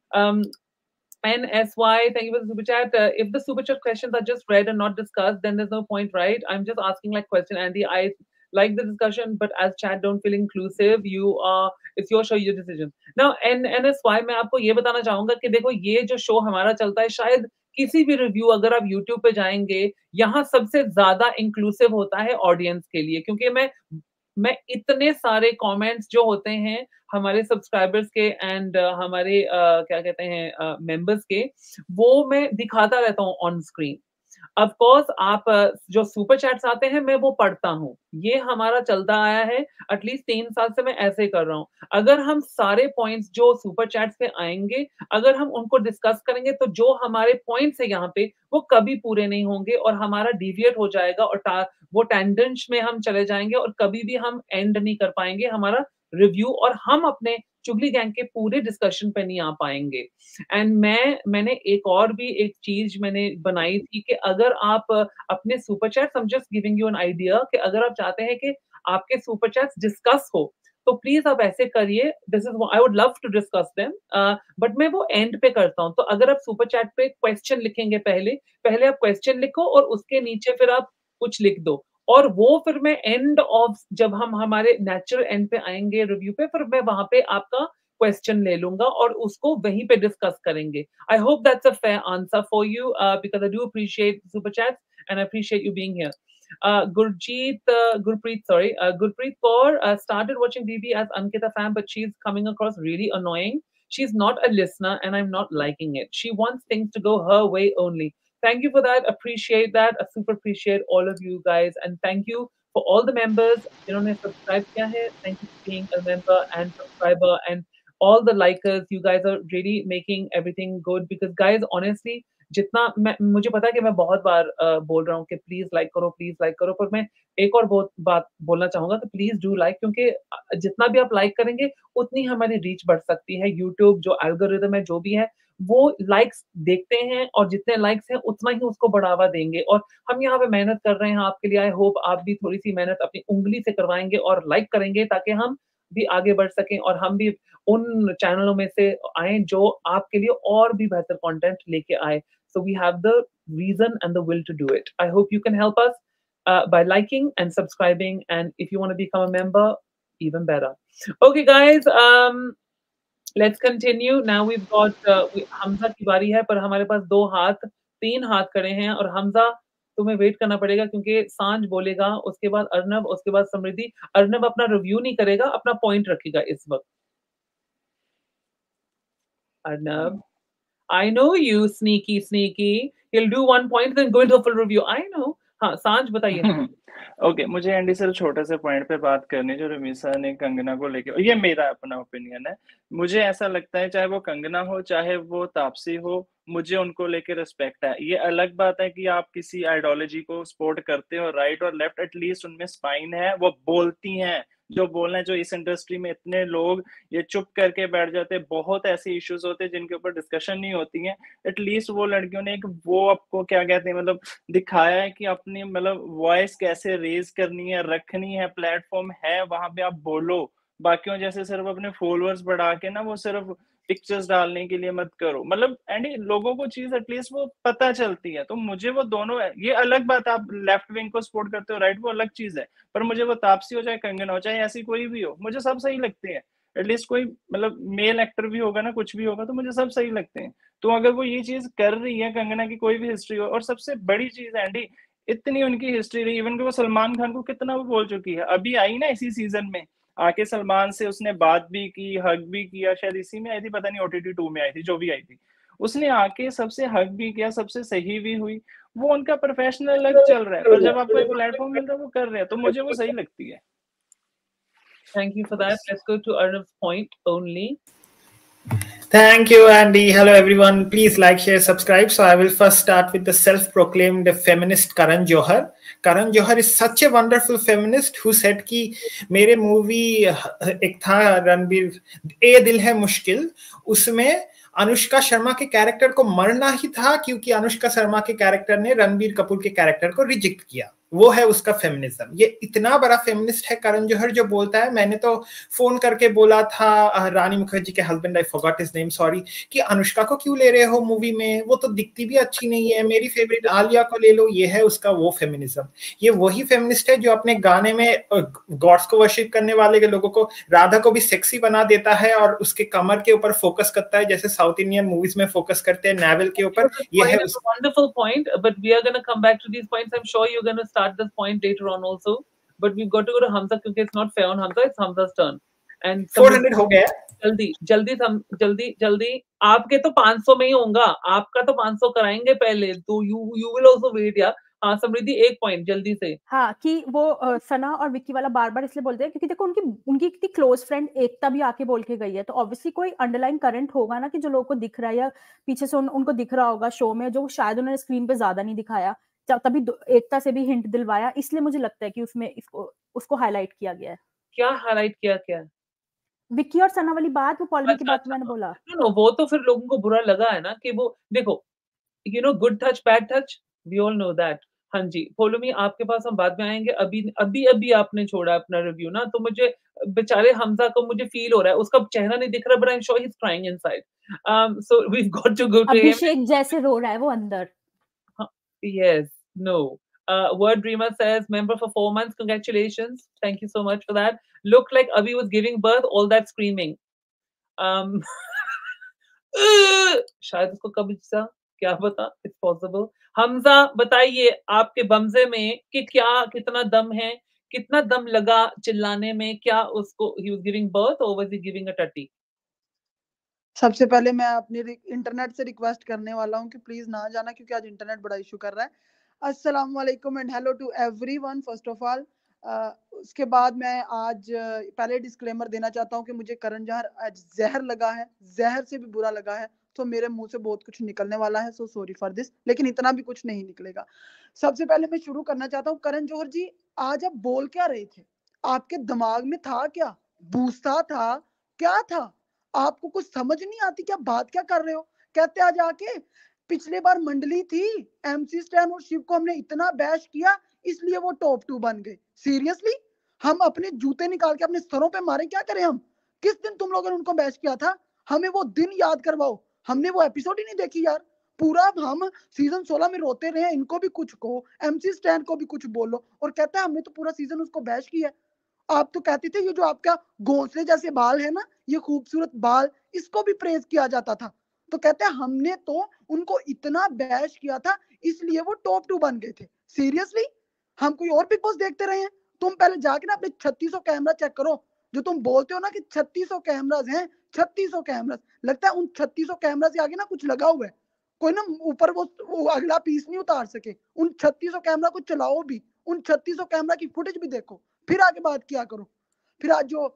NSY, thank you for the super chat. If the super chat questions are just read and not discussed, then there's no point, right? I'm just asking like question, Andy. I like the discussion, but as chat don't feel inclusive, it's your show, your decision. Now, NSY, मैं आपको ये बताना चाहूंगा कि देखो ये जो show हमारा चलता है, शायद किसी भी रिव्यू अगर आप YouTube पे जाएंगे, यहाँ सबसे ज्यादा इंक्लूसिव होता है ऑडियंस के लिए, क्योंकि मैं इतने सारे कमेंट्स जो होते हैं हमारे सब्सक्राइबर्स के एंड हमारे क्या कहते हैं मेंबर्स के, वो मैं दिखाता रहता हूँ ऑन स्क्रीन। ऑफ कोर्स आप जो सुपर चैट्स आते हैं मैं वो पढ़ता हूँ, ये हमारा चलता आया है, एटलीस्ट 3 साल से मैं ऐसे ही कर रहा हूँ। अगर हम सारे पॉइंट्स जो सुपर चैट्स पे आएंगे, अगर हम उनको डिस्कस करेंगे, तो जो हमारे पॉइंट्स है यहाँ पे वो कभी पूरे नहीं होंगे और हमारा डिविएट हो जाएगा और वो टेंडेंस में हम चले जाएंगे और कभी भी हम एंड नहीं कर पाएंगे हमारा रिव्यू, और हम अपने चुगली गैंग के पूरे डिस्कशन पे नहीं आ पाएंगे। एंड मैंने एक चीज मैंने बनाई थी कि अगर आप अपने super chats, I am just giving you an idea, कि अगर आप चाहते हैं कि आपके सुपर चैट्स डिस्कस हो, तो प्लीज आप ऐसे करिए। This is I would love to discuss them, but मैं वो एंड पे करता हूँ। तो अगर आप सुपर चैट पे क्वेश्चन लिखेंगे, पहले आप क्वेश्चन लिखो और उसके नीचे फिर आप कुछ लिख दो, और वो फिर मैं एंड ऑफ, जब हम हमारे नेचुरल एंड पे आएंगे रिव्यू पे, फिर मैं वहां पे आपका क्वेश्चन ले लूंगा और उसको वहीं पे डिस्कस करेंगे। I hope that's a fair answer for you, because I do appreciate super chats and I appreciate you being here. Gurpreet Kaur started watching BB as Ankita fan, but she's coming across really annoying. She's not a listener and I'm not liking it. She wants things to go her way only. Thank you for that. Appreciate that. I super appreciate all of you guys. And thank you for all the members. जिन्होंने subscribe किया है. Thank you for being a member and subscriber and all the likers. You guys are really making everything good because guys, honestly, जितना मुझे पता है कि मैं बहुत बार बोल रहा हूँ कि प्लीज लाइक करो, पर मैं एक और बहुत बात बोलना चाहूंगा कि प्लीज डू लाइक, क्योंकि जितना भी आप लाइक करेंगे उतनी हमारी रीच बढ़ सकती है। यूट्यूब जो एल्गोरिदम है जो भी है वो लाइक्स देखते हैं और जितने लाइक्स हैं उतना ही उसको बढ़ावा देंगे, और हम यहाँ पे मेहनत कर रहे हैं आपके लिए। आई होप आप भी थोड़ी सी मेहनत अपनी उंगली से करवाएंगे और लाइक करेंगे ताकि हम भी आगे बढ़ सकें और हम भी उन चैनलों में से आए जो आपके लिए और भी बेहतर कंटेंट लेके आए। So we have the reason and the will to do it. I hope you can help us by liking and subscribing, and if you want to become a member, even better. Okay, guys, let's continue. Now we've got Hamza की बारी है, पर हमारे पास 3 हाथ खड़े हैं, और हमजा तुम्हें वेट करना पड़ेगा क्योंकि सांझ बोलेगा, उसके बाद अर्नब, उसके बाद समृद्धि। अर्नब अपना रिव्यू नहीं करेगा, अपना पॉइंट रखेगा इस वक्त। Arnab, I know you, sneaky. He'll do 1 point, then go into a full review. I know. हाँ, सांझ बताइए। ओके, मुझे एंडी सर छोटे से पॉइंट पे बात करनी, जो रमीसा ने कंगना को लेके, ये मेरा अपना ओपिनियन है। मुझे ऐसा लगता है चाहे वो कंगना हो चाहे वो तापसी हो, मुझे उनको लेके रिस्पेक्ट है। ये अलग बात है कि आप किसी आइडियोलॉजी को सपोर्ट करते हो, राइट और लेफ्ट, एटलीस्ट उनमें स्पाइन है, वो बोलती हैं जो बोलना है। जो इस इंडस्ट्री में इतने लोग ये चुप करके बैठ जाते हैं, बहुत ऐसे इश्यूज होते हैं जिनके ऊपर डिस्कशन नहीं होती है। एटलीस्ट वो लड़कियों ने एक वो आपको क्या कहते हैं मतलब दिखाया है कि अपनी मतलब वॉइस कैसे रेज करनी है, रखनी है, प्लेटफॉर्म है वहां पे आप बोलो। बाकियों जैसे सिर्फ अपने फॉलोअर्स बढ़ा के ना वो सिर्फ पिक्चर्स डालने के लिए मत करो। मतलब एंड लोगों को चीज एटलीस्ट वो पता चलती है। तो मुझे वो दोनों, ये अलग बात, आप लेफ्ट विंग को सपोर्ट करते हो, राइट, वो अलग चीज है, पर मुझे वो तापसी हो चाहे कंगना हो चाहे ऐसी कोई भी हो, मुझे सब सही लगते हैं। एटलीस्ट कोई मतलब मेल एक्टर भी होगा ना, कुछ भी होगा, तो मुझे सब सही लगते हैं। तो अगर वो ये चीज कर रही है, कंगना की कोई भी हिस्ट्री हो, और सबसे बड़ी चीज है एंडी, इतनी उनकी हिस्ट्री रही, इवन कि वो सलमान खान को कितना वो बोल चुकी है। अभी आई ना इसी सीजन में आके सलमान से उसने बात भी की, हग भी किया, शायद इसी में आई थी, पता नहीं OTT 2 में आई थी, जो भी आई थी, उसने आके सबसे हग भी किया, सबसे सही भी हुई। वो उनका प्रोफेशनल अलग चल रहा है, पर जब आपको एक प्लेटफॉर्म मिल रहा है वो कर रहे हैं, तो मुझे वो सही लगती है। Thank you for that. Let's go to Arnav's point only. Thank you, Andy. Hello, everyone. Please like, share, subscribe. So I will first start with the self-proclaimed feminist Karan Johar. Karan Johar is such a wonderful feminist who said कि मेरे movie एक था रणबीर ए दिल है मुश्किल, उसमें अनुष्का शर्मा के character को मरना ही था क्योंकि अनुष्का शर्मा के कैरेक्टर ने रणबीर कपूर के कैरेक्टर को रिजेक्ट किया। वो है उसका फेमिनिज्म। ये इतना बड़ा फेमिनिस्ट है करण जौहर जो बोलता है। मैंने तो फोन करके बोला था रानी मुखर्जी के husband, I forgot his name, sorry, कि अनुष्का को क्यों ले रहे हो मूवी में, वो तो दिखती भी अच्छी नहीं है, मेरी फेवरेट आलिया को ले लो। ये है उसका वो फेमिनिज्म। ये वही फेमिनिस्ट है जो अपने गाने में गॉड्स को वर्शिप करने वाले के लोगों को, राधा को भी सेक्सी बना देता है और उसके कमर के ऊपर फोकस करता है जैसे साउथ इंडियन मूवीज में फोकस करते हैं नेवल के ऊपर। ये है wonderful point, but we are going to come back to these points. I'm sure you're going to start this point later on also, but we've got to go to Hamza because it's not fair on Hamza, it's Hamza's turn. And 400 हो गया। जल्दी आपके तो 500 में ही होगा, आपका तो 500 कराएंगे पहले, तो you will also wait यार। हाँ समृद्धि, एक पॉइंट जल्दी से। हाँ, कि वो सना और विक्की वाला बार बार इसलिए बोलते हैं क्योंकि देखो उनकी इतनी क्लोज फ्रेंड एकता भी आके बोल के गई है, तो ऑब्वियसली कोई अंडरलाइन करंट होगा ना कि जो लोगों को दिख रहा है या पीछे से उनको दिख रहा होगा शो में, जो शायद उन्होंने स्क्रीन पे ज्यादा नहीं दिखाया, तभी एकता से भी हिंट दिलवाया। इसलिए मुझे लगता है कि उसमें उसको हाईलाइट किया गया है। क्या हाईलाइट किया? क्या विक्की और सना वाली बात, वो पॉलिटिक की बात मैंने बोला। नो, वो तो फिर लोगों को बुरा लगा है ना कि वो देखो, you know, good touch bad touch, we all know that. हाँ जी, फॉलो मी, आपके पास हम बाद में आएंगे। अभी आपने छोड़ा अपना रिव्यू ना, तो मुझे बेचारे हमजा को मुझे फील हो रहा है, उसका चेहरा नहीं दिख रहा, but I am sure he is crying inside. So we have got to go to him. Abhishek जैसे रो रहा है वो अंदर। Yes, no. Word Dreamer says, member for 4 months. Congratulations. Thank you so much for that. Looked like Abhi was giving birth, all that screaming. शायद उसको कभी सा, क्या पता, it's possible. हमजा बताइए आपके बमजे में कि क्या कितना दम है, कितना दम लगा चिल्लाने में, क्या उसको he was giving birth or was he giving a टट्टी? सबसे पहले मैं अपने इंटरनेट से रिक्वेस्ट करने वाला हूँ कि प्लीज ना जाना क्योंकि आज इंटरनेट बड़ा इशू कर रहा है। अस्सलाम वालेकुम and hello to everyone first of all. उसके बाद मैं आज पहले डिस्क्लेमर देना चाहता हूँ कि मुझे करण जौहर आज जहर लगा है, जहर से भी बुरा लगा है, तो मेरे मुंह से बहुत कुछ निकलने वाला है, सो सॉरी फॉर दिस, लेकिन इतना भी कुछ नहीं निकलेगा। सबसे पहले मैं शुरू करना चाहता हूँ, करण जौहर जी आज आप बोल क्या रहे थे? आपके दिमाग में था क्या? बूस्ता था? क्या था? आपको कुछ समझ नहीं आती क्या? बात क्या कर रहे हो? कहते आ जाके पिछले बार मंडली थी, एमसी स्टैन और शिव को हमने इतना बैश किया इसलिए वो टॉप 2 बन गए। सीरियसली हम अपने जूते निकाल के अपने सरों पे मारे? क्या करें हम? किस दिन तुम लोगों ने उनको बैश किया था? हमें वो दिन याद करवाओ। हमने वो एपिसोड ही नहीं देखी यार। पूरा हम सीजन 16 में रोते रहे, इनको भी कुछ कहो, एमसी स्टैन को भी कुछ बोलो, और कहता है हमने तो पूरा सीजन उसको बैश किया। आप तो कहते थे ये जो आपका घोंसले जैसे बाल है ना, ये खूबसूरत बाल, इसको भी प्रेज किया जाता था। तो कहते हैं हमने तो उनको इतना बैश किया था इसलिए वो टॉप 2 बन गए थे। सीरियसली हम कोई और बिग बॉस देखते रहे हैं? तुम पहले जाके ना अपने 3600 कैमरा चेक करो। जो तुम बोलते हो ना कि 3600 कैमराज हैं, 3600 कैमराज, लगता है उन 3600 कैमरा से आगे ना कुछ लगा हुआ है, कोई ना ऊपर वो अगला पीस नहीं उतार सके। उन 3600 कैमरा को चलाओ भी, उन 3600 कैमरा की फुटेज भी देखो, फिर आगे बात किया करो। फिर आज जो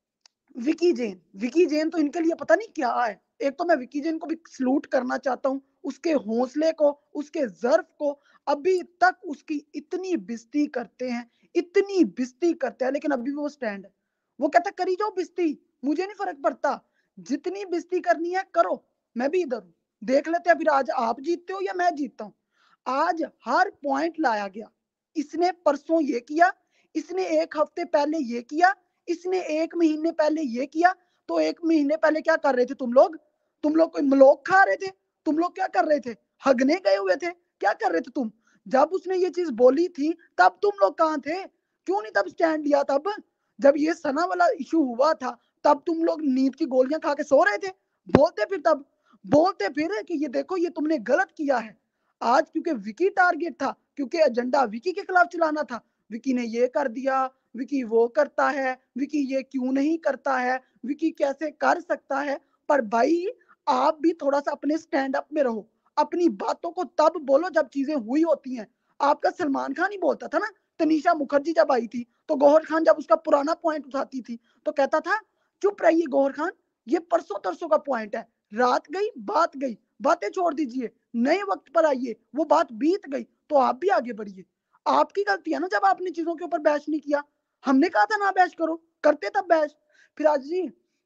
विकी जैन तो इनके लिए पता नहीं क्या है। एक तो मैं विकी जैन को भी सलूट करना चाहता हूँ, उसके हौसले को, उसके ज़र्फ को। अभी तक उसकी इतनी बेइज्जती करते हैं, इतनी बेइज्जती करते हैं, लेकिन अभी भी वो स्टैंड है। वो कहता करी जाओ बेइज्जती, मुझे नहीं फर्क पड़ता, जितनी बेइज्जती करनी है करो, मैं भी इधर हूँ, देख लेते हैं फिर आज आप जीतते हो या मैं जीतता हूँ। आज हर पॉइंट लाया गया। इसने परसों ये किया, इसने एक हफ्ते पहले ये किया, इसने 1 महीने पहले ये किया। तो 1 महीने पहले क्या कर रहे थे तुम लोग? तुम लोग कोई मलोक खा रहे थे? तुम लोग क्या कर रहे थे? हगने गए हुए थे? क्या कर रहे थे तुम? जब उसने ये चीज बोली थी तब तुम लोग कहाँ थे? क्यों नहीं तब स्टैंड लिया? तब जब ये सना वाला इशू हुआ था तब तुम लोग नींद की गोलियां खा के सो रहे थे? बोलते फिर तब, बोलते फिर कि ये देखो ये तुमने गलत किया है। आज क्योंकि विकी टारगेट था, क्योंकि एजेंडा विकी के खिलाफ चलाना था, विकी ने ये कर दिया, विकी वो करता है, विकी ये क्यों नहीं करता है, विकी कैसे कर सकता है। पर भाई आप भी थोड़ा सा अपने स्टैंड अप में रहो, अपनी बातों को तब बोलो जब चीजें हुई होती हैं। आपका सलमान खान ही बोलता था ना, तनीषा मुखर्जी जब आई थी तो गौहर खान जब उसका पुराना पॉइंट उठाती थी तो कहता था चुप रहिए गौहर खान, ये परसों तरसों का पॉइंट है, रात गई बात गई, बातें छोड़ दीजिए, नए वक्त पर आइए, वो बात बीत गई, तो आप भी आगे बढ़िए। आपकी गलती है ना जब आपने चीजों के ऊपर बहस नहीं किया, हमने कहा था ना बहस करो, करते तब बहस। फिर आज जी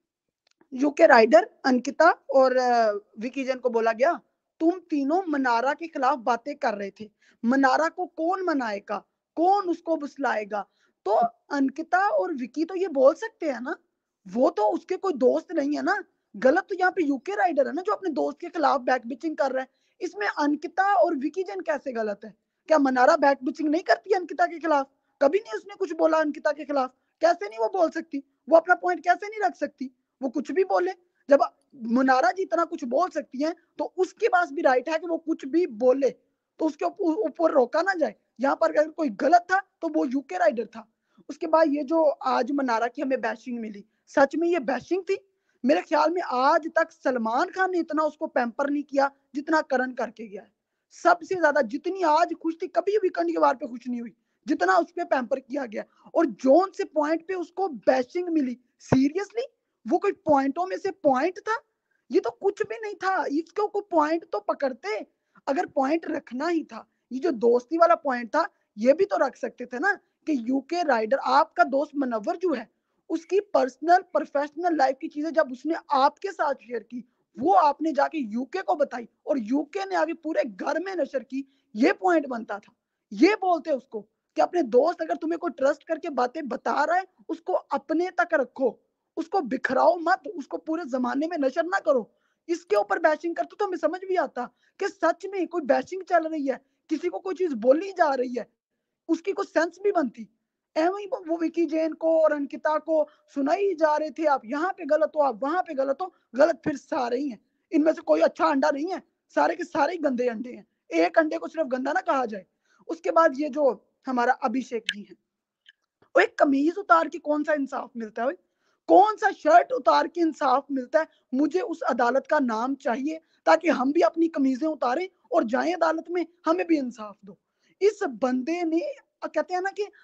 यूके राइडर अंकिता और विकी जैन को बोला गया तुम तीनों मनारा के खिलाफ बातें कर रहे थे, मनारा को कौन मनाएगा, कौन उसको बुसलाएगा। तो अंकिता और विकी तो ये बोल सकते हैं ना, वो तो उसके कोई दोस्त नहीं है ना। गलत तो यहाँ पे यूके राइडर है ना जो अपने दोस्त के खिलाफ बैक बिचिंग कर रहा है। इसमें अंकिता और विकी जैन कैसे गलत है? क्या मनारा बैक बिचिंग नहीं करती अंकिता के खिलाफ? कभी नहीं उसने कुछ बोला अंकिता के खिलाफ, कैसे नहीं वो बोल सकती? वो अपना पॉइंट कैसे नहीं रख सकती? वो कुछ भी बोले। जब मुनारा जी इतना कुछ बोल सकती हैं तो उसके पास भी राइट है कि वो कुछ भी बोले, तो उसके ऊपर रोका ना जाए। यहाँ पर अगर कोई गलत था तो वो यूके राइडर था। उसके बाद ये जो आज मनारा की हमें बैशिंग मिली, सच में ये बैशिंग थी? मेरे ख्याल में आज तक सलमान खान ने इतना उसको पैम्पर नहीं किया जितना करण करके गया है। सबसे ज्यादा जितनी आज खुश थी, कभी वीकेंड के वार पे खुश नहीं हुई जितना उस पे पैम्पर किया गया। और जोन से पॉइंट पे उसको बैशिंग मिली, सीरियसली वो कोई पॉइंटों में से पॉइंट था? ये तो कुछ भी नहीं था। इसको कोई पॉइंट तो पकड़ते, अगर पॉइंट रखना ही था। ये जो दोस्ती वाला पॉइंट था ये भी तो रख सकते थे ना कि यूके राइडर आपका दोस्त मनव्वर जो है उसकी पर्सनल प्रोफेशनल लाइफ की चीजें जब उसने आपके साथ शेयर की वो आपने जाके यूके को बताई और यूके ने आगे पूरे घर में नशर की। ये पॉइंट बनता था, ये बोलते उसको कि अपने दोस्त अगर तुम्हें कोई ट्रस्ट करके बातें बता रहा है उसको अपने तक रखो, उसको बिखराओ मत, उसको पूरे जमाने में नशर ना करो। इसके ऊपर बैशिंग करते तो हमें समझ भी आता कि सच में कोई बैशिंग चल रही है, किसी को कोई चीज बोली जा रही है, उसकी कोई सेंस भी बनती। एवं ही वो विकी जैन को और अंकिता को सुनाई जा रहे थे आप यहाँ पे गलत हो, आप वहां पे गलत हो। गलत फिर सारे ही हैं, इनमें से कोई अच्छा अंडा नहीं है, सारे के सारे ही गंदे अंडे हैं। एक अंडे को सिर्फ गंदा ना कहा जाए। उसके बाद ये जो हमारा अभिषेक जी है, वो एक कमीज उतार के कौन सा इंसाफ मिलता है? कौन सा शर्ट उतार के इंसाफ मिलता है? मुझे उस अदालत का नाम चाहिए ताकि हम भी अपनी कमीजें उतारें और जाएं अदालत में, हमें भी इंसाफ दो। इस बंदे ने कहते हैं ना कि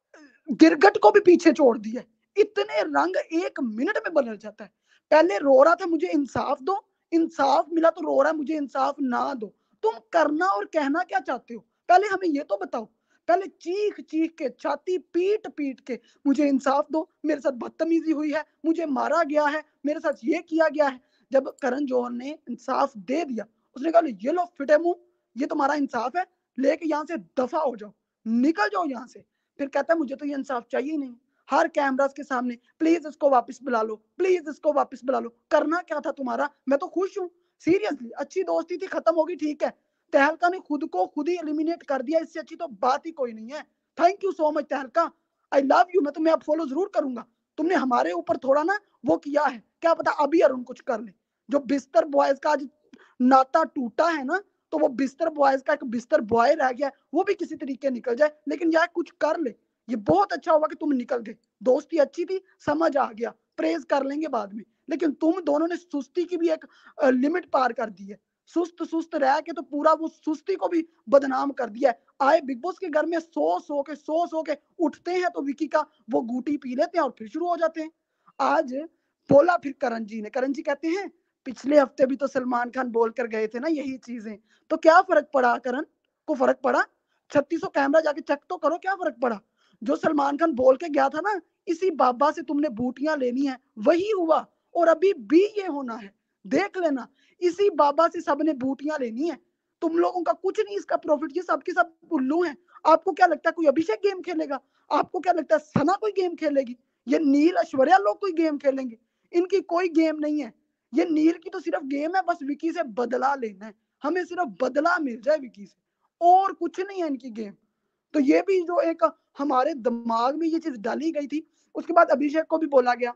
गिरगट को भी पीछे छोड़ दिया। इतने रंग एक मिनट में बदल जाता है। पहले रो रहा था मुझे इंसाफ दो, इंसाफ मिला तो रो रहा है मुझे इंसाफ ना दो। तुम करना और कहना क्या चाहते हो पहले हमें ये तो बताओ। पहले चीख चीख के, छाती पीट पीट के मुझे इंसाफ दो, मेरे साथ बदतमीजी हुई है, मुझे मारा गया है, मेरे साथ ये किया गया है। जब करण जौहर ने इंसाफ दे दिया उसने कहा ये लो फिटे मुंह, ये तुम्हारा इंसाफ है, लेके यहाँ से दफा हो जाओ, निकल जाओ यहाँ से। फिर कहता है मुझे तो ये इंसाफ चाहिए ही नहीं। हर कैमरास के सामने प्लीज इसको वापस बुला लो, प्लीज इसको वापस बुला लो। करना क्या था तुम्हारा? मैं तो खुश हूँ सीरियसली, अच्छी दोस्ती थी, खत्म होगी ठीक है। तहलका ने खुद को खुद ही एलिमिनेट कर दिया, इससे अच्छी तो बात ही कोई नहीं है। थैंक यू सो मच तहलका, आई लव यू। मैं तुम्हें अब फॉलो जरूर करूंगा। तुमने हमारे ऊपर थोड़ा ना वो किया है, क्या पता अभी अरुण कुछ कर ले। जो बिस्तर बॉयज का आज नाता टूटा है ना, तो वो बिस्तर बॉयज का एक बिस्तर बॉय रह गया, वो भी किसी तरीके निकल जाए, लेकिन यार कुछ कर ले। ये बहुत अच्छा हुआ कि तुम निकल गए, दोस्ती अच्छी थी, समझ आ गया, प्रेज कर लेंगे बाद में। लेकिन तुम दोनों ने सुस्ती की भी एक लिमिट पार कर दी है। सुस्त सुस्त रह के तो पूरा वो सुस्ती को भी बदनाम कर दिया है। आए बिग बॉस के घर में सो के उठते हैं तो विकी का वो गूटी पी लेते हैं और फिर शुरू हो जाते हैं। आज बोला फिर करण जी ने, करण जी कहते हैं पिछले हफ्ते भी तो सलमान खान बोल कर गए थे ना यही चीजें, तो क्या फर्क पड़ा? करण को फर्क पड़ा? 3600 कैमरा जाके चेक तो करो, क्या फर्क पड़ा? जो सलमान खान बोल के गया था ना इसी बाबा से तुमने बूटियां लेनी है, वही हुआ और अभी भी ये होना है, देख लेना। इसी बाबा से सबने बूटियां लेनी है। तुम लोगों का कुछ नहीं इसका प्रॉफिट, ये सबके सब उल्लू हैं। आपको क्या लगता है कोई अभिषेक गेम खेलेगा? आपको क्या लगता है सना कोई गेम खेलेगी? ये नील ऐश्वर्या लोग कोई गेम खेलेंगे? इनकी कोई गेम नहीं है। ये नील की तो सिर्फ गेम है, बस विकी से बदला लेना है, हमें सिर्फ बदला मिल जाए विकी से, और कुछ नहीं है इनकी गेम। तो ये भी जो एक हमारे दिमाग में ये चीज डाली गई थी। उसके बाद अभिषेक को भी बोला गया,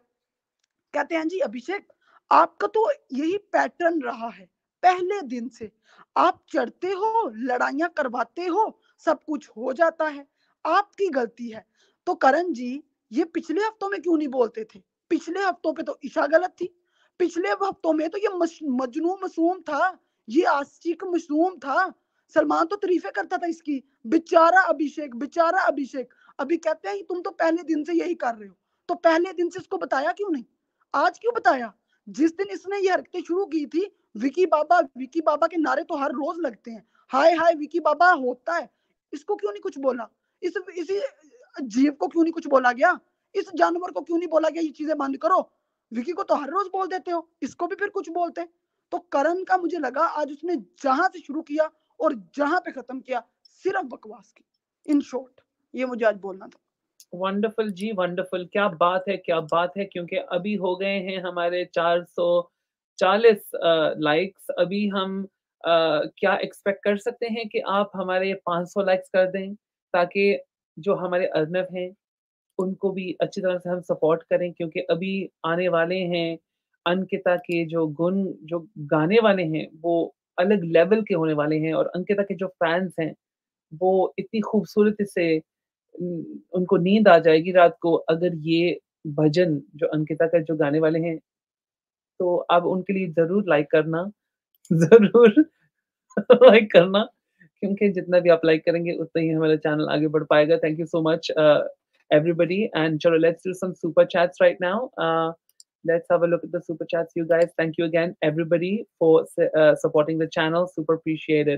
कहते हैं जी अभिषेक आपका तो यही पैटर्न रहा है, पहले दिन से आप चढ़ते हो, लड़ाइयां करवाते हो, सब कुछ हो जाता है, आपकी गलती है। तो करण जी ये पिछले हफ्तों में क्यों नहीं बोलते थे? पिछले हफ्तों पे तो ईशा गलत थी, पिछले हफ्तों में तो ये मजनू मासूम था, ये आशिक मासूम था। सलमान तो तारीफें करता था इसकी, बेचारा अभिषेक, बेचारा अभिषेक। अभी कहते हैं तुम तो पहले दिन से यही कर रहे हो, तो पहले दिन से इसको बताया क्यों नहीं? आज क्यों बताया? जिस दिन इसने ये हरकतें शुरू की थी, विकी बाबा के नारे तो हर रोज लगते हैं, हाय हाय विकी बाबा होता है, इसको क्यों नहीं कुछ बोला? इसी जीव को क्यों नहीं कुछ बोला गया? इस जानवर को क्यों नहीं बोला गया ये चीजें बंद करो? विकी को तो हर रोज बोल देते हो, इसको भी फिर कुछ बोलते। तो करण का मुझे लगा आज उसने जहां से शुरू किया और जहां पे खत्म किया सिर्फ बकवास की। इन शॉर्ट ये मुझे आज बोलना था। वंडरफुल जी, वंडरफुल, क्या बात है, क्या बात है। क्योंकि अभी हो गए हैं हमारे 440 लाइक्स। अभी हम क्या एक्सपेक्ट कर सकते हैं कि आप हमारे 500 लाइक्स कर दें, ताकि जो हमारे अर्नव हैं उनको भी अच्छी तरह से हम सपोर्ट करें, क्योंकि अभी आने वाले हैं अंकिता के जो गुण जो गाने वाले हैं वो अलग लेवल के होने वाले हैं, और अंकिता के जो फैंस हैं वो इतनी खूबसूरती से उनको नींद आ जाएगी रात को अगर ये भजन जो अंकिता का जो गाने वाले हैं, तो आप उनके लिए ज़रूर लाइक करना, ज़रूर लाइक करना, क्योंकि जितना भी आप लाइक करेंगे उतना ही हमारा चैनल आगे बढ़ पाएगा। Thank you so much everybody, and chalo, let's do some super chats right now. Let's have a look at the super chats, you guys. Thank you again everybody for supporting the channel, super appreciated.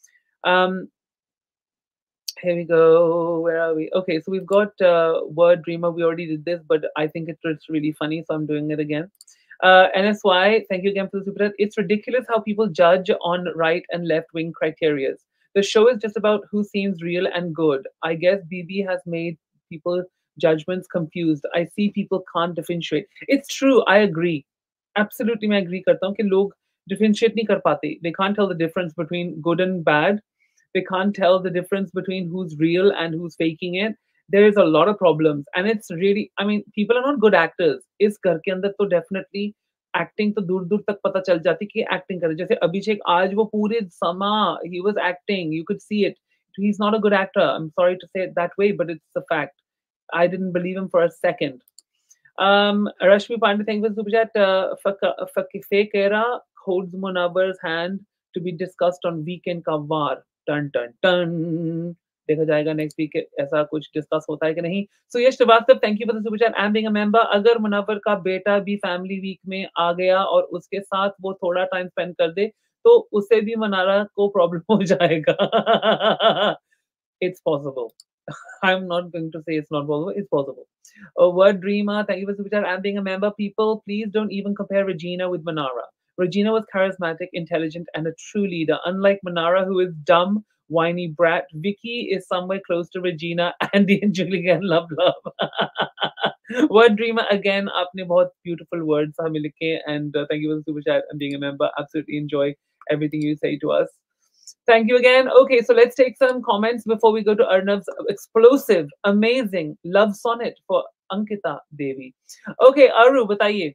Here we go. Where are we? Okay, so we've got Word Dreamer. We already did this, but I think it's really funny, so I'm doing it again. NSY, thank you again for the super chat. It's ridiculous how people judge on right and left wing criteria. The show is just about who seems real and good. I guess BB has made people judgments confused. I see people can't differentiate. It's true. I agree. Absolutely, मैं agree करता हूँ कि लोग differentiate नहीं कर पाते. They can't tell the difference between good and bad. They can't tell the difference between who's real and who's faking it. There is a lot of problems, and it's really, I mean, people are not good actors. इस घर के अंदर तो definitely acting तो दूर दूर तक पता चल जाती कि acting करे। जैसे अभिषेक आज वो पूरे समा he was acting, you could see it. He's not a good actor. I'm sorry to say it that way, but it's a fact. I didn't believe him for a second. Rashmi Pandey, thank you for the super chat. Fake era holds Munawwar's hand to be discussed on Weekend का वार। Ton ton ton, देखा जाएगा next week ऐसा कुछ discuss होता है कि नहीं। So Yash Shrivastava, thank you for the super chat and being a member. अगर मुनव्वर का बेटा भी फैमिली वीक में आ गया और उसके साथ वो थोड़ा टाइम स्पेंड कर दे तो उसे भी मनारा को प्रॉब्लम हो जाएगा। It's possible. I'm not going to say it's not possible. It's possible. Word Dreamer, thank you for super chat and being a member. People, please don't even compare Regina with Manara. Regina was charismatic, intelligent, and a true leader. Unlike Manara, who is dumb, whiny brat, Vicky is somewhere close to Regina. Andy and Julian, love. Word Dreamer, again, आपने बहुत beautiful words हमें लिखे, and thank you for the super chat and being a member. Absolutely enjoy everything you say to us. Thank you again. Okay, so let's take some comments before we go to Arnav's explosive, amazing love sonnet for Ankita Devi. Okay, Aru, बताइए।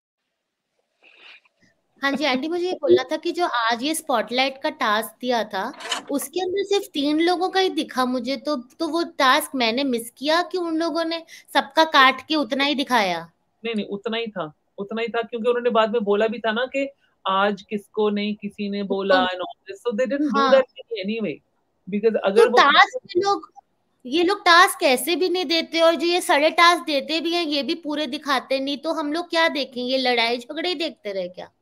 हाँ जी aunty, मुझे ये बोलना था कि जो आज ये स्पॉटलाइट का टास्क दिया था उसके अंदर सिर्फ 3 लोगों का ही दिखा मुझे, तो वो टास्क मैंने मिस किया कि उन लोगों ने सबका काट के उतना ही दिखाया? नहीं, उतना ही था, क्योंकि उन्होंने बाद में बोला भी था ना कि आज किसको नहीं किसी ने बोला, and all this, so they didn't do that anyway, because अगर तो टास्क ये लोग टास्क ऐसे भी नहीं देते, और जो ये सारे टास्क देते भी हैं ये भी पूरे दिखाते नहीं, तो हम लोग क्या देखेंगे? लड़ाई झगड़े ही देखते रहे क्या?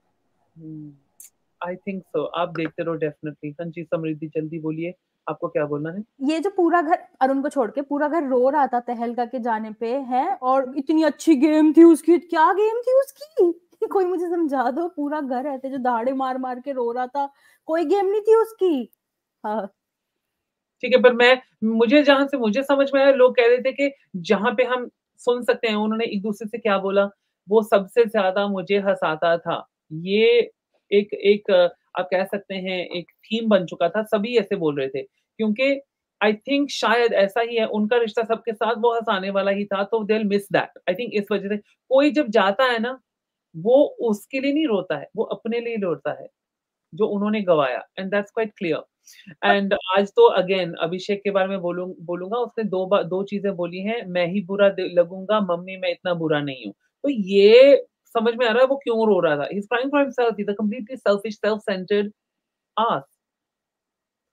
I think so. आप देखते रहो डेफिनेटली। हाँ जी समृद्धि, जल्दी बोलिए, आपको क्या बोलना है? ये जो पूरा घर अरुण को छोड़ के पूरा घर रो रहा था तहलका के जाने पे है, और इतनी अच्छी गेम थी उसकी। क्या गेम थी उसकी? कोई मुझे समझा दो। पूरा घर ऐसे जो दाढ़े मार मार के रो रहा था, कोई गेम नहीं थी उसकी। हाँ ठीक है, पर मुझे जहां से मुझे समझ में आया, लोग कह रहे थे कि जहां पे हम सुन सकते हैं उन्होंने एक दूसरे से क्या बोला, वो सबसे ज्यादा मुझे हंसाता था। ये एक आप कह सकते हैं एक थीम बन चुका था, सभी ऐसे बोल रहे थे, क्योंकि आई थिंक शायद ऐसा ही है, उनका रिश्ता सबके साथ वो हंसाने वाला ही था, तो they will miss that. I think इस वजह से कोई जब जाता है ना, वो उसके लिए नहीं रोता है, वो अपने लिए रोता है जो उन्होंने गवाया, and that's quite clear. And आज तो अगेन अभिषेक के बारे में बोलूंगा, उसने दो चीजें बोली हैं, मैं ही बुरा लगूंगा, मम्मी मैं इतना बुरा नहीं हूँ। तो ये समझ में आ रहा है वो क्यों रो रहा था। He's crying for himself. He's a completely selfish, self-centered ass.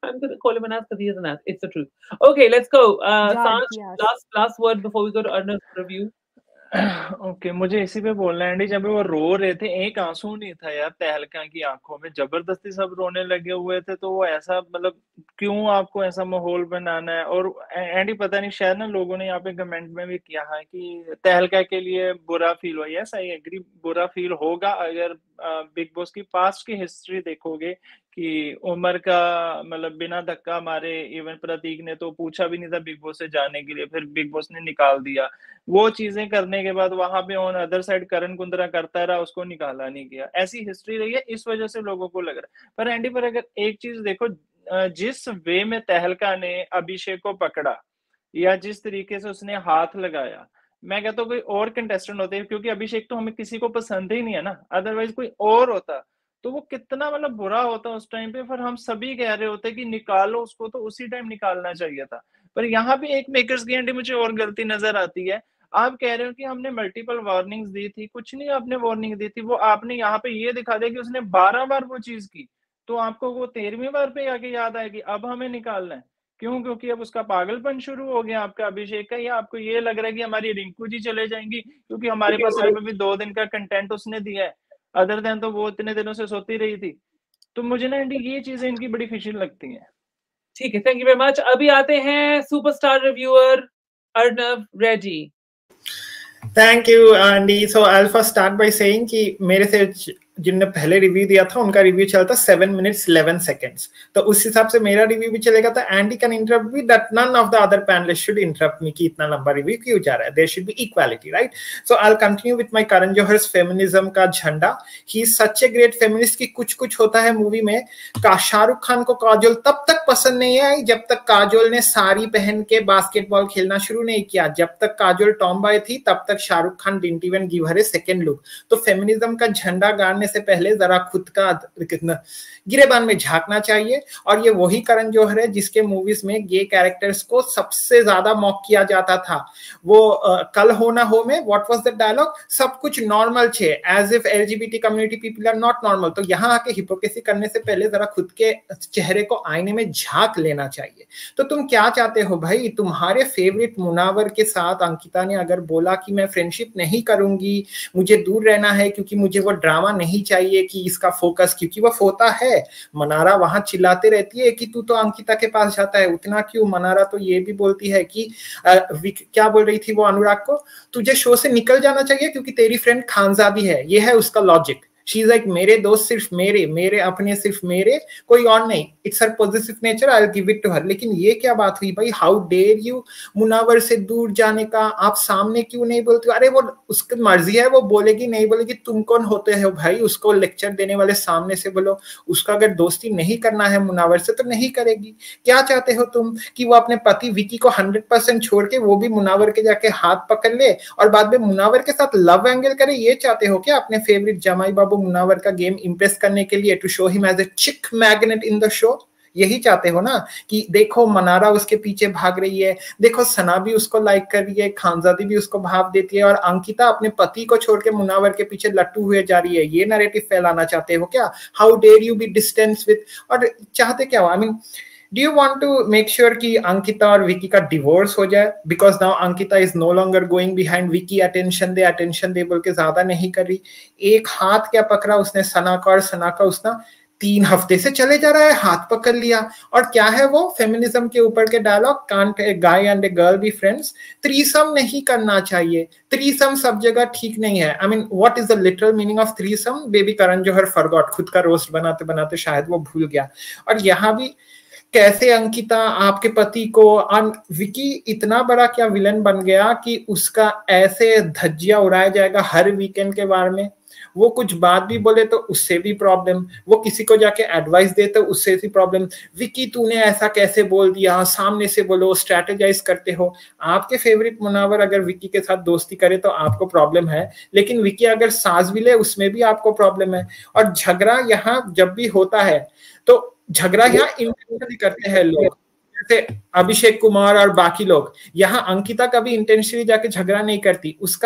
I'm going to call him an ass because he is an ass. It's the truth. Okay, let's go. Sanj, last word before we go to Arnav's review. Okay मुझे इसी पे बोलना है Andy, जब वो रो रहे थे एक आंसू नहीं था यार तहलका की आंखों में, जबरदस्ती सब रोने लगे हुए थे, तो वो ऐसा मतलब क्यों आपको ऐसा माहौल बनाना है। और एंडी पता नहीं शायद ना लोगों ने यहाँ पे कमेंट में भी किया है कि तहलका के लिए बुरा फील हुआ। यस आई एग्री, बुरा फील होगा। अगर बिग बॉस की पास्ट की हिस्ट्री देखोगे कि उमर का मतलब बिना धक्का मारे इवन प्रतीक ने तो पूछा भी नहीं था बिग बॉस से जाने के लिए, फिर बिग बॉस ने निकाल दिया। वो चीजें करने के बाद वहां पे on other side Karan Kundrra करता रहा, उसको निकाला नहीं गया। ऐसी हिस्ट्री रही है, इस वजह से लोगों को लग रहा है। पर एंडी पर अगर एक चीज देखो, जिस वे में तहलका ने अभिषेक को पकड़ा या जिस तरीके से उसने हाथ लगाया, मैं कहता हूँ कोई और कंटेस्टेंट होते हैं, क्योंकि अभिषेक तो हमें किसी को पसंद ही नहीं है ना, अदरवाइज कोई और होता तो वो कितना मतलब बुरा होता उस टाइम पे। फिर हम सभी कह रहे होते कि निकालो उसको, तो उसी टाइम निकालना चाहिए था। पर यहाँ पे एक मेकर्स की एंडी मुझे और गलती नजर आती है। आप कह रहे हो कि हमने मल्टीपल वार्निंग्स दी थी, कुछ नहीं आपने वार्निंग दी थी, वो आपने यहाँ पे ये दिखा दिया कि उसने 12 बार वो चीज की, तो आपको वो 13वीं बार पे आके याद आएगी अब हमें निकालना है। क्यों? क्योंकि अब उसका पागलपन शुरू हो गया आपका अभिषेक का, या आपको ये लग रहा है कि हमारी रिंकू जी चले जाएंगी क्योंकि हमारे पास भी 2 दिन का कंटेंट उसने दिया है, अदर देन तो वो इतने दिनों से सोती रही थी। तो मुझे ना ये चीजें इनकी बड़ी फिशिल लगती हैं। ठीक है, थैंक यू वेरी मच। अभी आते हैं superstar reviewer Arnav Reddy. Thank you Andy. So I will first start by saying कि मेरे से जिनने पहले रिव्यू दिया था उनका रिव्यू चलता 7 मिनट्स 11 सेकेंड्स, तो उस हिसाब से मेरा रिव्यू भी चलेगा। तो Andy can interrupt me that none of the other panelist should interrupt me कि इतना लंबा रिव्यू क्यों जा रहा है। There should be equality, right? So I will continue with my Karan Johar's feminism का झंडा। He is such a great feminist कि कुछ कुछ होता है मूवी में। का शाहरुख खान को काजोल तब तक पसंद नहीं आई जब तक काजोल ने साड़ी पहन के बास्केटबॉल खेलना शुरू नहीं किया। जब तक काजोल टॉम्बॉय थी तब तक Shahrukh Khan didn't even give her a second look. तो फेमिनिज्म का झंडा गाड़ने से पहले जरा खुद का गिरेबान में झांकना चाहिए। और ये वही करण जौहर है जिसके मूवीज में गे कैरेक्टर्स को सबसे ज्यादा मॉक किया जाता था। वो कल हो ना हो में व्हाट वाज द डायलॉग, सब कुछ नॉर्मल छे, as if LGBT community people are not normal. तो यहाँ आके हिपोक्रेसी करने से पहले जरा खुद के चेहरे को आईने में झांक लेना चाहिए। तो तुम क्या चाहते हो भाई? तुम्हारे फेवरेट मुनावर के साथ अंकिता ने अगर बोला कि मैं फ्रेंडशिप नहीं करूंगी, मुझे दूर रहना है क्योंकि मुझे वो ड्रामा नहीं चाहिए कि इसका फोकस, क्योंकि वो फोता है। मनारा वहां चिल्लाते रहती है कि तू तो अंकिता के पास जाता है, उतना क्यों? मनारा तो ये भी बोलती है कि क्या बोल रही थी वो अनुराग को, तुझे शो से निकल जाना चाहिए क्योंकि तेरी फ्रेंड खानजादी है। ये है उसका लॉजिक। शी इज लाइक मेरे दोस्त सिर्फ मेरे अपने सिर्फ मेरे, कोई और नहीं। It's her positive nature, I will give it to her. लेकिन ये क्या बात हुई भाई? हाउ डेयर यू मुनावर से दूर जाने का? आप सामने क्यों नहीं बोलते? अरे वो उसकी मर्जी है, वो बोलेगी नहीं बोलेगी, तुम कौन होते हो भाई उसको लेक्चर देने वाले? सामने से बोलो। उसका अगर दोस्ती नहीं करना है मुनावर से तो नहीं करेगी। क्या चाहते हो तुम कि वो अपने पति विकी को 100% छोड़ के वो भी मुनावर के जाके हाथ पकड़ ले और बाद में मुनावर के साथ लव एंगल करे? ये चाहते हो क्या अपने फेवरेट जमाई बाबू मुनावर का गेम इंप्रेस करने के लिए, to show him as a chick magnet in the show? यही चाहते हो ना कि देखो मनारा उसके पीछे भाग रही है, देखो सना भी उसको लाइक कर रही है, खानजादी भी उसको भाव देती है, और अंकिता अपने पति को छोड़ के मुनावर के पीछे लट्टू हुए जा रही है। ये नैरेटिव फैलाना चाहते हो क्या? How dare you be distance with, और चाहते क्या हो? I mean do you want to make sure कि अंकिता और विकी का डिवोर्स हो जाए? Because now Ankita is no longer going behind Vicky, attention दे बोल के ज्यादा नहीं कर रही। एक हाथ क्या पकड़ा उसने सना का, और सना का उसने 3 हफ्ते से चले जा रहा है, हाथ पकड़ लिया। और क्या है वो फेमिनिज्म के ऊपर के dialogue, can't a guy and a girl be friends? Threesome नहीं करना चाहिए। थ्रीसम सब जगह ठीक नहीं है। I mean what is the literal meaning of threesome? Baby Karan Johar forgot, खुद का रोस्ट बनाते बनाते शायद वो भूल गया। और यहाँ भी कैसे अंकिता आपके पति को, विकी इतना बड़ा क्या विलन बन गया कि उसका ऐसे धज्जिया उड़ाया जाएगा हर वीकेंड के बारे में? वो कुछ बात भी बोले तो उससे भी प्रॉब्लम, वो किसी को जाके एडवाइस दे तो उससे भी प्रॉब्लम। विकी तूने ऐसा कैसे बोल दिया, सामने से बोलो, स्ट्रैटेजाइज करते हो। आपके फेवरेट मुनावर अगर विकी के साथ दोस्ती करे तो आपको प्रॉब्लम है, लेकिन विकी अगर सांस भी ले उसमें भी आपको प्रॉब्लम है। और झगड़ा यहाँ जब भी होता है तो झगड़ा यहाँ इंटेंशनली करते हैं लोग, जैसे अभिषेक कुमार और बाकी लोग। यहाँ अंकिता कभी इंटेंशनली जाके झगड़ा नहीं करती, उसका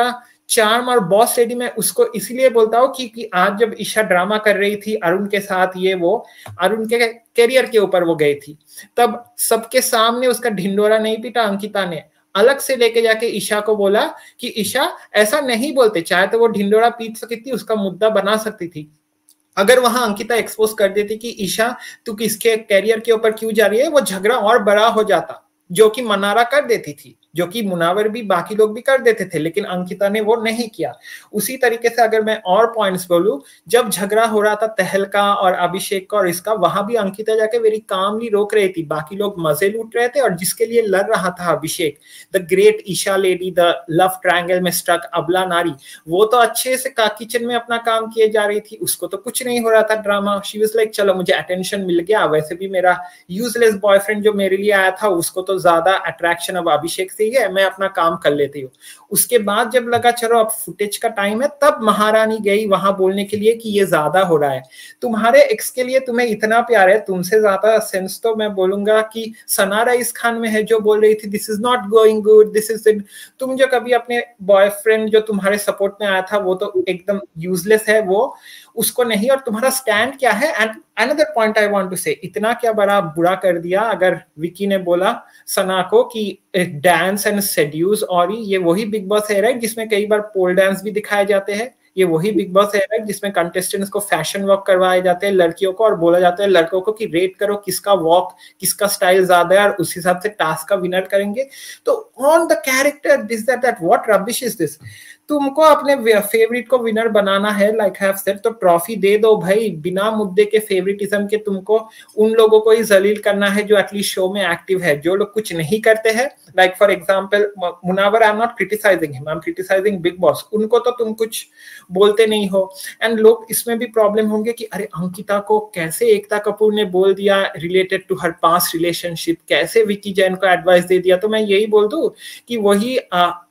चार्म और बॉस लेडी मैं उसको इसलिए बोलता हूँ कि आज जब ईशा ड्रामा कर रही थी अरुण के साथ, ये वो अरुण के करियर के ऊपर वो गई थी, तब सबके सामने उसका ढिंडोरा नहीं पीटा अंकिता ने, अलग से लेके जाके ईशा को बोला कि ईशा ऐसा नहीं बोलते, चाहे तो वो ढिंडोरा पीट सकती थी, उसका मुद्दा बना सकती थी। अगर वहां अंकिता एक्सपोज कर देती कि ईशा तू किसके कैरियर के ऊपर क्यों जा रही है, वो झगड़ा और बड़ा हो जाता, जो कि मनारा कर देती थी, जो कि मुनावर भी, बाकी लोग भी कर देते थे, लेकिन अंकिता ने वो नहीं किया। उसी तरीके से अगर मैं और पॉइंट्स बोलूं, जब झगड़ा हो रहा था तहलका और अभिषेक का और इसका, वहां भी अंकिता जाके वेरी कामली रोक रही थी, बाकी लोग मजे लूट रहे थे, और जिसके लिए लड़ रहा था Abhishek, the great Isha lady, the love triangle में स्ट्रक अबला नारी, वो तो अच्छे से किचन में अपना काम किए जा रही थी, उसको तो कुछ नहीं हो रहा था ड्रामा। शी वाज लाइक चलो मुझे अटेंशन मिल गया, वैसे भी मेरा यूजलेस बॉयफ्रेंड जो मेरे लिए आया था उसको तो ज्यादा अट्रैक्शन अब अभिषेक से ही है, मैं अपना काम कर लेती हूँ। उसके बाद जब लगा चलो अब फुटेज का टाइम है, तब महारानी गई वहां बोलने के लिए कि ये ज्यादा हो रहा है, तुम्हारे एक्स के लिए तुम्हें इतना प्यार है, तुमसे ज्यादा सेंस तो मैं बोलूंगा कि सना रईस खान में है, जो बोल रही थी this is not going good, this is it. तुम जो कभी अपने बॉयफ्रेंड जो तुम्हारे सपोर्ट में आया था वो तो एकदम यूजलेस है, वो उसको नहीं, और तुम्हारा स्टैंड क्या है। And another point I want to say, इतना क्या बड़ा बुरा कर दिया अगर विकी ने बोला सना को कि डांस एंड सेड्यूस, और ये वही बिग बॉस है राइट जिसमें कई बार पोल डांस भी दिखाए जाते हैं, ये वही बिग बॉस है राइट जिसमें कंटेस्टेंट्स को फैशन वॉक करवाए जाते हैं लड़कियों को, और बोला जाता है लड़कों को कि रेट करो किसका वॉक, किसका स्टाइल ज्यादा है, और उस हिसाब से टास्क का विनर करेंगे। तो on the character this that what rubbish is this. तुमको अपने फेवरेट को विनर बनाना है, लाइक हैव सेड, तो ट्रॉफी दे दो भाई, बिना मुद्दे के फेवरेटिज्म के। तुमको उन लोगों को ही जलील करना है जो एटलीस्ट शो में एक्टिव है, जो लोग कुछ नहीं करते हैं, like for example Munawar, I am not criticising him, I am criticising Bigg Boss, उनको तो तुम कुछ बोलते नहीं हो। एंड लोग इसमें भी प्रॉब्लम होंगे कि अरे अंकिता को कैसे एकता कपूर ने बोल दिया related to her past relationship, कैसे विकी जैन को एडवाइस दे दिया। तो मैं यही बोल दूं कि वही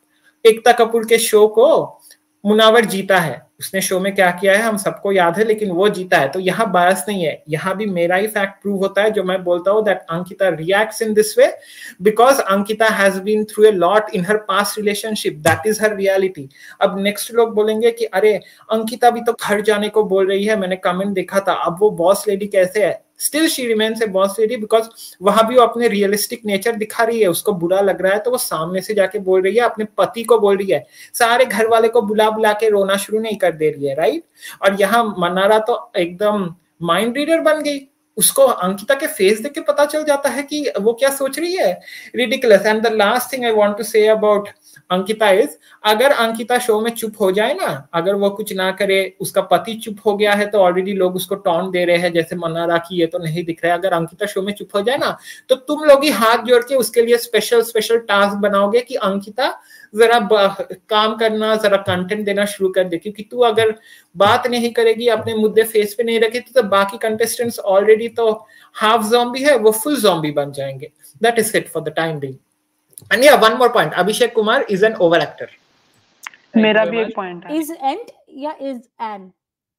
एकता कपूर के शो को मुनावर जीता है, उसने शो में क्या किया है हम सबको याद है, लेकिन वो जीता है। तो यहाँ बायस नहीं है, यहाँ भी मेरा ही फैक्ट प्रूव होता है जो मैं बोलता हूँ that Ankita reacts in this way because Ankita has been through a lot in her past relationship, that is her reality. अब नेक्स्ट लोग बोलेंगे कि अरे अंकिता भी तो घर जाने को बोल रही है, मैंने कमेंट देखा था, अब वो बॉस लेडी कैसे है? Still she remains a boss lady because वहां भी वो अपने रियलिस्टिक नेचर दिखा रही है। उसको बुरा लग रहा है तो वो सामने से जाके बोल रही है, अपने पति को बोल रही है, सारे घर वाले को बुला बुला के रोना शुरू नहीं कर दे रही है, राइट। और यहाँ मनारा तो एकदम माइंड रीडर बन गई, उसको अंकिता के फेस देख के पता चल जाता है कि वो क्या सोच रही है। Ridiculous. And the last thing I want to say about Ankita is, अगर अंकिता शो में चुप हो जाए ना, अगर वो कुछ ना करे, उसका पति चुप हो गया है तो ऑलरेडी लोग उसको टॉन्ट दे रहे हैं जैसे मनारा की ये तो नहीं दिख रहा है, अगर अंकिता शो में चुप हो जाए ना तो तुम लोग ही हाथ जोड़ के उसके लिए स्पेशल टास्क बनाओगे कि अंकिता जरा काम करना, जरा कंटेंट देना शुरू कर दे, क्योंकि तू अगर बात नहीं करेगी, अपने मुद्दे फेस पे नहीं रखेगी तो बाकी कंटेस्टेंट्स ऑलरेडी तो हाफ ज़ॉम्बी है, वो फुल ज़ॉम्बी बन जाएंगे। That is it for the time being. And yeah, one more point. Abhishek Kumar is an overactor. मेरा भी एक पॉइंट है. Is and या is an?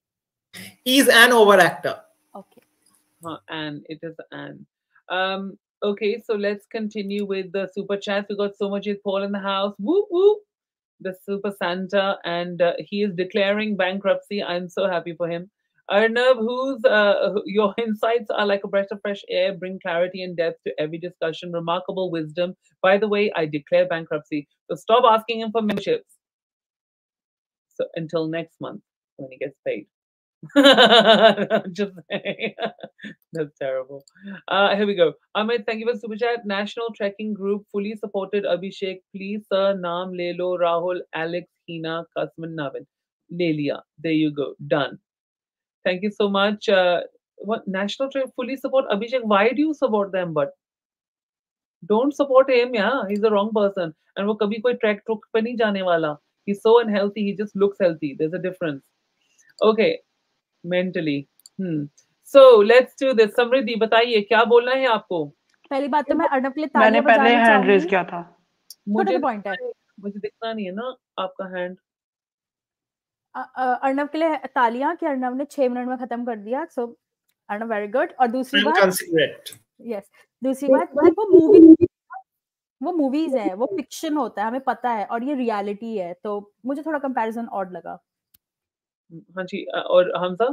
Is an overactor. Okay. And it is an. Okay, so let's continue with the super chats. We got so much is Paul in the house. Woo woo. The super Santa, and he is declaring bankruptcy. I'm so happy for him. Arnav, your insights are like a breath of fresh air, bring clarity and depth to every discussion, remarkable wisdom. By the way, I declare bankruptcy. So stop asking him for memberships. So until next month when he gets paid. Just saying. That's terrible. Here we go. Amit, thank you for super chat. National Trekking Group fully supported Abhishek. Please, sir, Naam Lelo, Rahul, Alex, Hina, Kasman, Navin. Lelia. There you go. Done. Thank you so much. What National Trek fully support Abhishek? Why do you support them? But don't support him. Yeah, he's the wrong person. And वो कभी कोई track ट्रुक पे नहीं जाने वाला. He's so unhealthy. He just looks healthy. There's a difference. Okay, mentally. So let's do this. समृद्धि बताइए क्या बोलना है आपको? पहली बात तो मैं अर्नव के लिए तालियां बजाना चाहूंगी। मैंने पहले हैंड रेज किया था। मुझे पॉइंट है। मुझे दिखना नहीं है ना आपका हैंड। अर्नव के लिए तालियां कि अर्नव ने 6 मिनट में खत्म कर दिया। So Arnav very good. और दूसरी बात, यस, दूसरी बात वो मूवी वो मूवीज है, वो फिक्शन होता है, हमें पता है, और ये रियलिटी है, तो मुझे थोड़ा कंपैरिजन ऑड लगा। हाँ जी, और हमजा?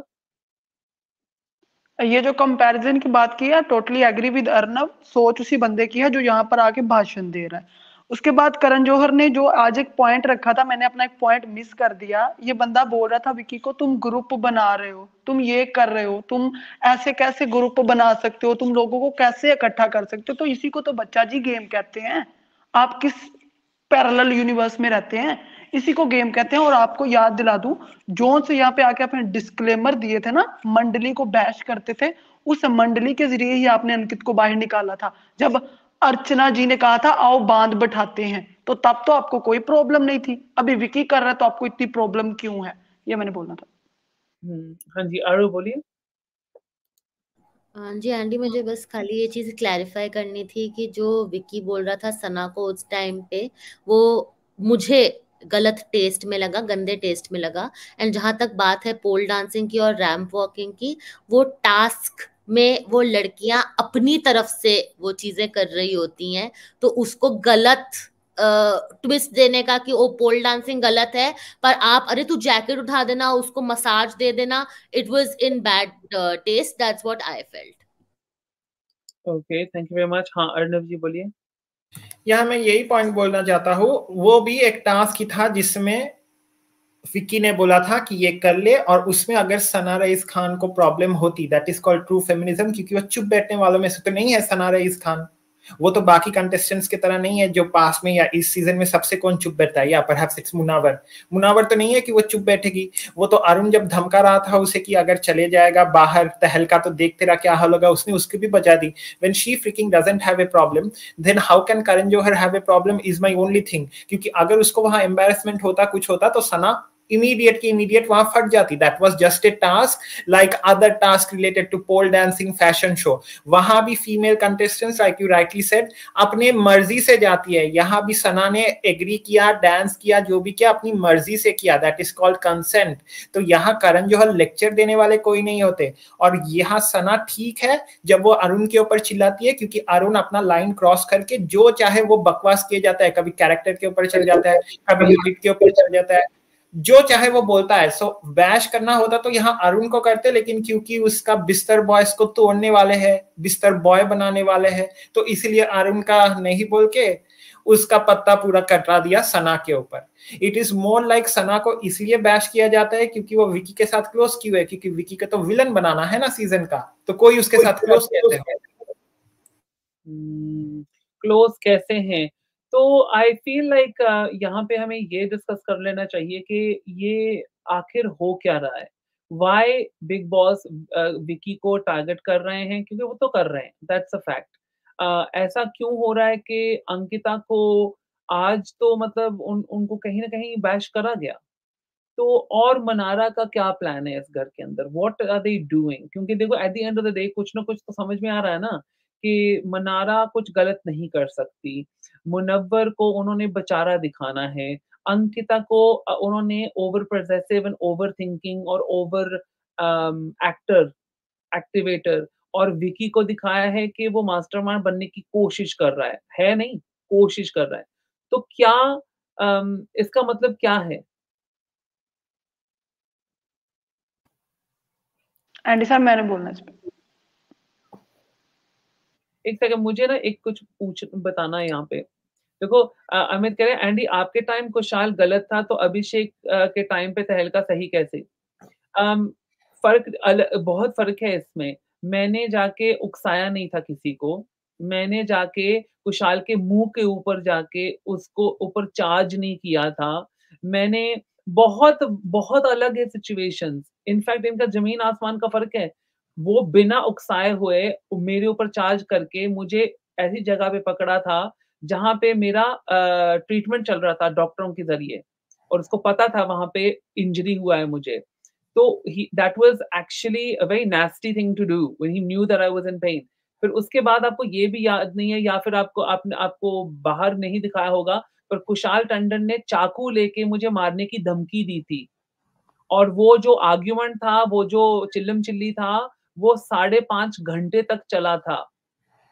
ये जो कंपैरिजन की बात की है, टोटली एग्री विद अर्नव। सोच उसी बंदे की है जो यहाँ पर आके भाषण दे रहा है। उसके बाद करण जौहर ने जो आज एक पॉइंट रखा था, मैंने अपना एक पॉइंट मिस कर दिया। ये बंदा बोल रहा था विकी को, तुम ग्रुप बना रहे हो, तुम ये कर रहे हो, तुम ऐसे कैसे ग्रुप बना सकते हो, तुम लोगों को कैसे इकट्ठा कर सकते हो। तो इसी को तो बच्चा जी गेम कहते हैं। आप किस पैरेलल यूनिवर्स में रहते हैं, इसी को गेम कहते हैं। और आपको याद दिला दूं, जोन से यहाँ पे आके आपने डिस्क्लेमर दिए थे ना, मंडली को बैश करते थे, उस मंडली के जरिए ही आपने अंकित को बाहर निकाला था। जब अर्चना जी ने कहा था आओ बांध बैठाते हैं, तो तब तो आपको कोई प्रॉब्लम नहीं थी। अभी विकी कर रहा है तो आपको इतनी प्रॉब्लम क्यों है, ये मैंने बोलना था। हाँ जी, आरू बोलिए। हाँ जी एंडी, मुझे बस खाली ये चीज क्लैरिफाई करनी थी कि जो विकी बोल रहा था सना को उस टाइम पे, वो मुझे गलत टेस्ट में लगा, गंदे टेस्ट में लगा। एंड जहां तक बात है पोल डांसिंग की और रैंप वॉकिंग की, वो टास्क में वो लड़कियां अपनी तरफ से वो चीजें कर रही होती हैं, तो उसको गलत ट्विस्ट देने का कि वो पोल डांसिंग गलत है, पर आप अरे तू जैकेट उठा देना, उसको मसाज दे देना, it was in bad taste, that's what I felt. Okay, thank you very much. हाँ, अर्नव जी बोलिए। यहाँ मैं यही पॉइंट बोलना चाहता हूँ, वो भी एक टास्क ही था जिसमें विक्की ने बोला था कि ये कर ले, और उसमें अगर सना रईस खान को प्रॉब्लम होती, that is called true feminism, क्योंकि वो चुप बैठने वालों में से तो नहीं है सना रईस खान। वो तो बाकी कंटेस्टेंट्स की तरह नहीं है जो पास में या इस सीजन में सबसे कौन चुप बैठता है, या परहैप्स इट्स मुनावर तो नहीं है कि वो चुप बैठेगी। वो तो अरुण जब धमका रहा था उसे कि अगर चले जाएगा बाहर तहलका तो देख तेरा क्या हाल होगा, उसने उसकी भी बचा दी। When she freaking doesn't have a problem, then how can Karan Johar have a problem is my only thing. क्योंकि अगर उसको वहां एम्बैरेसमेंट होता, कुछ होता, तो सना इमीडिएट वहां फट जाती। That was just a task like other task related to pole dancing, fashion show. वहां भी female contestants like you rightly said अपने मर्जी से जाती है। यहाँ भी सना ने एग्री किया, डांस किया, जो भी किया अपनी मर्जी से किया, दैट इज कॉल्ड कंसेंट। तो यहाँ करण जौहर लेक्चर देने वाले कोई नहीं होते। और यहाँ सना ठीक है जब वो अरुण के ऊपर चिल्लाती है, क्योंकि अरुण अपना लाइन क्रॉस करके जो चाहे वो बकवास किए जाता है, कभी कैरेक्टर के ऊपर चल जाता है, कभी एडिट के ऊपर चल जाता है, जो चाहे वो बोलता है। सो बैश करना होता तो यहाँ अरुण को करते, लेकिन क्योंकि उसका बिस्तर बॉयज को तोड़ने वाले हैं, बिस्तर बॉय बनाने वाले हैं, तो इसलिए अरुण का नहीं बोल के उसका पत्ता पूरा कटरा दिया सना के ऊपर। It is more like Sana को इसलिए बैश किया जाता है क्योंकि वो विकी के साथ क्लोज क्यों है, क्योंकि विकी का तो विलन बनाना है ना सीजन का, तो कोई उसके साथ क्लोज कैसे है। क्लोज कैसे हैं? तो आई फील लाइक यहाँ पे हमें ये डिस्कस कर लेना चाहिए कि ये आखिर हो क्या रहा है। वाई बिग बॉस विकी को टारगेट कर रहे हैं, क्योंकि वो तो कर रहे हैं, दैट्स अ फैक्ट। ऐसा क्यों हो रहा है कि अंकिता को आज तो मतलब उनको कहीं ना कहीं बैश करा गया, तो और मनारा का क्या प्लान है इस घर के अंदर? What are they doing? क्योंकि देखो at the end of the day कुछ ना कुछ तो समझ में आ रहा है ना कि मनारा कुछ गलत नहीं कर सकती। मुनव्वर को उन्होंने बेचारा दिखाना है। अंकिता को उन्होंने over possessive and over thinking और ओवर एक्टर एक्टिवेटर, और विकी को दिखाया है कि वो मास्टरमाइंड बनने की कोशिश कर रहा है नहीं, कोशिश कर रहा है। तो क्या इसका मतलब क्या है? एंडी सर मैंने बोलना चाहिए। एक सेकंड, मुझे ना एक कुछ बताना है यहाँ पे। देखो अमित कह रहे हैं एंडी आपके टाइम कुशाल गलत था तो अभिषेक के टाइम पे तहलका सही कैसे? बहुत फर्क है इसमें। मैंने जाके उकसाया नहीं था किसी को, मैंने जाके कुशाल के मुंह के ऊपर जाके उसको ऊपर चार्ज नहीं किया था। मैंने बहुत बहुत अलग है सिचुएशंस, इनफैक्ट इनका जमीन आसमान का फर्क है। वो बिना उकसाए हुए मेरे ऊपर चार्ज करके मुझे ऐसी जगह पे पकड़ा था जहाँ पे मेरा ट्रीटमेंट चल रहा था डॉक्टरों के जरिए, और उसको पता था वहां पे इंजरी हुआ है मुझे। तो that was actually a very nasty thing to do when he knew that I was in pain. फिर उसके बाद आपको ये भी याद नहीं है, या फिर आपको बाहर नहीं दिखाया होगा, पर कुशाल टंडन ने चाकू लेके मुझे मारने की धमकी दी थी। और वो जो आर्ग्यूमेंट था, वो जो चिल्लम चिल्ली था, वो 5.5 घंटे तक चला था।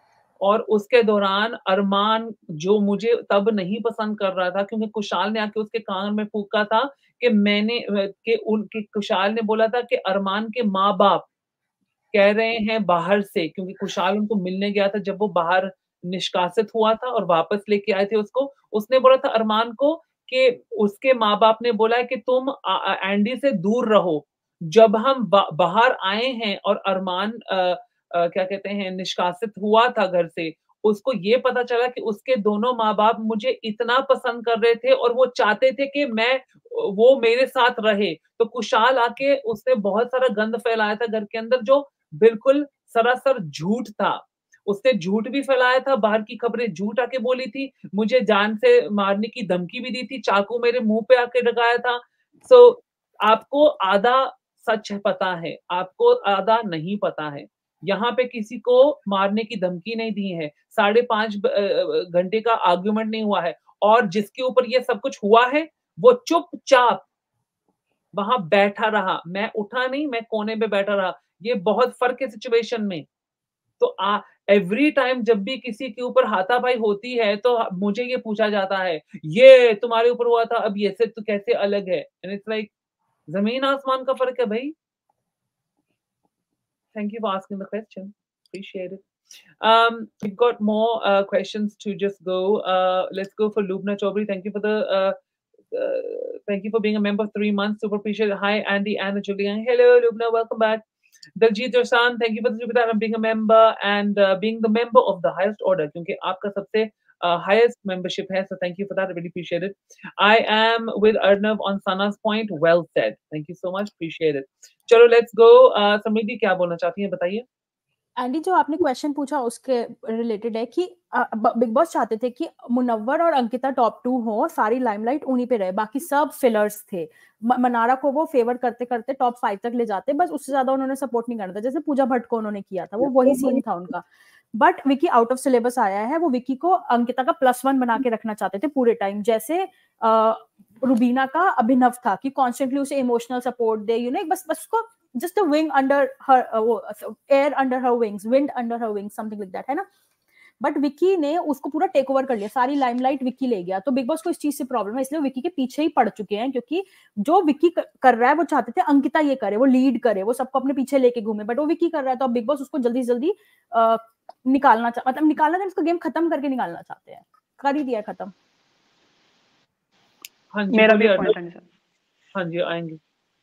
और उसके दौरान अरमान जो मुझे तब नहीं पसंद कर रहा था, क्योंकि कुशाल ने आके उसके कान में फूंका था कि कुशाल ने बोला था कि अरमान के माँ-बाप कह रहे हैं बाहर से, क्योंकि कुशाल उनको मिलने गया था जब वो बाहर निष्कासित हुआ था और वापस लेके आए थे उसको। उसने बोला था अरमान को कि उसके माँ-बाप ने बोला है कि तुम एंडी से दूर रहो। जब हम बाहर आए हैं और अरमान क्या कहते हैं निष्कासित हुआ था घर से, उसको ये पता चला कि उसके दोनों माँ-बाप मुझे इतना पसंद कर रहे थे और वो चाहते थे कि वो मेरे साथ रहे। तो कुशाल आके उसने बहुत सारा गंद फैलाया था घर के अंदर, जो बिल्कुल सरासर झूठ था। उसने झूठ भी फैलाया था, बाहर की खबरें झूठ आके बोली थी, मुझे जान से मारने की धमकी भी दी थी, चाकू मेरे मुँह पे आके लगाया था। आपको आधा सच पता है, आपको आधा नहीं पता है। यहाँ पे किसी को मारने की धमकी नहीं दी है, 5.5 घंटे का आर्गुमेंट नहीं हुआ है, और जिसके ऊपर ये सब कुछ हुआ है, वो चुपचाप वहां बैठा रहा। मैं उठा नहीं, मैं कोने पे बैठा रहा। ये बहुत फर्क है सिचुएशन में। तो एवरी टाइम जब भी किसी के ऊपर हाथापाई होती है तो मुझे ये पूछा जाता है, ये तुम्हारे ऊपर हुआ था, अब ये से तो कैसे अलग है? एंड इट्स लाइक जमीन आसमान का फर्क है भाई। Thank you for asking the question. Appreciate it. We've got more questions to just go. Let's go for Lubna Chaudhary. Thank you for being a member for 3 months. Super appreciate it. Hi, Andy, Anna, Julian. Hello, Lubna. Welcome back. Daljit Dosan, thank you for the super chat and being a member and being the member of the highest order. क्योंकि आपका सबसे highest membership है, so thank you for that. I really appreciate it. I am with Arnav on Sana's point. Well said. Thank you so much. Appreciate it. चलो let's go. समृद्धि क्या बोलना चाहती हैं बताइए। एंडी जो आपने क्वेश्चन पूछा उसके रिलेटेड है कि बिग बॉस चाहते थे कि मुनव्वर और अंकिता टॉप 2 हो, सारी लाइमलाइट उन्हीं पे रहे, बाकी सब फिलर्स थे। मनारा को वो फेवर करते करते टॉप 5 तक ले जाते, बस उससे ज्यादा उन्होंने सपोर्ट नहीं करना था, जैसे पूजा भट्ट को उन्होंने किया था, वो वही सीन था उनका। But Vicky out of syllabus आया है, वो विकी को अंकिता का +1 बना के रखना चाहते थे पूरे टाइम, जैसे रुबीना का अभिनव था कि कॉन्स्टेंटली उसे इमोशनल सपोर्ट दे, बस उसको just a wing under her air under her wings, wind under her wings, something like that, है ना। बट विकी ने उसको पूरा टेक ओवर कर लिया, सारी लाइमलाइट विकी ले गया। तो बिग बॉस को इस चीज से प्रॉब्लम है, इसलिए विकी के पीछे ही पड़ चुके हैं, क्योंकि जो विकी कर रहा है वो चाहते थे अंकिता ये करे, वो लीड करे, वो सबको अपने पीछे लेके घूमे, बट वो विकी कर रहा है। तो अब बिग बॉस उसको जल्दी जल्दी निकालना उसका गेम खत्म करके निकालना चाहते हैं। कर ही दिया खत्म। हाँ जी, मेरा भी पॉइंट है। हाँ जी, आएंगे।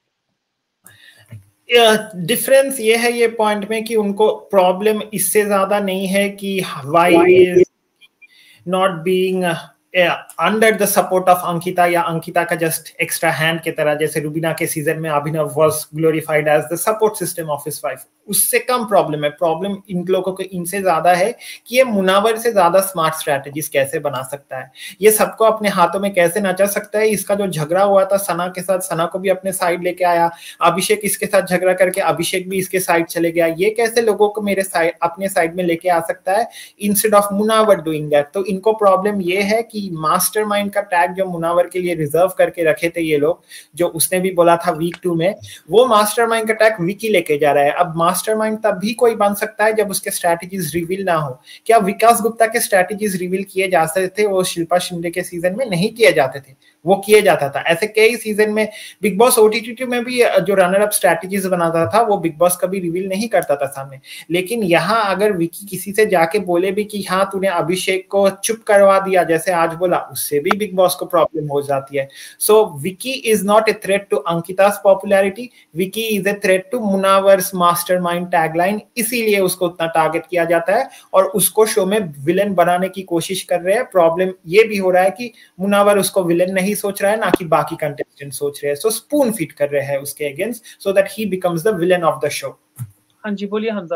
डिफरेंस ये है ये पॉइंट में कि उनको प्रॉब्लम इससे ज्यादा नहीं है कि why is not being under the support of Ankita, या अंकिता का जस्ट एक्स्ट्रा हैंड की तरह, जैसे रुबीना के सीजन में Abhinav was glorified as the support system of his wife. उससे कम प्रॉब्लम है। प्रॉब्लम इन लोगों को इनसे ज्यादा है कि ये मुनावर से ज्यादा स्मार्ट स्ट्रैटेजीज कैसे बना सकता है, ये सबको अपने हाथों में कैसे नचा सकता है। इसका जो झगड़ा हुआ था सना के साथ, सना को भी अपने साइड लेके आया, अभिषेक इसके साथ झगड़ा करके अभिषेक भी इसके साइड चले गया। ये कैसे लोगों को मेरे साइड अपने साइड में लेके आ सकता है instead of Munawar doing that. तो इनको प्रॉब्लम ये है कि मास्टरमाइंड का टैग जो मुनावर के लिए रिजर्व करके रखे थे ये लोग, जो उसने भी बोला था वीक 2 में, वो मास्टरमाइंड का टैग विकी लेके जा रहा है। अब मास्टरमाइंड तब भी कोई बन सकता है जब उसके स्ट्रैटेजीज रिवील ना हो। क्या विकास गुप्ता के स्ट्रैटेजीज रिवील किए जा सकते थे? वो शिल्पा शिंदे के सीजन में नहीं किए जाते थे, वो किए जाता था। ऐसे कई सीजन में बिग बॉस OTT में भी जो रनर अप स्ट्रैटेजीज बनाता था वो बिग बॉस कभी रिवील नहीं करता था सामने। लेकिन यहाँ अगर विकी किसी से जाके बोले भी कि हाँ तूने अभिषेक को चुप करवा दिया, जैसे आज बोला, उससे भी बिग बॉस को प्रॉब्लम हो जाती है। So Vicky is not a threat to Ankita's popularity, Vicky is a threat to Munawar's mastermind tagline, इसीलिए उसको उतना टारगेट किया जाता है और उसको शो में विलेन बनाने की कोशिश कर रहे हैं। प्रॉब्लम ये भी हो रहा है कि मुनावर उसको विलेन नहीं सोच रहा है, ना कि बाकी कंटेस्टेंट सोच रहे हैं। सो स्पून फीड कर रहे हैं उसके against so that he becomes the villain of the show. हाँ जी, बोलिए Hamza.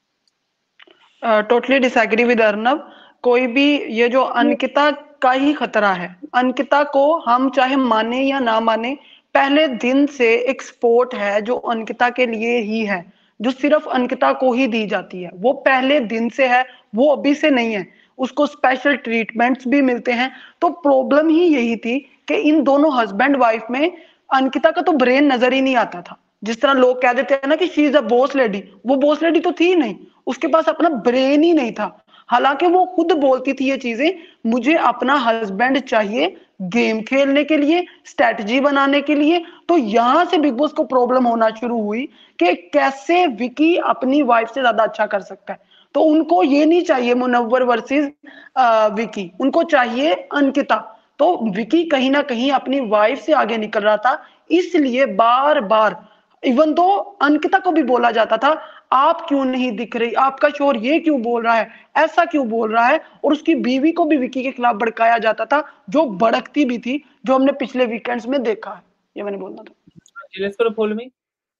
Totally disagree with Arnav. कोई भी ये जो अंकिता का ही खतरा है, अंकिता को हम चाहे माने या ना माने, पहले दिन से एक सपोर्ट है जो अंकिता के लिए ही है, जो सिर्फ अंकिता को ही दी जाती है। वो पहले दिन से है, वो अभी से नहीं है। उसको स्पेशल ट्रीटमेंट्स भी मिलते हैं। तो प्रॉब्लम ही यही थी कि इन दोनों हस्बैंड वाइफ में अंकिता का तो ब्रेन नजर ही नहीं आता था। जिस तरह लोग कह देते हैं ना कि she is a boss lady, वो बॉस लेडी तो थी नहीं, उसके पास अपना ब्रेन ही नहीं था। हालांकि वो खुद बोलती थी ये चीजें, मुझे अपना हस्बैंड चाहिए गेम खेलने के लिए, स्ट्रेटजी बनाने के लिए। तो यहां से बिग बॉस को प्रॉब्लम होना शुरू हुई कि कैसे विकी अपनी वाइफ से ज्यादा अच्छा कर सकता है। तो उनको ये नहीं चाहिए मुनव्वर वर्सेस विकी, उनको चाहिए अंकिता। तो विकी कहीं ना कहीं अपनी वाइफ से आगे निकल रहा था, इसलिए बार बार इवन तो अंकिता को भी बोला जाता था, आप क्यों नहीं दिख रही, आपका शोर ये क्यों बोल रहा है, ऐसा क्यों बोल रहा है। और उसकी बीवी को भी विकी के खिलाफ भड़काया जाता था, जो भड़कती भी थी, जो हमने पिछले वीकेंड्स में देखा है। ये मैंने बोलना था। Let's go to Polmi.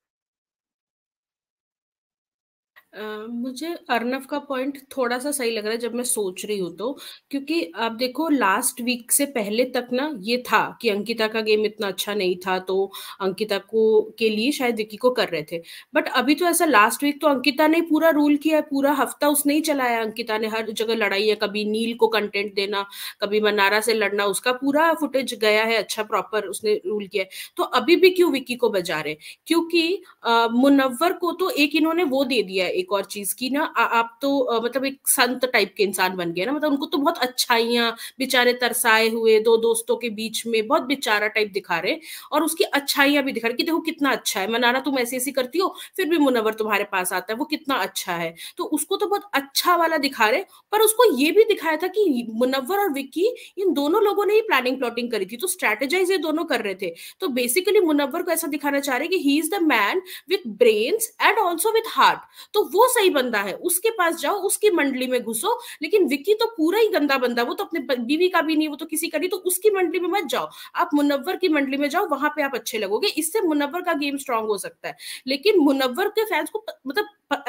मुझे अर्नव का पॉइंट थोड़ा सा सही लग रहा है जब मैं सोच रही हूँ तो, क्योंकि आप देखो लास्ट वीक से पहले तक ना ये था कि अंकिता का गेम इतना अच्छा नहीं था, तो अंकिता को के लिए शायद विकी को कर रहे थे। बट अभी तो ऐसा लास्ट वीक तो अंकिता ने पूरा रूल किया है, पूरा हफ्ता उसने ही चलाया। अंकिता ने हर जगह लड़ाई है, कभी नील को कंटेंट देना, कभी मनारा से लड़ना, उसका पूरा फुटेज गया है, अच्छा प्रॉपर उसने रूल किया है। तो अभी भी क्यों विकी को बजा रहे? क्योंकि मुनव्वर को तो एक इन्होंने वो दे दिया है, एक और चीज की ना, आप तो मतलब एक संत टाइप के इंसान बन गए ना, मतलब उनको तो बहुत अच्छाइयां, बेचारे तरसाए हुए दो दोस्तों के बीच में बहुत बेचारा टाइप दिखा रहे, और उसकी अच्छाइयां भी दिखा रहे कि देखो कितना अच्छा है मनारा, तुम ऐसी ऐसी करती हो फिर भी मुनव्वर तुम्हारे पास आता है, वो कितना अच्छा है। तो उसको तो बहुत अच्छा वाला दिखा रहे, पर उसको ये भी दिखाया था कि मुनव्वर और विक्की इन दोनों लोगों ने ही प्लानिंग प्लॉटिंग करी थी, तो स्ट्रेटेजाइज ये दोनों कर रहे थे। तो बेसिकली मुनव्वर को ऐसा दिखाना चाह रहे कि he is the man with brains and also with heart, तो वो सही बंदा है, उसके पास जाओ, उसकी मंडली में घुसो। लेकिन विक्की तो पूरा ही गंदा बंदा, वो तो अपने बीवी का भी नहीं, वो तो किसी का नहीं, तो उसकी मंडली में मत जाओ, आप मुनव्वर की मंडली में जाओ, वहां पे आप अच्छे लगोगे, इससे मुनव्वर का गेम स्ट्रांग हो सकता है। लेकिन मुनव्वर के फैंस को मतलब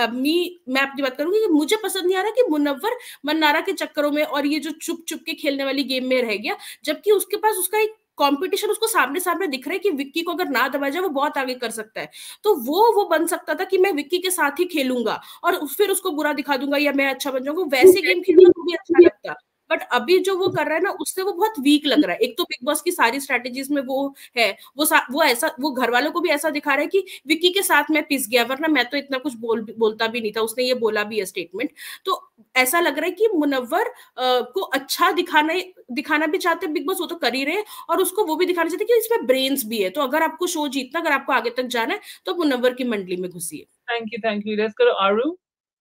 मैं अपनी बात करूंगी कि मुझे पसंद नहीं आ रहा कि मुनव्वर मन्नारा के चक्करों में और ये जो चुप चुप के खेलने वाली गेम में रह गया, जबकि उसके पास उसका एक कंपटीशन उसको सामने सामने दिख रहा है कि विक्की को अगर ना दबा जाए वो बहुत आगे कर सकता है। तो वो बन सकता था कि मैं विक्की के साथ ही खेलूंगा और फिर उसको बुरा दिखा दूंगा या मैं अच्छा बन जाऊंगा, वैसे गेम खेलना तो भी अच्छा लगता। बट अभी जो वो कर रहा है ना, उससे वो बहुत वीक लग रहा है। एक तो बिग बॉस की सारी स्ट्रेटेजीज में वो है, वो ऐसा, वो घर वालों को भी ऐसा दिखा रहा है कि विक्की के साथ मैं पिस गया, वरना मैं तो इतना कुछ बोलता भी नहीं था, उसने ये बोला भी है स्टेटमेंट। तो ऐसा लग रहा है कि मुनव्वर को अच्छा दिखाना भी चाहते बिग बॉस, वो तो कर ही रहे, और उसको वो भी दिखाना चाहते कि इसमें ब्रेन्स भी है। तो अगर आपको शो जीतना, अगर आपको आगे तक जाना है, तो मुनव्वर की मंडली में घुसिए। Thank you. Let's go Aru.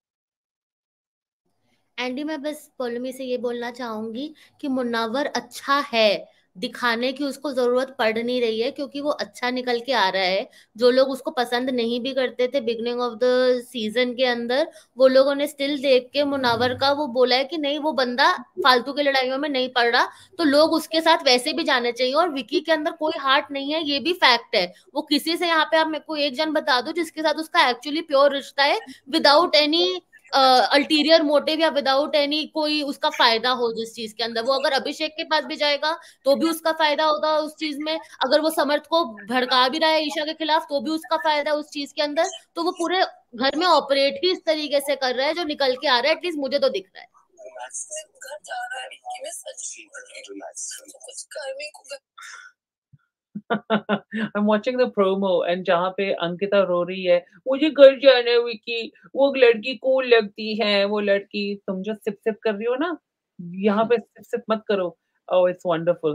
Andy, मैं बस पोलमी से ये बोलना चाहूंगी कि मुनव्वर अच्छा है, दिखाने की उसको जरूरत पड़ नहीं रही है, क्योंकि वो अच्छा निकल के आ रहा है। जो लोग उसको पसंद नहीं भी करते थे बिगनिंग ऑफ द सीजन के अंदर, वो लोगों ने स्टिल देख के मुनव्वर का वो बोला है कि नहीं, वो बंदा फालतू की लड़ाइयों में नहीं पड़ रहा, तो लोग उसके साथ वैसे भी जाने चाहिए। और विकी के अंदर कोई हार्ट नहीं है, ये भी फैक्ट है। वो किसी से, यहाँ पे आप मेरे को एक जन बता दो जिसके साथ उसका एक्चुअली प्योर रिश्ता है, विदाउट एनी अल्टीरियर मोटिव या विदाउट एनी कोई उसका फायदा हो जिस चीज के अंदर। वो अगर अभिषेक के पास भी जाएगा तो भी उसका फायदा होगा उस चीज में, अगर वो समर्थ को भड़का भी रहा है ईशा के खिलाफ तो भी उसका फायदा उस चीज के अंदर। तो वो पूरे घर में ऑपरेट ही इस तरीके से कर रहा है जो निकल के आ रहा है, एटलीस्ट मुझे तो दिख रहा है। I'm watching the promo and जहाँ पे अंकिता रो रही है, मुझे घर जाना है विकी, वो लड़की कूल लगती है, वो लड़की, तुम जो सिप सिप कर रही हो ना, यहाँ पे सिप सिप मत करो। Oh, it's wonderful.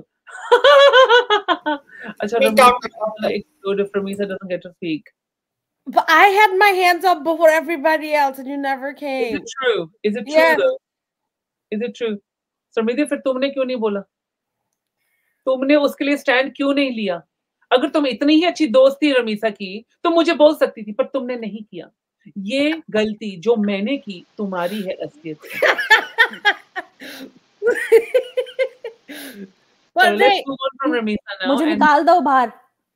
अच्छा, Ramisa doesn't get to speak. But I had my hands up before everybody else and you never came. Is it true? Is it true Yes. though? Is it true? समृद्धि, फिर तुमने क्यों नहीं बोला? तुमने उसके लिए stand क्यों नहीं लिया? अगर तुम इतनी ही अच्छी दोस्त थी रमीसा की तो मुझे बोल सकती थी, पर तुमने नहीं किया। ये गलती जो मैंने की तुम्हारी है असलियत में। मुझे निकाल दो बाहर।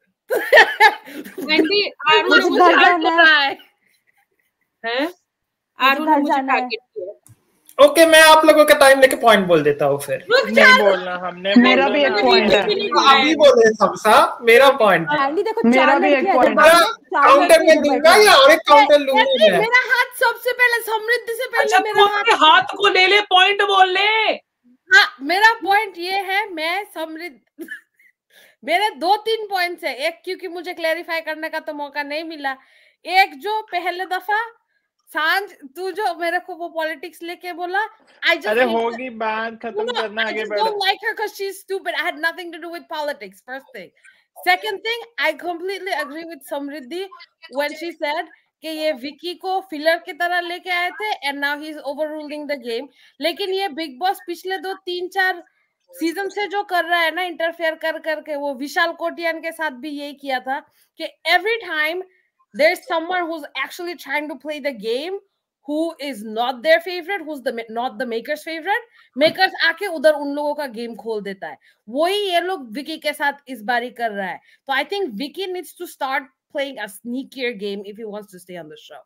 ओके, मैं आप लोगों का टाइम लेके पॉइंट बोल देता हूँ फिर। नहीं बोलना, हमने मेरा भी एक पॉइंट है। अभी बोले सबसा, मेरा पॉइंट है। देखो, मेरा भी एक पॉइंट है। काउंटर में दूंगा या एक काउंटर लूंगी मैं? मेरा हाथ सबसे पहले, समृद्धि से पहले मेरा हाथ को ले ले, पॉइंट बोल ले। हाँ, मेरा पॉइंट ये है, मैं समृद्धि मेरे 2-3 पॉइंट्स है। एक, क्योंकि मुझे क्लैरिफाई करने का तो मौका नहीं मिला। एक, जो पहले दफा सांझ तू जो मेरे को वो पॉलिटिक्स लेके बोला, I just अरे hate her. होगी बात खत्म No, करना, I आगे just बढ़। don't like her because she's stupid. I had nothing to do with politics. First thing. Second thing, I completely agree with Samriddhi when she said कि ये विकी को फिलर की तरह लेके आए थे and now he's overruling the game. लेकिन ये बिग बॉस पिछले 2-3-4 सीजन से जो कर रहा है ना, इंटरफेयर कर करके, वो विशाल कोटियान के साथ भी यही किया था कि every time there's someone who's actually trying to play the game who is not their favorite, who's not the maker's favorite, makers आके उधर उन लोगों का गेम खोल देता है। वही ये लोग विकी के साथ इस बारी कर रहा है। तो I think Vicky needs to start playing a sneakier game if he wants to stay on the show.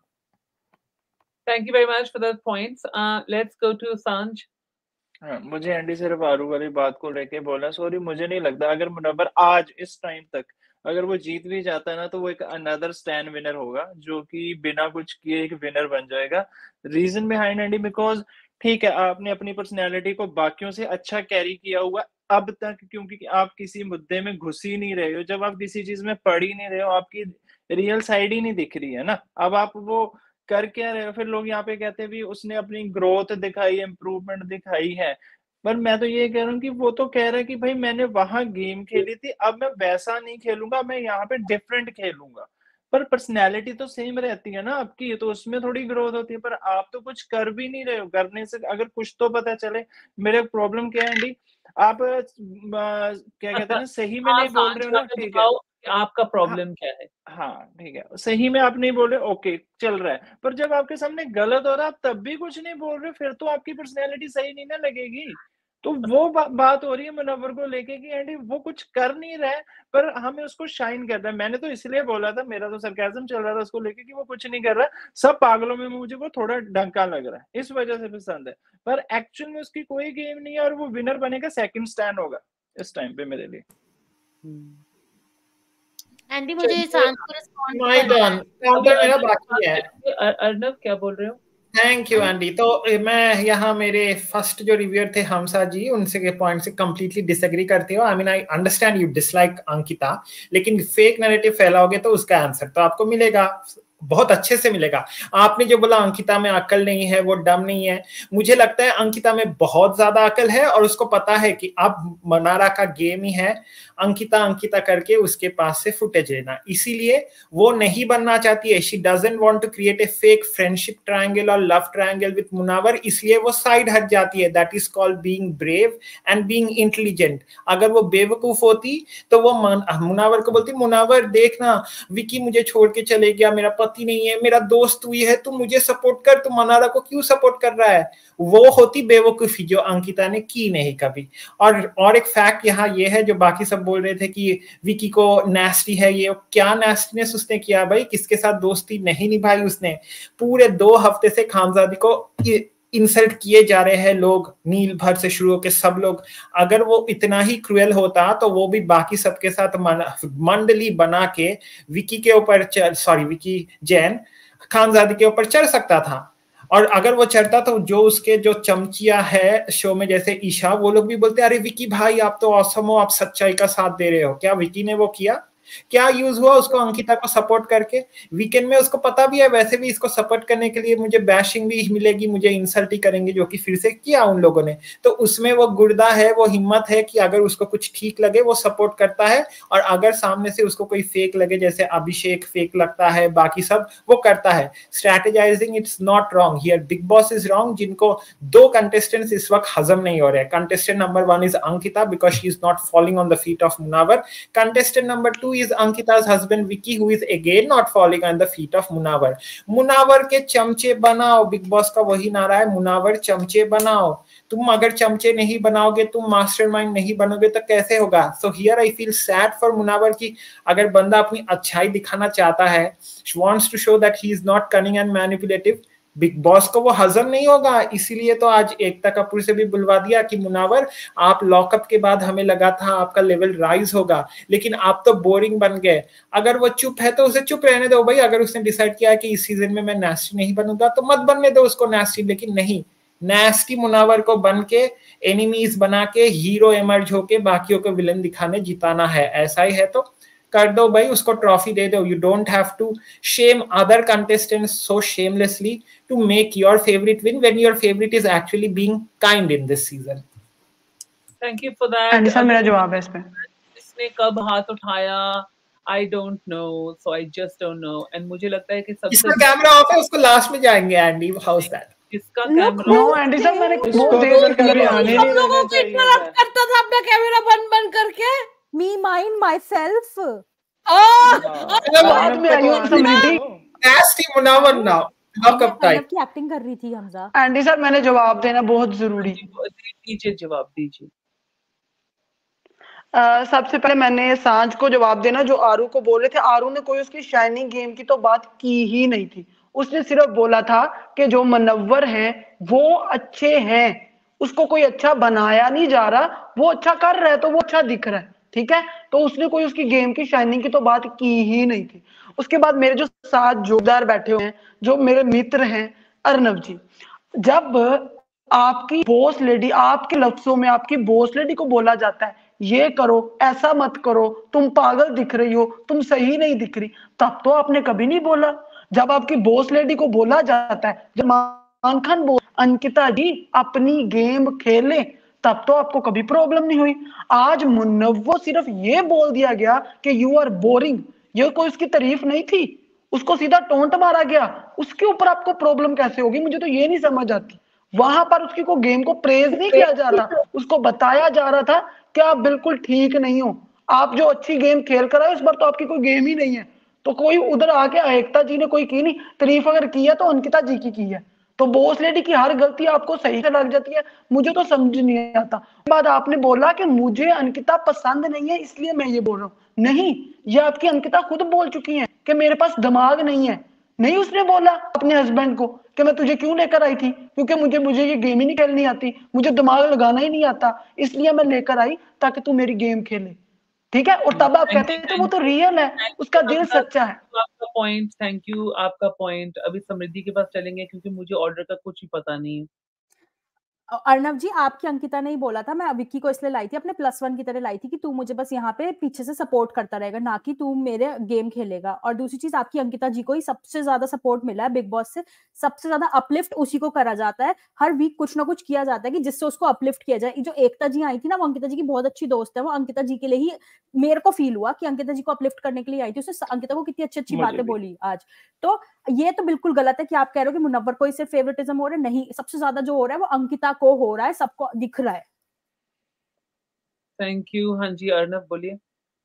Thank you very much for those points. Let's go to Sanj. हाँ, मुझे एंडी सिर्फ आरू वाली बात को लेके बोला, सॉरी मुझे नहीं लगता अगर मुनव्वर आज इस टाइम तक अगर वो जीत भी जाता है ना तो वो एक अनदर स्टैंड विनर होगा जो कि बिना कुछ किए एक विनर बन जाएगा। रीजन बिहाइंड एंडी बिकॉज ठीक है आपने अपनी पर्सनैलिटी को बाकियों से अच्छा कैरी किया हुआ अब तक, क्योंकि आप किसी मुद्दे में घुस ही नहीं रहे हो, जब आप किसी चीज में पढ़ ही नहीं रहे हो आपकी रियल साइड ही नहीं दिख रही है ना, अब आप वो कर क्या रहे हो। फिर लोग यहाँ पे कहते हैं भी उसने अपनी ग्रोथ दिखाई, इम्प्रूवमेंट दिखाई है, पर मैं तो ये कह रहा हूँ कि वो तो कह रहा है कि भाई मैंने वहां गेम खेली थी, अब मैं वैसा नहीं खेलूंगा, मैं यहाँ पे डिफरेंट खेलूंगा। पर पर्सनैलिटी तो सेम रहती है ना आपकी, तो उसमें थोड़ी ग्रोथ होती है, पर आप तो कुछ कर भी नहीं रहे हो। करने से अगर कुछ तो पता चले। मेरा प्रॉब्लम क्या है एंडी, आप क्या कहते हैं ना, सही में नहीं बोल रहे हो ना, ठीक है आपका प्रॉब्लम क्या है। हाँ ठीक है, सही में आप नहीं बोल रहे, ओके चल रहा है, पर जब आपके सामने गलत हो रहा है आप तब भी कुछ नहीं बोल रहे, फिर तो आपकी पर्सनैलिटी सही नहीं ना लगेगी। तो वो बात हो रही है मुनव्वर को लेके कि एंडी वो कुछ कर नहीं रहा है पर हमें उसको शाइन कर रहा है। मैंने तो इसलिए बोला था, मेरा तो सरकाज़म चल रहा था उसको लेके कि वो कुछ नहीं कर रहा, सब पागलों में मुझे वो थोड़ा ढंका लग रहा है, इस वजह से पसंद है। पर एक्चुअल में उसकी कोई गेम नहीं है और वो विनर बनेगा, सेकंड स्टैंड होगा इस टाइम पे मेरे लिए। एंडी मुझे सांझ को रिस्पॉन्ड माय टर्न, काउंटर मेरा बाकी है। अर्नब क्या बोल रहे हो? Thank you Andy. तो मैं यहाँ मेरे फर्स्ट जो रिव्यूअर थे हमसा जी, उनसे के पॉइंट से कंप्लीटली डिसएग्री करती हूँ। I mean I understand you dislike Ankita, लेकिन फेक नैरेटिव फैलाओगे तो उसका आंसर तो आपको मिलेगा, बहुत अच्छे से मिलेगा। आपने जो बोला अंकिता में अकल नहीं है, वो डम नहीं है, मुझे लगता है अंकिता में बहुत ज्यादा अकल है और उसको पता है कि अब मनारा का गेम ही है अंकिता करके उसके पास से फुटेज लेना, इसीलिए वो नहीं बनना चाहती है। She doesn't want to create a fake friendship triangle और लव ट्रायंगल विद मुनव्वर, इसलिए वो साइड हट जाती है। That is called being brave and being intelligent. अगर वो बेवकूफ होती तो वो मुनव्वर को बोलती, मुनव्वर देखना विकी मुझे छोड़ के चले गया, मेरा पति नहीं है, मेरा दोस्त हुई है, तू मुझे सपोर्ट कर, तू मनारा को क्यों सपोर्ट कर रहा है। वो होती बेवकूफी जो अंकिता ने की नहीं कभी। और एक फैक्ट यहाँ ये है, जो बाकी सब बोल रहे थे कि विकी को नेस्टी है, ये क्या नेस्टीनेस उसने किया भाई, किसके साथ दोस्ती नहीं निभाई उसने। पूरे 2 हफ्ते से खानजादी को इंसल्ट किए जा रहे हैं लोग, नील भर से शुरू होकर सब लोग। अगर वो इतना ही क्रूएल होता तो वो भी बाकी सबके साथ मंडली बना के विकी के ऊपर विकी जैन खानजादी के ऊपर चढ़ सकता था। और अगर वो चढ़ता तो जो उसके जो चमचिया है शो में जैसे ईशा, वो लोग भी बोलते अरे विकी भाई आप तो ऑसम हो, आप सच्चाई का साथ दे रहे हो। क्या विकी ने वो किया? क्या यूज हुआ उसको अंकिता को सपोर्ट करके? वीकेंड में उसको पता भी है वैसे भी इसको सपोर्ट करने के लिए मुझे बैशिंग भी मिलेगी, मुझे इंसल्ट ही करेंगे, जो कि फिर से किया उन लोगों ने। तो उसमें वो गुर्दा है, वो हिम्मत है कि अगर उसको कुछ ठीक लगे वो सपोर्ट करता है, और अगर सामने से उसको कोई फेक लगे, जैसे अभिषेक फेक लगता है, बाकी सब वो करता है। Strategising it's not wrong here, Bigg Boss is wrong. जिनको 2 कंटेस्टेंट्स इस वक्त हजम नहीं हो रहे। Contestant number 1 is Ankita because she is not following on the feet of Munawar. Contestant number 2 is Ankita's husband Vicky, who is again not falling on the feet of Munawar. Munawar के चमचे बनाओ, बिग बॉस का वही नारा है, मुनव्वर चमचे बनाओ। तुम अगर चमचे नहीं बनाओगे, तुम मास्टरमाइंड नहीं बनोगे तो कैसे होगा? So here I feel sad for Munawar कि अगर बंदा अपनी अच्छाई दिखाना चाहता है, wants to show that he is not cunning and manipulative, Bigg Boss को वो हजम नहीं होगा। इसीलिए तो आज एकता कपूर से भी बुलवा दिया कि मुनव्वर आप लॉकअप के बाद हमें लगा था आपका लेवल राइज होगा, लेकिन आप तो बोरिंग बन गए। अगर वो चुप है तो उसे चुप रहने दो भाई। अगर उसने डिसाइड किया कि इस सीजन में मैं नेस्टी नहीं बनूंगा तो मत बनने दो उसको नेस्टी, लेकिन नहीं, नेस्टी मुनव्वर को बन के एनिमीज बना के हीरो एमर्ज होके बाकियों को विलन दिखाने जिताना है। ऐसा ही है तो कर दो भाई, उसको ट्रॉफी दे दो. You don't have to shame other contestants so shamelessly to make your favorite win when your favorite is actually being kind in this season. Thank you for that. Andy sir मेरा जवाब है इस पे. इसने कब हाथ उठाया I don't know, so I just don't know. And मुझे लगता है कि सबसे इसका कैमरा ऑफ है, उसको लास्ट में जाएंगे. Andy, how is that? किसका कैमरा? नो एंडी सर मैंने बहुत देर कभी आने नहीं देना चाहिए. करता था अपना कैमरा बंद करके. Me, mine, myself. बाद में आई हो Samriddhi. Nasty Munawar now. Lock up time. की एक्टिंग कर रही थी हमजा. एंडी सर मैंने जवाब देना बहुत जरूरी. दीजिए जवाब दीजिए. सबसे पहले मैंने सांझ को जवाब देना, जो आरू को बोल रहे थे. आरू ने कोई उसकी शाइनिंग गेम की तो बात की ही नहीं थी. उसने सिर्फ बोला था कि जो मुनव्वर हैं वो अच्छे हैं, उसको कोई अच्छा बनाया नहीं जा रहा, वो अच्छा कर रहा है तो वो अच्छा दिख रहा है. ठीक है, तो उसने कोई उसकी गेम की शाइनिंग की तो बात की ही नहीं थी. उसके बाद मेरे जो साथ जोरदार बैठे हुए हैं, जो मेरे मित्र हैं, अर्नव जी, जब आपकी बॉस लेडी, आपके लफ्जों में आपकी बॉस लेडी को बोला जाता है ये करो, ऐसा मत करो, तुम पागल दिख रही हो, तुम सही नहीं दिख रही, तब तो आपने कभी नहीं बोला. जब आपकी बॉस लेडी को बोला जाता है, जब मान खान बोल अंकिता जी अपनी गेम खेले, तब तो आपको कभी प्रॉब्लम नहीं हुई. आज मुनव्वर सिर्फ ये बोल दिया गया कि यू आर बोरिंग, ये कोई उसकी तारीफ नहीं थी, उसको सीधा टोंट मारा गया. उसके ऊपर आपको प्रॉब्लम कैसे होगी, मुझे तो ये नहीं समझ आती. वहां पर उसकी को गेम को प्रेज नहीं किया जा रहा, उसको बताया जा रहा था कि आप बिल्कुल ठीक नहीं हो, आप जो अच्छी गेम खेल कर आए इस बार तो आपकी कोई गेम ही नहीं है. तो कोई उधर आके एकता जी ने कोई की नहीं, तारीफ अगर की है तो अंकिता जी की है. तो बॉस लेडी की हर गलती आपको सही से लग जाती है, मुझे तो समझ नहीं आता. बाद आपने बोला कि मुझे अंकिता पसंद नहीं है इसलिए मैं ये बोल रहा हूँ. नहीं, ये आपकी अंकिता खुद बोल चुकी है कि मेरे पास दिमाग नहीं है. नहीं उसने बोला अपने हस्बैंड को कि मैं तुझे क्यों लेकर आई थी, क्योंकि मुझे ये गेम ही नहीं खेलनी आती, मुझे दिमाग लगाना ही नहीं आता, इसलिए मैं लेकर आई ताकि तू मेरी गेम खेले. ठीक है, और तब आप कहते हैं तो वो तो रियल है, उसका दिल सच्चा है. आपका पॉइंट, थैंक यू, आपका पॉइंट. अभी समृद्धि के पास चलेंगे क्योंकि मुझे ऑर्डर का कुछ ही पता नहीं है. अर्नव जी, आपकी अंकिता ने ही बोला था, मैं विक्की को इसलिए लाई थी, अपने +1 की तरह लाई थी कि तू मुझे बस यहाँ पे पीछे से सपोर्ट करता रहेगा, ना कि तू मेरे गेम खेलेगा. और दूसरी चीज, आपकी अंकिता जी को ही सबसे ज्यादा सपोर्ट मिला है बिग बॉस से, सबसे ज्यादा अपलिफ्ट उसी को करा जाता है. हर वीक कुछ ना कुछ किया जाता है कि जिससे उसको अपलिफ्ट किया जाए. जो एकता जी आई थी ना, वो अंकिता जी की बहुत अच्छी दोस्त है, वो अंकिता जी के लिए ही मेरे को फील हुआ कि अंकिता जी को अपलिफ्ट करने के लिए आई थी. उसने अंकिता को कितनी अच्छी अच्छी बातें बोली आज. तो ये तो बिल्कुल गलत है कि आप कह रहे हो कि मुनव्वर को सिर्फ फेवरेटिज्म हो रहा है. नहीं, सबसे ज्यादा जो हो रहा है वो अंकिता को हो रहा है, सबको दिख रहा है. Thank you. हाँ जी अर्नव बोलिए.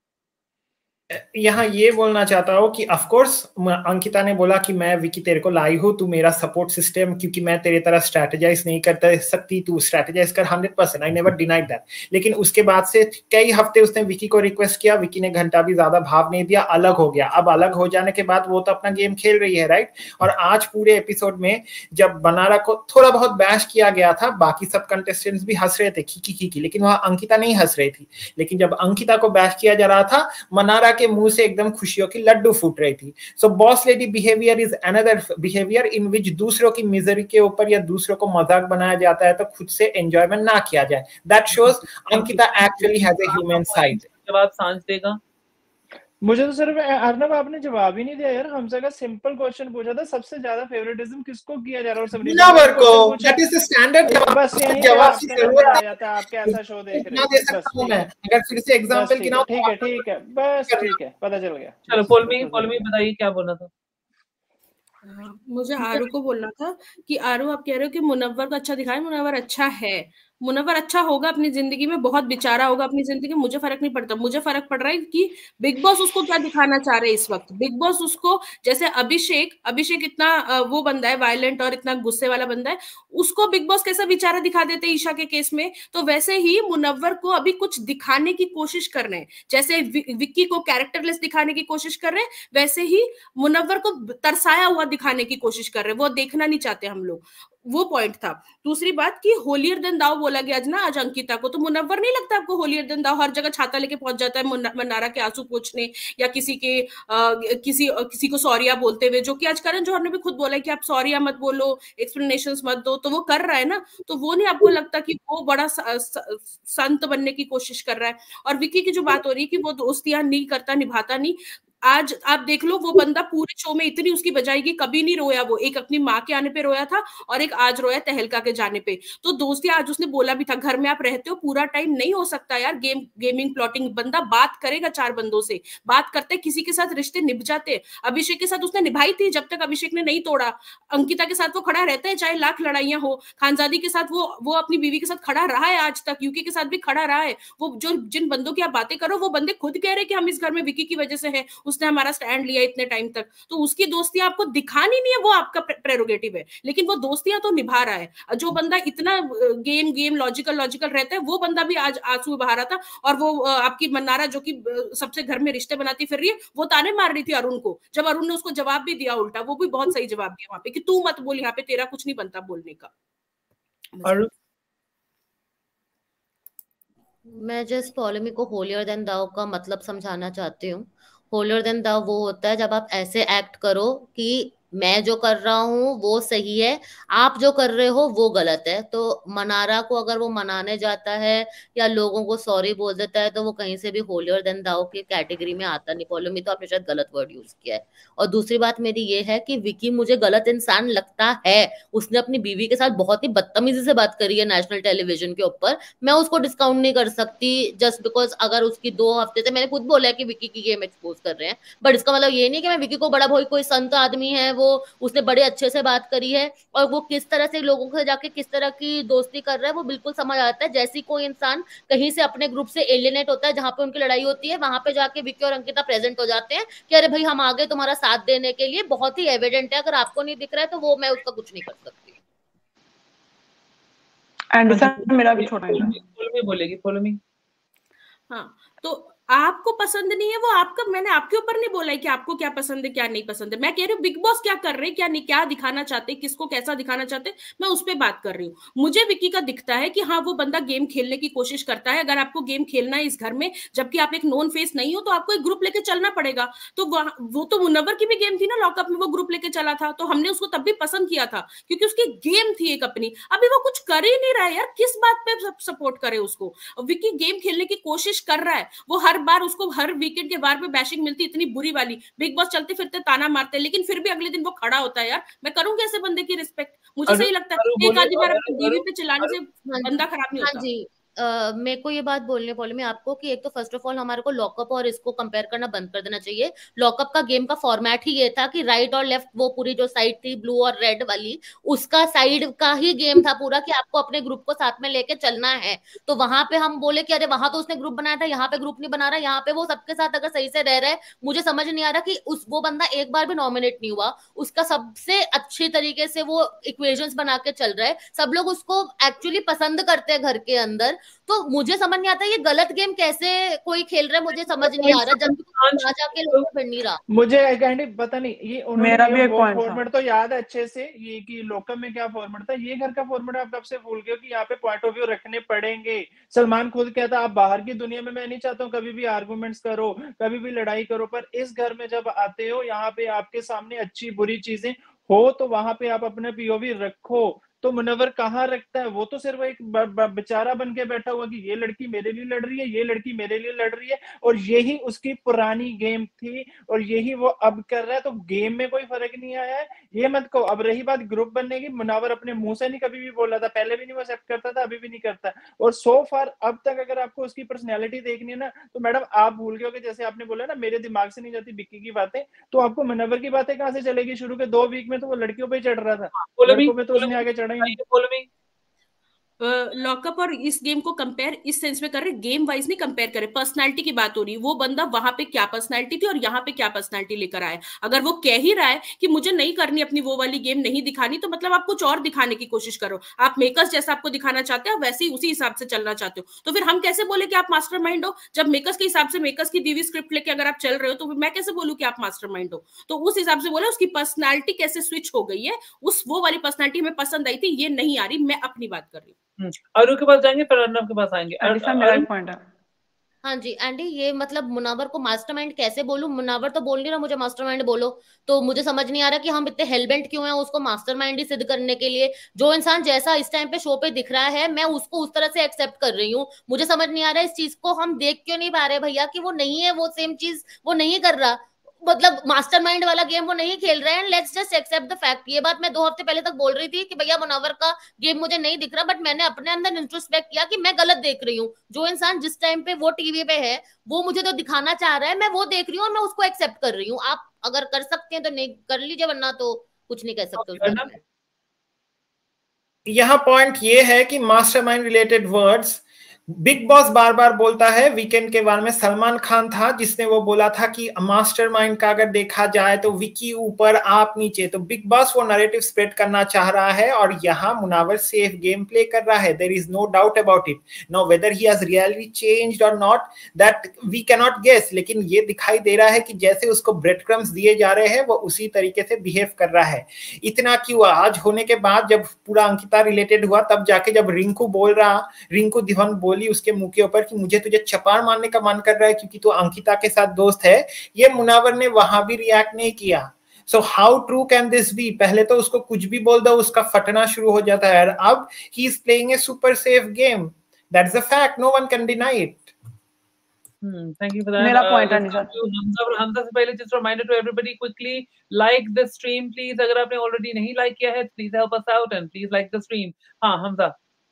यहाँ ये बोलना चाहता हूँ कि ऑफ कोर्स अंकिता ने बोला कि मैं विकी तेरे को लाई हूँ, तू मेरा सपोर्ट सिस्टम, क्योंकि मैं तेरे तरह स्ट्रैटेजाइज नहीं कर सकती, तू स्ट्रैटेजाइज कर 100%, आई नेवर डिनाइड दैट. लेकिन उसके बाद से कई हफ्ते उसने विकी को रिक्वेस्ट किया, विकी ने घंटा भी ज्यादा भाव नहीं दिया, अलग हो गया. अब अलग हो जाने के बाद वो तो अपना गेम खेल रही है, राइट. और आज पूरे एपिसोड में जब मनारा को थोड़ा बहुत बैश किया गया था, बाकी सब कंटेस्टेंट्स भी हंस रहे थे खी, लेकिन वहां अंकिता नहीं हंस रही थी. लेकिन जब अंकिता को बैश किया जा रहा था, मनारा के मुंह से एकदम खुशियों की लड्डू फूट रही थी. So boss lady behaviour is another behaviour in which दूसरों की मिजरी के ऊपर या दूसरों को मजाक बनाया जाता है तो खुद से एंजॉयमेंट ना किया जाए. That shows Ankita actually has a human side. जवाब सांझ देगा. मुझे तो सिर्फ अर्नव आपने जवाब ही नहीं दिया यार. हमसे का सिंपल क्वेश्चन पूछा था, सबसे ज्यादा फेवरेटिज्म किसको किया जा रहा है, और मुनव्वर को. That is the standard. बस यही जवाब की जरूरत आ जाता है. आप कैसा शो देख रहे हैं, बस मैं अगर फिर से एग्जांपल गिनाऊं. ठीक है, बस ठीक है, पता चल गया. चलो पोलमी बताइए क्या बोलना था. मुझे आरू को बोलना था कि आरू, आप कह रहे हो कि मुनव्वर को अच्छा दिखाए, मुनव्वर अच्छा है, मुनव्वर अच्छा होगा अपनी जिंदगी में, बहुत बेचारा होगा अपनी जिंदगी में, मुझे फर्क नहीं पड़ता. मुझे फर्क पड़ रहा है कि बिग बॉस उसको क्या दिखाना चाह रहे हैं इस वक्त. बिग बॉस उसको, जैसे अभिषेक इतना वो बंदा है वायलेंट और इतना गुस्से वाला बंदा है, उसको बिग बॉस कैसा बेचारा दिखा देते ईशा के केस में, तो वैसे ही मुनव्वर को अभी कुछ दिखाने की कोशिश कर रहे हैं. जैसे विक्की को कैरेक्टरलेस दिखाने की कोशिश कर रहे हैं, वैसे ही मुनव्वर को तरसाया हुआ दिखाने की कोशिश कर रहे हैं. वो देखना नहीं चाहते हम लोग. वो पॉइंट था। दूसरी बात कि होलियर देन दाओ बोला गया ना आज अंकिता को, तो मुनव्वर नहीं लगता आपको होलियर देन दाओ? हर जगह छाता लेके पहुंच जाता है मन्नारा के आंसू पोंछने या किसी को सॉरिया बोलते हुए, जो कि आज करण जौहर ने भी खुद बोला है कि आप सॉरिया मत बोलो, एक्सप्लेनेशंस मत दो, तो वो कर रहा है ना। तो वो नहीं आपको लगता कि वो बड़ा संत बनने की कोशिश कर रहा है? और विकी की जो बात हो रही है कि वो दोस्तियां नहीं करता, निभाता नहीं, आज आप देख लो वो बंदा पूरे शो में इतनी उसकी बजाएगी, कभी नहीं रोया वो। एक अपनी माँ के आने पे रोया था और एक आज रोया तहलका के जाने पे। तो दोस्ती आज उसने बोला भी था, घर में आप रहते हो पूरा टाइम नहीं हो सकता यार गेमिंग प्लॉटिंग। बंदा बात करेगा 4 बंदों से, बात करते किसी के साथ रिश्ते निभ जाते। अभिषेक के साथ उसने निभाई थी जब तक अभिषेक ने नहीं तोड़ा। अंकिता के साथ वो खड़ा रहता है चाहे लाख लड़ाइयां हो। खानजादी के साथ वो अपनी बीवी के साथ खड़ा रहा है आज तक, यूके के साथ भी खड़ा रहा है। वो जो जिन बंदों की आप बातें करो वो बंदे खुद कह रहे कि हम इस घर में विकी की वजह से है, उसने हमारा स्टैंड लिया इतने टाइम तक। तो उसकी दोस्तियां आपको दिखानी नहीं है, वो आपका प्रेरोगेटिव है, लेकिन वो दोस्तियां तो निभा रहा है। जो बंदा इतना गेम लॉजिकल रहता है, वो बंदा भी आज आंसू बहा रहा था। और वो आपकी मन्नारा जो कि सबसे घर में रिश्ते बनाती फिर रही है, वो ताने मार रही थी अरुण को, जब अरुण ने उसको जवाब भी दिया उल्टा। वो भी बहुत सही जवाब दिया वहां पे कि तू मत बोल, यहाँ पे तेरा कुछ नहीं बनता बोलने का। मैं जस्ट पॉलेमी को होलियर देन दाओ का मतलब समझाना चाहती हूँ। होलियर देन दाओ वो होता है जब आप ऐसे एक्ट करो कि मैं जो कर रहा हूँ वो सही है, आप जो कर रहे हो वो गलत है। तो मनारा को अगर वो मनाने जाता है या लोगों को सॉरी बोल देता है तो वो कहीं से भी होलियर देन दाओ की कैटेगरी में आता नहीं। पॉलेमी तो आपने शायद गलत वर्ड यूज किया है। और दूसरी बात मेरी ये है कि विकी मुझे गलत इंसान लगता है। उसने अपनी बीवी के साथ बहुत ही बदतमीजी से बात करी है नेशनल टेलीविजन के ऊपर। मैं उसको डिस्काउंट नहीं कर सकती जस्ट बिकॉज अगर उसकी 2 हफ्ते से, मैंने खुद बोला है कि विकी की गेम एक्सपोज कर रहे हैं, बट इसका मतलब ये नहीं कि मैं विकी को बड़ा भाई कोई संत आदमी है, वो उसने बड़े अच्छे से बात करी है और वो किस तरह से लोगों से जाके किस तरह की दोस्ती कर रहा है वो बिल्कुल समझ आता है। जैसी कोई इंसान कहीं से अपने ग्रुप से एलियनेट होता है, जहां पे उनकी लड़ाई होती है, वहां पे जाके विकी और अंकिता प्रेजेंट हो जाते हैं कि अरे भाई हम आ गए तुम्हारा साथ देने के लिए। बहुत ही एविडेंट है, अगर आपको नहीं दिख रहा है तो वो मैं उसका कुछ नहीं कर सकती। मेरा भी छोटा है, बोलेगी। हाँ, तो आपको पसंद नहीं है वो आपका, मैंने आपके ऊपर नहीं बोला है कि आपको क्या पसंद है क्या नहीं पसंद है। मैं कह रही हूँ बिग बॉस क्या कर रहे हैं, क्या नहीं, क्या दिखाना चाहते, किसको कैसा दिखाना चाहते, मैं उस पर बात कर रही हूँ। मुझे विकी का दिखता है कि हाँ वो बंदा गेम खेलने की कोशिश करता है। अगर आपको गेम खेलना है इस घर में, जबकि आप एक नोन फेस नहीं हो, तो आपको एक ग्रुप लेके चलना पड़ेगा। तो वो तो मुनव्वर की भी गेम थी ना, लॉकअप में वो ग्रुप लेके चला था, तो हमने उसको तब भी पसंद किया था क्योंकि उसकी गेम थी एक अपनी। अभी वो कुछ कर ही नहीं रहा है यार, किस बात पे सपोर्ट करे उसको? विकी गेम खेलने की कोशिश कर रहा है। वो हर बार उसको हर वीकेंड के बार पे बैशिंग मिलती इतनी बुरी वाली, बिग बॉस चलते फिरते ताना मारते, लेकिन फिर भी अगले दिन वो खड़ा होता है। यार मैं करूंगी ऐसे बंदे की रिस्पेक्ट? मुझे सही लगता है। एक आधी बार अपनी बीवी पे चिल्लाने से बंदा खराब नहीं होता। जी मेरे को ये बात बोलने पॉली में आपको कि एक तो फर्स्ट ऑफ ऑल हमारे को लॉकअप और इसको कंपेयर करना बंद कर देना चाहिए। लॉकअप का गेम का फॉर्मेट ही ये था कि राइट और लेफ्ट, वो पूरी जो साइड थी ब्लू और रेड वाली, उसका साइड का ही गेम था पूरा कि आपको अपने ग्रुप को साथ में लेके चलना है। तो वहां पे हम बोले कि अरे वहां तो उसने ग्रुप बनाया था, यहाँ पे ग्रुप नहीं बना रहा, यहाँ पे वो सबके साथ अगर सही से रह रहा है। मुझे समझ नहीं आ रहा कि वो बंदा एक बार भी नॉमिनेट नहीं हुआ, उसका सबसे अच्छे तरीके से वो इक्वेशंस बना के चल रहा है, सब लोग उसको एक्चुअली पसंद करते हैं घर के अंदर। तो मुझे समझ नहीं आता ये गलत गेम कैसे कोई खेल रहा है, मुझे समझ नहीं आ रहा। जब वहां जाके लोगों को फिर नहीं रहा, मुझे कैंडी पता नहीं ये मेरा भी एक वो पॉइंट फॉर्मेट तो याद है अच्छे से, ये कि लोकल में क्या फॉर्मेट था, ये घर का फॉर्मेट आप कब से भूल गए कि यहाँ पे पॉइंट ऑफ व्यू रखने पड़ेंगे। सलमान खुद कहता आप बाहर की दुनिया में, मैं नहीं चाहता हूँ कभी भी आर्गुमेंट्स करो, कभी भी लड़ाई करो, पर इस घर में जब आते हो यहाँ पे आपके सामने अच्छी बुरी चीजें हो तो वहां पे आप अपने पीओवी रखो। तो मुनव्वर कहाँ रखता है? वो तो सिर्फ एक बेचारा बन के बैठा हुआ कि ये लड़की मेरे लिए लड़ रही है, ये लड़की मेरे लिए लड़ रही है, और यही उसकी पुरानी गेम थी और यही वो अब कर रहा है। तो गेम में कोई फर्क नहीं आया है, ये मत कहो। अब रही बात ग्रुप बनने की, मुनव्वर अपने मुंह से नहीं कभी भी बोला था, पहले भी नहीं वो एक्सेप्ट करता था, अभी भी नहीं करता। और सो फार अब तक अगर आपको उसकी पर्सनैलिटी देखनी है ना, तो मैडम आप भूल गए हो कि जैसे आपने बोला ना मेरे दिमाग से नहीं जाती बिक्की की बातें, तो आपको मुनव्वर की बातें कहाँ से चलेगी? शुरू के 2 वीक में तो वो लड़कियों पे चढ़ रहा था, लड़कों पे तो उसने आगे चढ़ा ही नहीं। लॉकअप और इस गेम को कंपेयर इस सेंस में कर रहे, गेम वाइज नहीं कंपेयर करे, पर्सनालिटी की बात हो रही है। वो बंदा वहां पे क्या पर्सनालिटी थी और यहाँ पे क्या पर्सनालिटी लेकर आया। अगर वो कह ही रहा है कि मुझे नहीं करनी अपनी वो वाली गेम, नहीं दिखानी, तो मतलब आप कुछ और दिखाने की कोशिश करो। आप मेकर्स जैसा आपको दिखाना चाहते हो, वैसे ही उसी हिसाब से चलना चाहते हो। तो फिर हम कैसे बोले कि आप मास्टरमाइंड हो, जब मेकर्स के हिसाब से, मेकर्स की दी हुई स्क्रिप्ट लेके अगर आप चल रहे हो, तो मैं कैसे बोलूं कि आप मास्टरमाइंड हो। तो उस हिसाब से बोले उसकी पर्सनालिटी कैसे स्विच हो गई है, उस वो वाली पर्सनालिटी हमें पसंद आई थी, ये नहीं आ रही। मैं अपनी बात कर रही हूँ। अरु के पास जाएंगे, फिर अर्नव के पास आएंगे। एंडी सर मेरा एक पॉइंट है। हाँ जी एंडी, ये मतलब मुनावर को मास्टरमाइंड कैसे बोलूं? मुनावर तो बोल नहीं रहा मुझे मास्टरमाइंड बोलो, तो मुझे समझ नहीं आ रहा कि हम इतने हेलबेंट क्यों हैं उसको मास्टरमाइंड ही सिद्ध करने के लिए। जो इंसान जैसा इस टाइम पे शो पे दिख रहा है, मैं उसको उस तरह से एक्सेप्ट कर रही हूँ। मुझे समझ नहीं आ रहा है इस चीज को हम देख क्यों नहीं पा रहे भैया, कि वो नहीं है, वो सेम चीज वो नहीं कर रहा, मतलब मास्टरमाइंड वाला गेम वो नहीं खेल रहे हैं। Let's just accept the fact. ये बात मैं 2 हफ्ते पहले तक बोल रही थी कि भैया मुनावर का गेम मुझे नहीं दिख रहा, बट मैंने अपने अंदर इंट्रोस्पेक्ट किया कि मैं गलत देख रही हूँ। जो इंसान जिस टाइम पे वो टीवी पे है, वो मुझे तो दिखाना चाह रहा है, मैं वो देख रही हूँ और मैं उसको एक्सेप्ट कर रही हूँ। आप अगर कर सकते हैं तो नहीं कर लीजिए, वरना तो कुछ नहीं कह सकते उस बारे में। यहाँ पॉइंट ये है कि mastermind related words Bigg Boss बार बार बोलता है। वीकेंड के बारे में सलमान खान था जिसने वो बोला था कि मास्टरमाइंड का अगर देखा जाए तो विकी ऊपर आप नीचे। तो बिग बॉस वो नैरेटिव स्प्रेड करना चाह रहा है और यहाँ मुनावर सेफ गेम प्ले कर रहा है। There is no doubt about it. No whether he has really changed और not, that we can not guess. लेकिन ये दिखाई दे रहा है कि जैसे उसको ब्रेड क्रम्स दिए जा रहे हैं वो उसी तरीके से बिहेव कर रहा है। इतना क्यों, आज होने के बाद जब पूरा अंकिता रिलेटेड हुआ, तब जाके जब रिंकू दिवान बोली उसके मुंह के ऊपर कि मुझे तुझे चपार मारने का मन कर रहा है क्योंकि तू अंकिता के साथ दोस्त है, ये मुनावर ने वहां भी रिएक्ट नहीं किया। So how true can this be? पहले तो उसको कुछ भी बोल दो उसका फटना शुरू हो जाता है, और अब he is playing a super safe game. That's a fact, no one can deny it. Thank you for that. मेरा point है निशा। हमजा से पहले just reminder to everybody, quickly like the stream please। अगर आपने already नहीं like किया है please help us out and please like the stream। हाँ हमजा,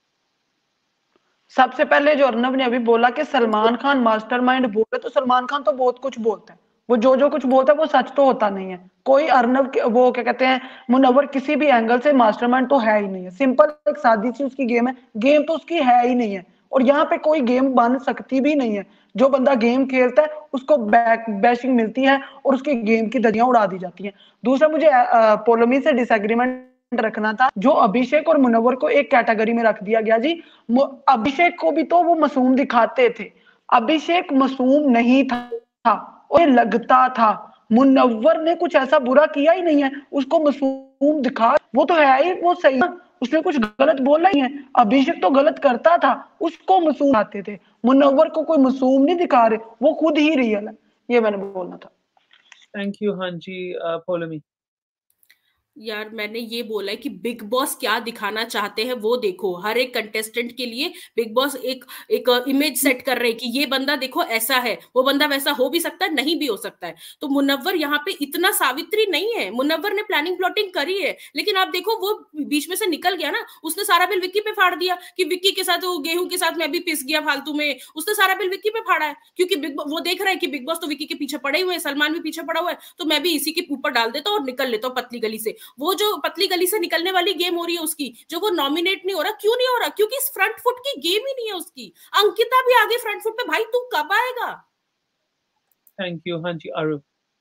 सबसे पहले जो अर्नव ने अभी बोला कि सलमान खान मास्टरमाइंड बोले, तो सलमान खान तो बहुत कुछ बोलता है। वो जो कुछ बोलता है वो सच तो होता नहीं है। कोई अर्नव के वो क्या कहते हैं मुनव्वर किसी भी एंगल से मास्टरमाइंड तो है ही नहीं है। सिंपल एक सादी सी उसकी गेम है, गेम तो उसकी है ही नहीं है। और यहाँ पे कोई गेम बन सकती भी नहीं है। जो बंदा गेम खेलता है उसको बैशिंग मिलती है और उसकी गेम की दरियां उड़ा दी जाती है। दूसरा, मुझे पोलोमी से डिसएग्रीमेंट रखना था। जो अभिषेक और मुनव्वर को एक कैटेगरी में रख दिया गया जी। अभिषेक को भी तो वो मासूम दिखाते थे, अभिषेक मासूम नहीं था और लगता था। मुनव्वर ने कुछ ऐसा बुरा किया ही नहीं है, उसको मासूम दिखा, वो तो है ही, वो सही है, उसने कुछ गलत बोला ही है। अभिषेक तो गलत करता था, उसको मासूम आते थे। मुनव्वर को कोई मासूम नहीं दिखा रहे, वो खुद ही रियल है। ये मैंने बोलना था। Thank you. हाँ जी पोलोमी। यार मैंने ये बोला है कि बिग बॉस क्या दिखाना चाहते हैं वो देखो। हर एक कंटेस्टेंट के लिए बिग बॉस एक इमेज सेट कर रहे हैं कि ये बंदा देखो ऐसा है, वो बंदा वैसा हो भी सकता है, नहीं भी हो सकता है। तो मुनव्वर यहाँ पे इतना सावित्री नहीं है। मुनव्वर ने प्लानिंग प्लॉटिंग करी है, लेकिन आप देखो वो बीच में से निकल गया ना। उसने सारा बिल विक्की पे फाड़ दिया कि विक्की के साथ, वो गेहूं के साथ मैं भी पिस गया फालतू में। उसने सारा बिल विक्की पे फाड़ा है क्योंकि वो देख रहा है कि बिग बॉस तो विक्की के पीछे पड़े हुए हैं, सलमान भी पीछे पड़ा हुआ है, तो मैं भी इसी के ऊपर डाल देता हूँ और निकल लेता हूँ पतली गली से। वो जो पतली गली से निकलने वाली गेम हो रही है उसकी, जो वो नॉमिनेट नहीं हो रहा, क्यों नहीं हो रहा? क्योंकि फ्रंट फुट की गेम ही नहीं है उसकी। अंकिता भी आगे फ्रंट फुट पे, भाई तू कब आएगा? Thank you. हाँ जी अरु।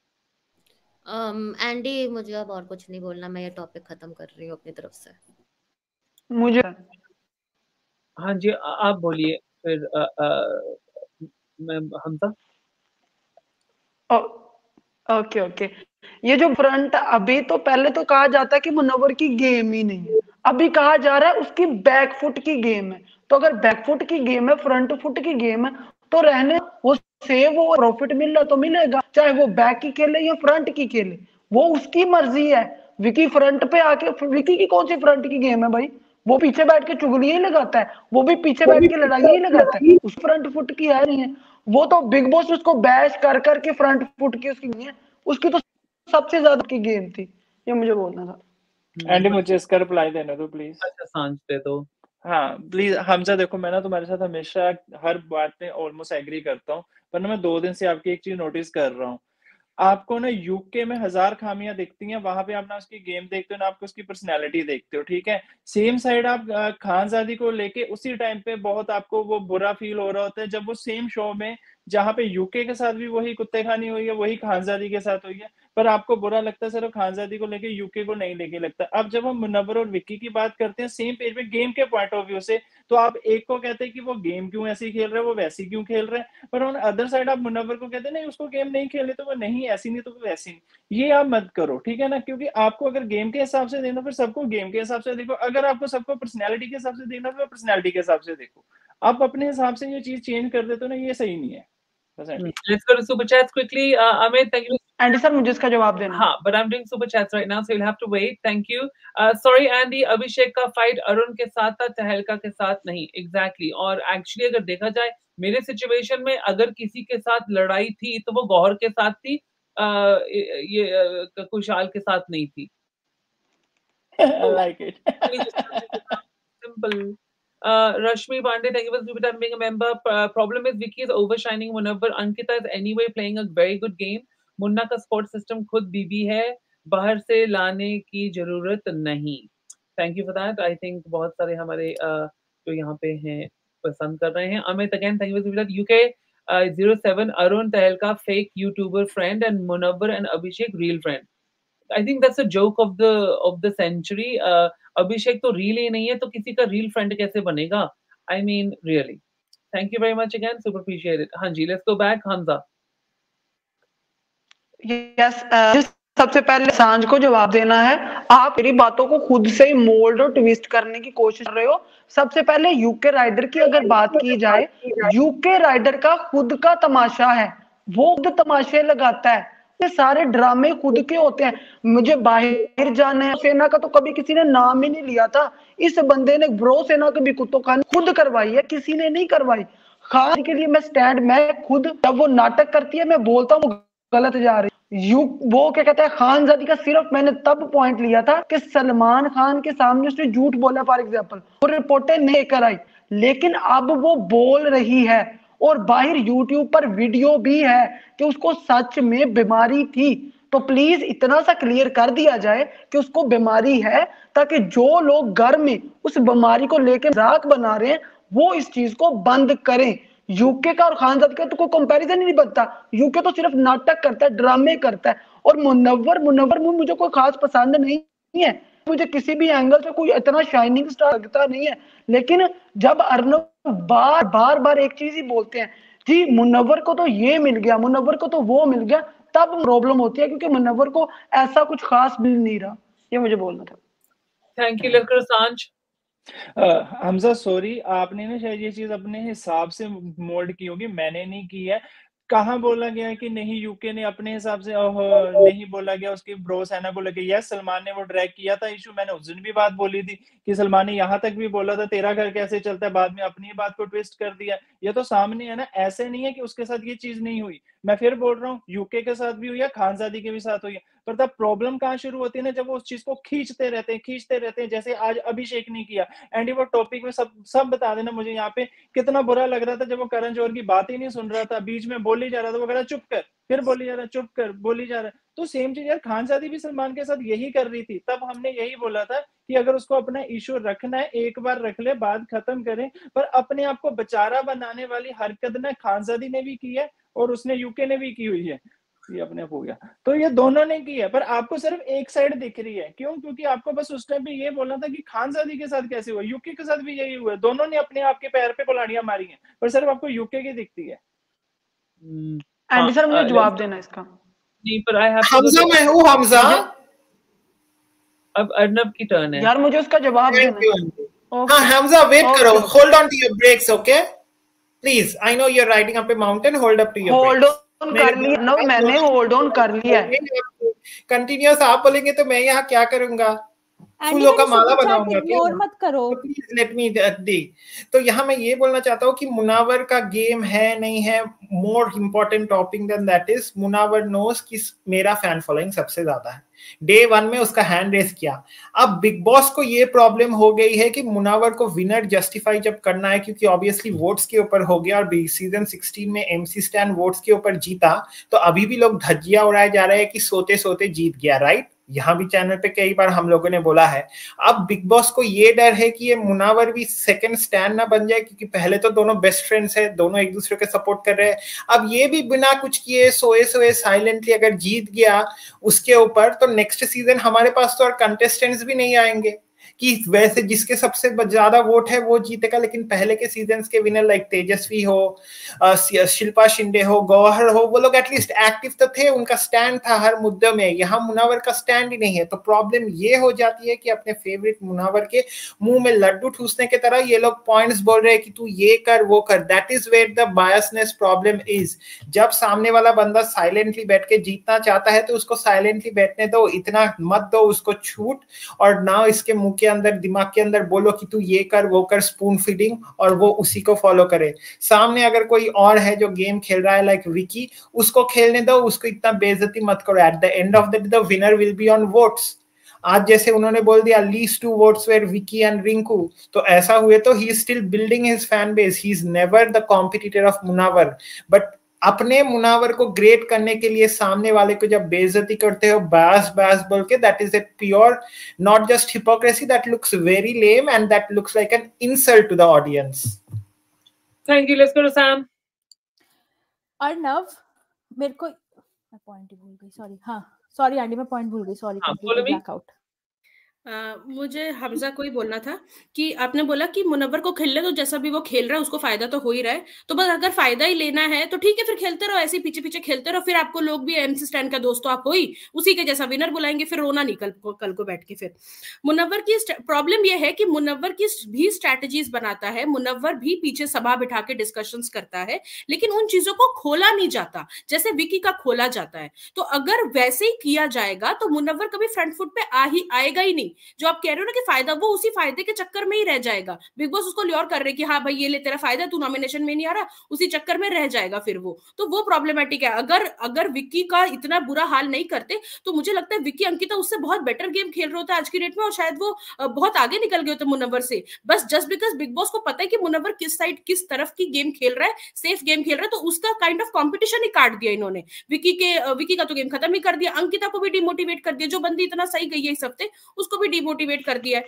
एंडी मुझे अब और कुछ नहीं बोलना, मैं ये टॉपिक खत्म कर रही हूँ अपनी तरफ से। मुझे हाँ जी आप बोलिए फिर मैं हमजा। Okay okay. ये जो फ्रंट, अभी तो पहले तो कहा जाता है कि मुनव्वर की गेम ही नहीं है, अभी कहा जा रहा है उसकी बैक फुट की गेम है। तो अगर बैक फुट की गेम है, फ्रंट फुट की गेम है, तो रहने वो सेव वो प्रॉफिट मिल रहा तो मिलेगा, चाहे वो बैक की खेले या फ्रंट की खेले, वो उसकी मर्जी है। विकी फ्रंट पे आके, विकी की कौन सी फ्रंट की गेम है भाई? वो पीछे बैठ के चुगलियां ही लगाता है, वो भी पीछे बैठ के लड़ाई ही लगाता है, उस फ्रंट फुट की है नहीं है। वो तो बिग बॉस उसको बैश कर करके फ्रंट फुट की उसकी नहीं है, उसकी तो सबसे ज्यादा की गेम थी। ये मुझे बोलना था। एंडी मुझे इसका रिप्लाई देने दो प्लीज। अच्छा सांझ दे दो। हाँ प्लीज हमजा, देखो मैं ना तुम्हारे साथ हमेशा हर बात में ऑलमोस्ट एग्री करता हूँ, पर ना मैं 2 दिन से आपकी एक चीज नोटिस कर रहा हूँ। आपको ना यूके में 1000 खामियां दिखती हैं, वहां पे आप ना उसकी गेम देखते हो ना आपको उसकी पर्सनैलिटी देखते हो, ठीक है। सेम साइड आप खानजादी को लेके उसी टाइम पे बहुत आपको वो बुरा फील हो रहा होता है जब वो सेम शो में जहाँ पे यूके के साथ भी वही कुत्ते खानी हुई है, वही खानजादी के साथ हुई है, पर आपको बुरा लगता है सिर्फ खानजादी को लेके, यूके को नहीं लेके लगता। अब जब हम मुनव्वर और विक्की की बात करते हैं सेम पेज पे गेम के पॉइंट ऑफ व्यू से, तो आप एक को कहते हैं कि वो गेम क्यों ऐसी खेल रहा है, वो वैसी क्यों खेल रहा है, पर ऑन अदर साइड आप मुनव्वर को कहते हैं नहीं उसको गेम नहीं खेलने, तो वो नहीं ऐसी नहीं तो वो वैसी नहीं। ये आप मत करो, ठीक है ना, क्योंकि आपको अगर गेम के हिसाब से देखना फिर सबको गेम के हिसाब से देखो, अगर आपको सबको पर्सनैलिटी के हिसाब से देखना तो पर्सनैलिटी के हिसाब से देखो। आप अपने हिसाब से ये चीज चेंज कर देते हो ना, ये सही नहीं है। Let's go to super chats quickly. Amit, thank you. Andy sir मुझे इसका जवाब देना। हाँ, but I'm doing super chats right now, so you'll have to wait. Thank you. Sorry, Andy, अभिषेक का फाइट अरुण के साथ था, तहलका के साथ नहीं। Exactly. और actually अगर देखा जाए मेरे सिचुएशन में अगर किसी के साथ लड़ाई थी तो वो गौहर के साथ थी, ये कुशाल के साथ नहीं थी। I like it. Simple. Rashmi Pandey, thank you for super time being a member. Problem is Vicky is overshining Munawwar. Ankita is anyway playing a very good game. Munna का स्पोर्ट सिस्टम खुद बीबी है, बाहर से लाने की जरूरत नहीं। Thank you for that. I think बहुत सारे हमारे जो यहाँ पे हैं पसंद कर रहे हैं। Amit again thank you for that. UK 07 अरुण तहलका fake youtuber friend and Munawar and Abhishek real friend. I think that's a joke of the century. Abhishek तो रियल ही नहीं है तो किसी का रियल फ्रेंड कैसे बनेगा? I mean really. Thank you very much again, super appreciate it. हाँ जी, let's go back. Hamza. Yes, सबसे पहले सांझ को जवाब देना है। आप मेरी बातों को खुद से ही मोल्ड और ट्विस्ट करने की कोशिश कर रहे हो। सबसे पहले यूके राइडर की अगर बात की जाए, यूके राइडर का खुद का तमाशा है, वो खुद तमाशे लगाता है, ये सारे ड्रामे खुद के होते हैं। मुझे बाहर जाना है, सेना का तो कभी किसी ने नाम ही नहीं लिया था। इस बंदे ने ब्रो सेना की भी कुत्तोखानी खुद करवाई है, किसी ने नहीं करवाई। खान के लिए मैं स्टैंड, मैं खुद जब वो नाटक करती है मैं बोलता हूँ गलत जा रही। वो क्या कहते हैं, खानजादी का सिर्फ मैंने तब पॉइंट लिया था कि सलमान खान के सामने उसने झूठ बोला फॉर एग्जांपल, वो रिपोर्टें नहीं लेकर आई, लेकिन अब वो बोल रही है और बाहर यूट्यूब पर वीडियो भी है कि उसको सच में बीमारी थी। तो प्लीज इतना सा क्लियर कर दिया जाए कि उसको बीमारी है, ताकि जो लोग घर में उस बीमारी को लेकर मजाक बना रहे हैं वो इस चीज को बंद करें। यूके का और खानजादी का तो कोई कंपैरिजन ही नहीं बनता। यूके तो सिर्फ नाटक करता है, ड्रामे करता है। और मुनव्वर मुझे कोई खास पसंद नहीं है, मुझे किसी भी एंगल से कोई इतना शाइनिंग स्टार लगता नहीं है। लेकिन जब अर्नब बार एक चीज ही बोलते हैं, जी मुनव्वर को तो ये मिल गया, मुनव्वर को तो वो मिल गया, तब प्रॉब्लम होती है, क्योंकि मुनव्वर को ऐसा कुछ खास मिल नहीं रहा। ये मुझे बोलना था। थैंक यू लड़कर सांझ। हमजा सॉरी, आपने ना शायद ये चीज अपने हिसाब से मोल्ड की होगी, मैंने नहीं की है। कहाँ बोला गया है कि नहीं यूके ने अपने हिसाब से, नहीं बोला गया उसकी ब्रो सेना को लेके। यस, सलमान ने वो ड्रैग किया था इशू, मैंने उस दिन भी बात बोली थी कि सलमान ने यहाँ तक भी बोला था तेरा घर कैसे चलता है, बाद में अपनी बात को ट्विस्ट कर दिया। ये तो सामने है ना, ऐसे नहीं है कि उसके साथ ये चीज नहीं हुई। मैं फिर बोल रहा हूँ, यूके के साथ भी हुई है, खानजादी के भी साथ हुई है, पर तब प्रॉब्लम कहाँ शुरू होती है ना, जब वो उस चीज को खींचते रहते हैं, जैसे आज अभिषेक ने किया। एंड वो टॉपिक में सब बता देना मुझे यहाँ पे कितना बुरा लग रहा था जब वो करण जौहर की बात ही नहीं सुन रहा था, बीच में बोली जा रहा था, वो कह रहा चुप कर, फिर बोली जा रहा, चुप कर, बोली जा रहा। तो सेम चीज यार खानजादी भी सलमान के साथ यही कर रही थी। तब हमने यही बोला था कि अगर उसको अपना इशू रखना है एक बार रख ले, बात खत्म करें, पर अपने आप को बेचारा बनाने वाली हरकत ना खानजादी ने भी की है और उसने यूके ने भी की हुई है। ये अपने आप हो गया, तो ये दोनों ने की है, पर आपको सिर्फ एक साइड दिख रही है। क्यों? क्योंकि आपको बस उस टाइम पे ये बोलना था कि खानजादी के साथ कैसे हुआ, यूके के साथ भी यही हुआ है। दोनों ने अपने आप के पैर पे कुल्हाड़ियां मारी हैं, पर सिर्फ आपको यूके की दिखती है। एंडी सर मुझे जवाब देना इसका। नहीं, पर आई हैव हमजा, मैं हूँ हमजा। अब अर्नब की टर्न है यार, मुझे उसका जवाब देना। हाँ हमजा, वेट करो, hold on to your brakes, okay please. I know you are riding up a mountain, hold up to your hold on कर लिया ना, मैंने होल्ड ऑन कर लिया है। कंटिन्यूअस आप बोलेंगे तो मैं यहाँ क्या करूंगा? फूलों का माला सुपर चैट बनाऊंगा इग्नोर मत करो। तो प्लीज लेट मी डी। तो यहाँ मैं ये बोलना चाहता हूँ कि मुनावर का गेम है नहीं है, more important topic than that is Munawar knows कि मेरा फैन फॉलोइंग सबसे ज्यादा है। डे 1 में उसका हैंड रेस किया। अब बिग बॉस को ये प्रॉब्लम हो गई है कि मुनावर को विनर जस्टिफाई जब करना है, क्योंकि ऑब्वियसली वोट्स के ऊपर हो गया और सीजन 16 में एमसी स्टैन वोट्स के ऊपर जीता, तो अभी भी लोग धज्जियां उड़ाए जा रहे हैं कि सोते सोते जीत गया, राइट? यहाँ भी चैनल पे कई बार हम लोगों ने बोला है। अब बिग बॉस को ये डर है कि ये मुनावर भी सेकंड स्टैंड ना बन जाए, क्योंकि पहले तो दोनों बेस्ट फ्रेंड्स है, दोनों एक दूसरे के सपोर्ट कर रहे हैं। अब ये भी बिना कुछ किए सोए सोए साइलेंटली अगर जीत गया उसके ऊपर, तो नेक्स्ट सीजन हमारे पास तो और कंटेस्टेंट्स भी नहीं आएंगे कि वैसे जिसके सबसे ज्यादा वोट है वो जीतेगा। लेकिन पहले के सीजन्स के विनर लाइक तेजस्वी हो, शिल्पा शिंदे हो, गौहर हो, वो लोग एटलीस्ट एक्टिव तो थे, उनका स्टैंड था हर मुद्दे में। यहाँ मुनावर का स्टैंड ही नहीं है, तो प्रॉब्लम ये हो जाती है कि अपने फेवरेट मुनावर के मुंह में लड्डू ठूसने की तरह ये लोग पॉइंट्स बोल रहे हैं कि तू ये कर वो कर। That is where the biasness problem is. जब सामने वाला बंदा साइलेंटली बैठ के जीतना चाहता है तो उसको साइलेंटली बैठने दो, इतना मत दो उसको छूट, और ना इसके मुंह के अंदर दिमाग के अंदर बोलो कि तू ये कर वो कर, स्पून फीडिंग, और वो उसी को फॉलो करे। सामने अगर कोई और है जो गेम खेल रहा है लाइक विकी, उसको खेलने दो, उसको इतना बेइज्जती मत करो। At the end of the day the winner will be on votes. आज जैसे उन्होंने बोल दिया least 2 votes were Vicky and Rinku, तो ऐसा हुए तो he is still building his fan base, he is never the competitor of Munawar. But अपने मुनावर को ग्रेट करने के लिए सामने वाले को जब बेइज्जती करते हो बास बास बोल के, that is a pure not just hypocrisy, that looks very lame and that looks like an insult to the audience. Thank you, let's go to Sam. Arnav, मेरे को मैं पॉइंट ही भूल गई, सॉरी। हाँ सॉरी आंटी, मैं पॉइंट भूल गई, sorry, completely blackout. मुझे हमजा को ही बोलना था कि आपने बोला कि मुनव्वर को खेलने तो जैसा भी वो खेल रहा है उसको फायदा तो हो ही रहा है, तो बस अगर फायदा ही लेना है तो ठीक है, फिर खेलते रहो ऐसे पीछे पीछे खेलते रहो, फिर आपको लोग भी एमसी स्टैंड का दोस्त तो आप हो ही, उसी के जैसा विनर बुलाएंगे, फिर रोना नहीं कल को बैठ के। फिर मुनव्वर की प्रॉब्लम यह है कि मुनव्वर की भी स्ट्रैटेजीज बनाता है, मुनव्वर भी पीछे सभा बिठा के डिस्कशंस करता है, लेकिन उन चीजों को खोला नहीं जाता जैसे विकी का खोला जाता है। तो अगर वैसे ही किया जाएगा तो मुनव्वर कभी फ्रंट फुट पे आएगा ही नहीं। जो आप कह रहे हो ना कि फायदा, वो उसी फायदे के चक्कर में ही रह जाएगा। बिग बॉस उसको ल्योर कर रहे कि हाँ भाई ये ले तेरा फायदा, तू नॉमिनेशन में नहीं आ रहा, उसी चक्कर में रह जाएगा फिर वो, तो वो प्रॉब्लमेटिक है। अगर विक्की का इतना बुरा हाल नहीं करते तो मुझे लगता है विक्की अंकिता उससे बहुत बेटर गेम खेल रहे होते आज की डेट में, और शायद वो बहुत आगे निकल गए होते मुनव्वर से। बस जस्ट बिकॉज बिग बॉस को पता है कि मुनव्वर किस साइड किस तरफ की गेम खेल रहा है, सेफ गेम खेल रहा है, तो उसका काइंड ऑफ कॉम्पिटिशन ही काट दिया इन्होंने। विक्की का तो गेम खत्म ही कर दिया, अंकिता को भी डिमोटिवेट कर दिया, जो बंदी इतना सही गई है इस हफ्ते उसको भी डिमोटिवेट कर दिया है।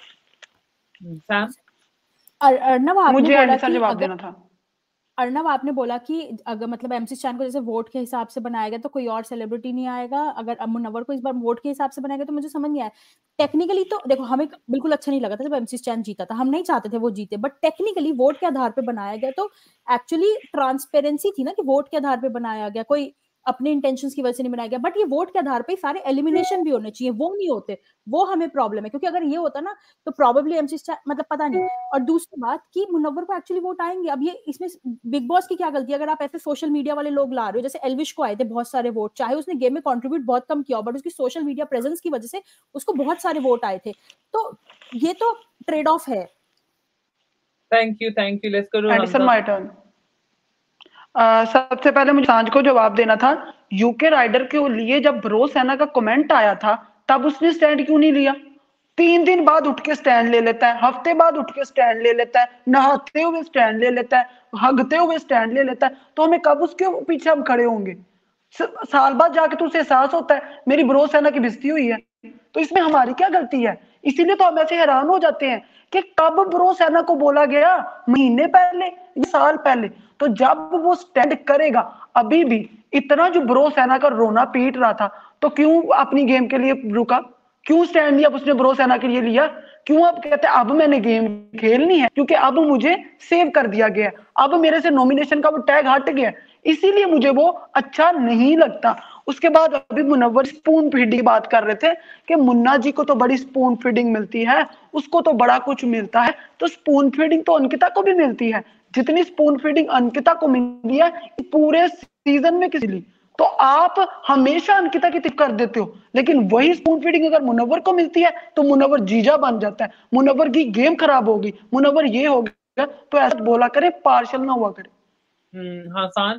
अर्नव, मुझे आंसर जवाब देना था। अर्नव, आपने बोला कि अगर मतलब एमसी स्टैन को जैसे वोट के हिसाब से बनाएगा तो कोई और सेलिब्रिटी नहीं आएगा, अगर मुनव्वर को इस बार वोट के हिसाब से बनाएगा तो मुझे समझ नहीं आया। टेक्निकली तो देखो हमें बिल्कुल अच्छा नहीं लगा था जब एमसी स्टैन जीता था, हम नहीं चाहते थे वो जीते, बट टेक्निकली वोट के आधार पे बनाया गया तो एक्चुअली ट्रांसपेरेंसी थी ना कि वोट के आधार पे बनाया गया, कोई अपने इंटेंशंस की वजह से नहीं बनाया गया। बट ये वोट के आधार पे सारे एलिमिनेशन भी होने चाहिए, वो नहीं होते, वो हमें प्रॉब्लम है, क्योंकि अगर ये होता ना तो प्रॉबेबली एमसी स्टैन मतलब पता नहीं। और दूसरी बात कि मुनव्वर को एक्चुअली वोट आएंगे। अब ये इसमें बिग बॉस की क्या गलती है? अगर आप ऐसे सोशल मीडिया वाले लोग ला रहे हो, जैसे एल्विश को आए थे बहुत सारे वोट, चाहे उसने गेम में कंट्रीब्यूट बहुत कम किया, बट उसकी सोशल मीडिया प्रेजेंस की वजह से उसको बहुत सारे वोट आए थे, तो ये तो ट्रेड ऑफ है। Thank you, let's go to Edison, my turn. सबसे पहले मुझे सांझ को जवाब देना था। यूके राइडर के लिए जब ब्रो सेना का कमेंट आया था तब उसने स्टैंड क्यों नहीं लिया? 3 दिन बाद उठ के स्टैंड ले लेता है, हफ्ते बाद उठ के स्टैंड ले लेता है, नहाते हुए स्टैंड ले लेता है, हगते हुए स्टैंड ले लेता है, तो हमें कब उसके पीछे हम खड़े होंगे? साल बाद जाके तो उसे एहसास होता है मेरी ब्रो सेना की बेइज्जती हुई है, तो इसमें हमारी क्या गलती है? इसीलिए तो हम ऐसे हैरान हो जाते हैं कि कब ब्रो सेना को बोला गया, महीने पहले या साल पहले? तो जब वो स्टैंड करेगा, अभी भी इतना जो ब्रो सेना का रोना पीट रहा था, तो क्यों अपनी गेम के लिए रुका? क्यों स्टैंड लिया उसने ब्रो सेना के लिए लिया? क्यों अब कहते हैं अब मैंने गेम खेलनी है क्योंकि अब मुझे सेव कर दिया गया, अब मेरे से नॉमिनेशन का वो टैग हट गया, इसीलिए मुझे वो अच्छा नहीं लगता। उसके बाद अभी मुनव्वर स्पून फीडिंग बात कर रहे थे कि मुन्ना जी को तो बड़ी स्पून फीडिंग मिलती है, उसको तो बड़ा कुछ मिलता है, तो स्पून फीडिंग तो अंकिता को भी मिलती है। जितनी स्पून फीडिंग अंकिता को मिली है पूरे सीजन में किसी ली, तो आप हमेशा अंकिता की टिक कर देते हो, लेकिन वही स्पून फीडिंग अगर मुनव्वर को मिलती है तो मुनव्वर जीजा बन जाता है, मुनव्वर की गेम खराब होगी, मुनव्वर ये हो गया। तो ऐसा बोला करे, पार्शल ना हुआ करे। हाँ सांझ।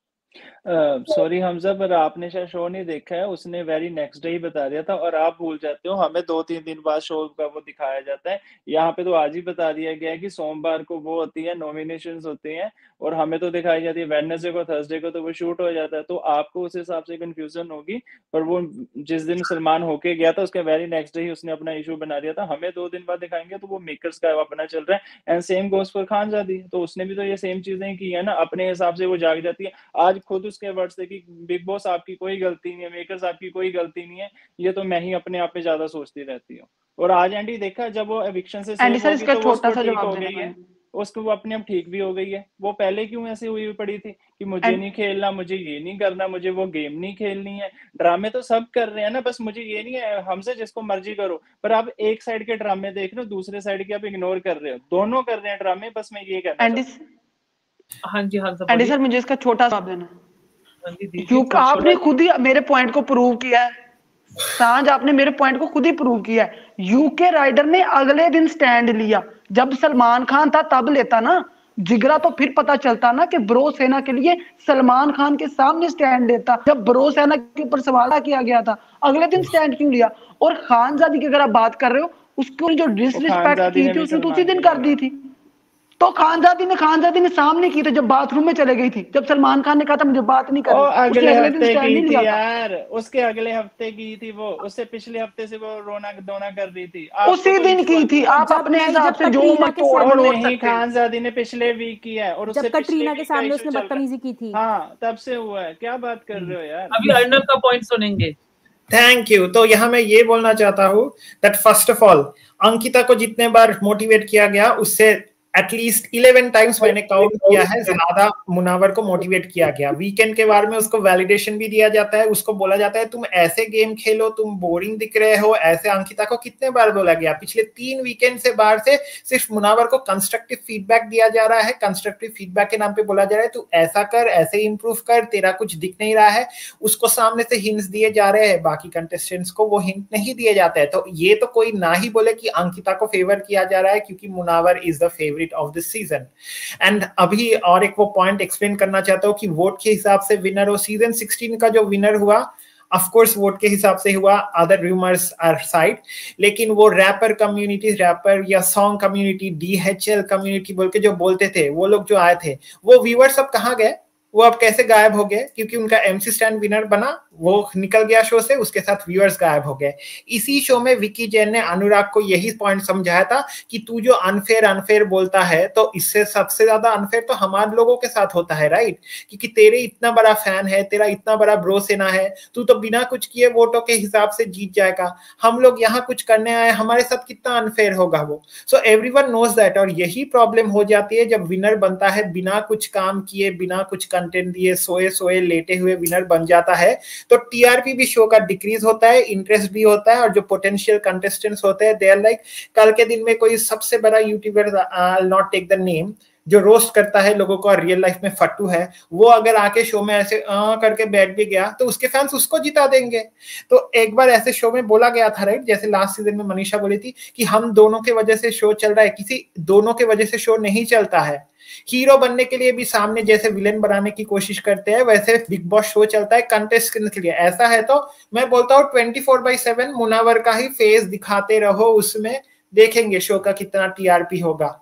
सॉरी हमजा, पर आपने शायद शो नहीं देखा है, उसने वेरी नेक्स्ट डे ही बता दिया था और आप भूल जाते हो, हमें 2-3 दिन बाद शो का वो दिखाया जाता है। यहाँ पे तो आज ही बता दिया गया है कि सोमवार को वो होती है, नॉमिनेशंस होते हैं, और हमें तो दिखाई जाती है वेडनेसडे को, थर्सडे को तो वो शूट हो जाता है। तो आपको उस हिसाब से कंफ्यूजन होगी, पर वो जिस दिन सलमान होके गया था उसके वेरी नेक्स्ट डे ही उसने अपना इशू बना दिया था। हमें 2 दिन बाद दिखाएंगे तो वो मेकर्स का अपना चल रहा है। And same goes for Khanzaadi, तो उसने भी तो ये सेम चीजें की है ना, अपने हिसाब से वो जाग जाती है। आज खुद उसके वर्ड्स थे कि बिग बॉस आपकी कोई गलती नहीं है, मेकर्स आपकी कोई गलती नहीं है, ये तो मैं ही अपने आप में ज्यादा सोचती रहती हूँ। और आज एंडी देखा, जब वो एविक्शन से सेव सर होगी इसका तो वो छोटा उसको सा ठीक जवाब हो देना गई है, मैं। उसको वो अपने आप ठीक भी हो गई है। वो पहले क्यों ऐसे हुई पड़ी थी कि मुझे एंड नहीं खेलना, मुझे ये नहीं करना, मुझे वो गेम नहीं खेलनी है। ड्रामे तो सब कर रहे हैं ना, बस मुझे ये नहीं है, हमसे जिसको मर्जी करो। पर आप एक साइड के ड्रामे देख रहे हो, दूसरे साइड के आप इग्नोर कर रहे हो। दोनों कर रहे हैं ड्रामे, बस मैं ये कहना एंडी चाहता हूँ। हाँ जी, हाँ सब एंडी बोलिए। सर मुझे इसका छोटा जवाब देना। हाँ जी दीजिए, क्योंकि छोटा आपने खुद ही मेरे पॉइंट को प्रूव किया है, सांझ आपने मेरे पॉइंट को खुद ही प्रूव किया है। यूके राइडर ने अगले दिन स्टैंड लिया, जब सलमान खान था तब लेता ना जिगरा, तो फिर पता चलता ना कि ब्रो सेना के लिए सलमान खान के सामने स्टैंड लेता। जब ब्रो सेना के ऊपर सवाल किया गया था, अगले दिन स्टैंड क्यों लिया? और खानजादी की अगर आप बात कर रहे हो, उसको जो डिसरिस्पेक्ट खानजादी की ने थी भी उसने तो उसी सलमान दिन के कर दी थी। तो खानजादी ने सामने की थी, जब बाथरूम में चले गई थी, जब सलमान खान ने कहा था मुझे बात नहीं ओ करनी, उसने अगले अगले दिन हफ्ते स्टैंड की नहीं थी लिया था। यार, उसके अगले हफ्ते की थी वो, उससे पिछले हफ्ते से वो रोना धोना कर रही थी। आपको उसी तो दिन इशू की है थी। तो आप जब अपने नहीं, हिसाब जब से जो कटरीना के तोड़ और सामने मरोड़ नहीं, सकते हैं। खानजादी ने पिछले वीक किया है और जब उससे पिछले कटरीना के वीक का सामने इशू उसने चल रहा है। बदतमीजी की थी। हाँ तब से हुआ है, क्या बात कर रहे हो यार। अभी अर्नब का पॉइंट सुनेंगे। Thank you. तो यहाँ मैं ये बोलना चाहता हूँ that first of all Ankita को जितने बार मोटिवेट किया गया उससे एटलीस्ट 11 टाइम्स मैंने काउंट किया है ज्यादा मुनावर को मोटिवेट किया गया। वीकेंड के बारे में उसको वैलिडेशन भी दिया जाता है, उसको बोला जाता है तुम ऐसे गेम खेलो, तुम बोरिंग दिख रहे हो, ऐसे। अंकिता को कितने बार बोला गया? पिछले 3 वीकेंड से बाहर से सिर्फ मुनावर को कंस्ट्रक्टिव फीडबैक दिया जा रहा है। कंस्ट्रक्टिव फीडबैक के नाम पे बोला जा रहा है तू ऐसा कर, ऐसे इंप्रूव कर, तेरा कुछ दिख नहीं रहा है। उसको सामने से हिंट्स दिए जा रहे हैं, बाकी कंटेस्टेंट्स को वो हिंट नहीं दिए जाते हैं। तो ये तो कोई ना ही बोले कि अंकिता को फेवर किया जा रहा है क्योंकि Munawar is the favourite of this season. And अभी और एक वो पॉइंट एक्सप्लेन करना चाहता हूँ कि वोट के हिसाब से विनर हो, सीजन 16 का जो विनर हुआ ऑफ कोर्स वोट के हिसाब से हुआ, अदर रूमर्स आर साइड, लेकिन वो रैपर कम्युनिटी, रैपर या सॉन्ग कम्युनिटी, DHL कम्युनिटी बोल के जो बोलते थे वो लोग जो आए थे, वो व्यूअर्स अब कहाँ गए? वो अब कैसे गायब हो गए? क्योंकि उनका MC स्टैंड विनर बना, वो निकल गया शो से, उसके साथ व्यूअर्स गायब हो गए। इसी शो में विकी जैन ने अनुराग को यही पॉइंट समझाया था कि तू जो अनफेयर बोलता है, तो इससे सबसे ज्यादा अनफेयर तो हमारे लोगों के साथ होता है, राइट? क्योंकि तेरे इतना बड़ा फैन है, तेरा इतना बड़ा ब्रो सेना है, तू तो बिना कुछ किए वोटों के हिसाब से जीत जाएगा। हम लोग यहाँ कुछ करने आए, हमारे साथ कितना अनफेयर होगा वो। So everyone knows that. और यही प्रॉब्लम हो जाती है जब विनर बनता है बिना कुछ काम किए, बिना कुछ कंटेंट दिए, सोए लेटे हुए विनर बन जाता है, तो TRP भी शो का डिक्रीज होता है, इंटरेस्ट भी होता है, और जो पोटेंशियल कंटेस्टेंट्स होते हैं दे आर लाइक, कल के दिन में कोई सबसे बड़ा youtuber, I will not take the name, जो रोस्ट करता है लोगों को और रियल लाइफ में फट्टू है, वो अगर आके शो में ऐसे करके बैठ भी गया तो उसके फैंस उसको जिता देंगे। तो एक बार ऐसे शो में बोला गया था, राइट, जैसे लास्ट सीजन में मनीषा बोली थी कि हम दोनों के वजह से शो चल रहा है, किसी दोनों के वजह से शो नहीं चलता है। हीरो बनने के लिए भी सामने जैसे विलेन बनाने की कोशिश करते हैं, वैसे बिग बॉस शो चलता है कंटेस्टेंट के लिए। ऐसा है तो मैं बोलता हूँ 24/7 मुनावर का ही फेस दिखाते रहो, उसमें देखेंगे शो का कितना TRP होगा।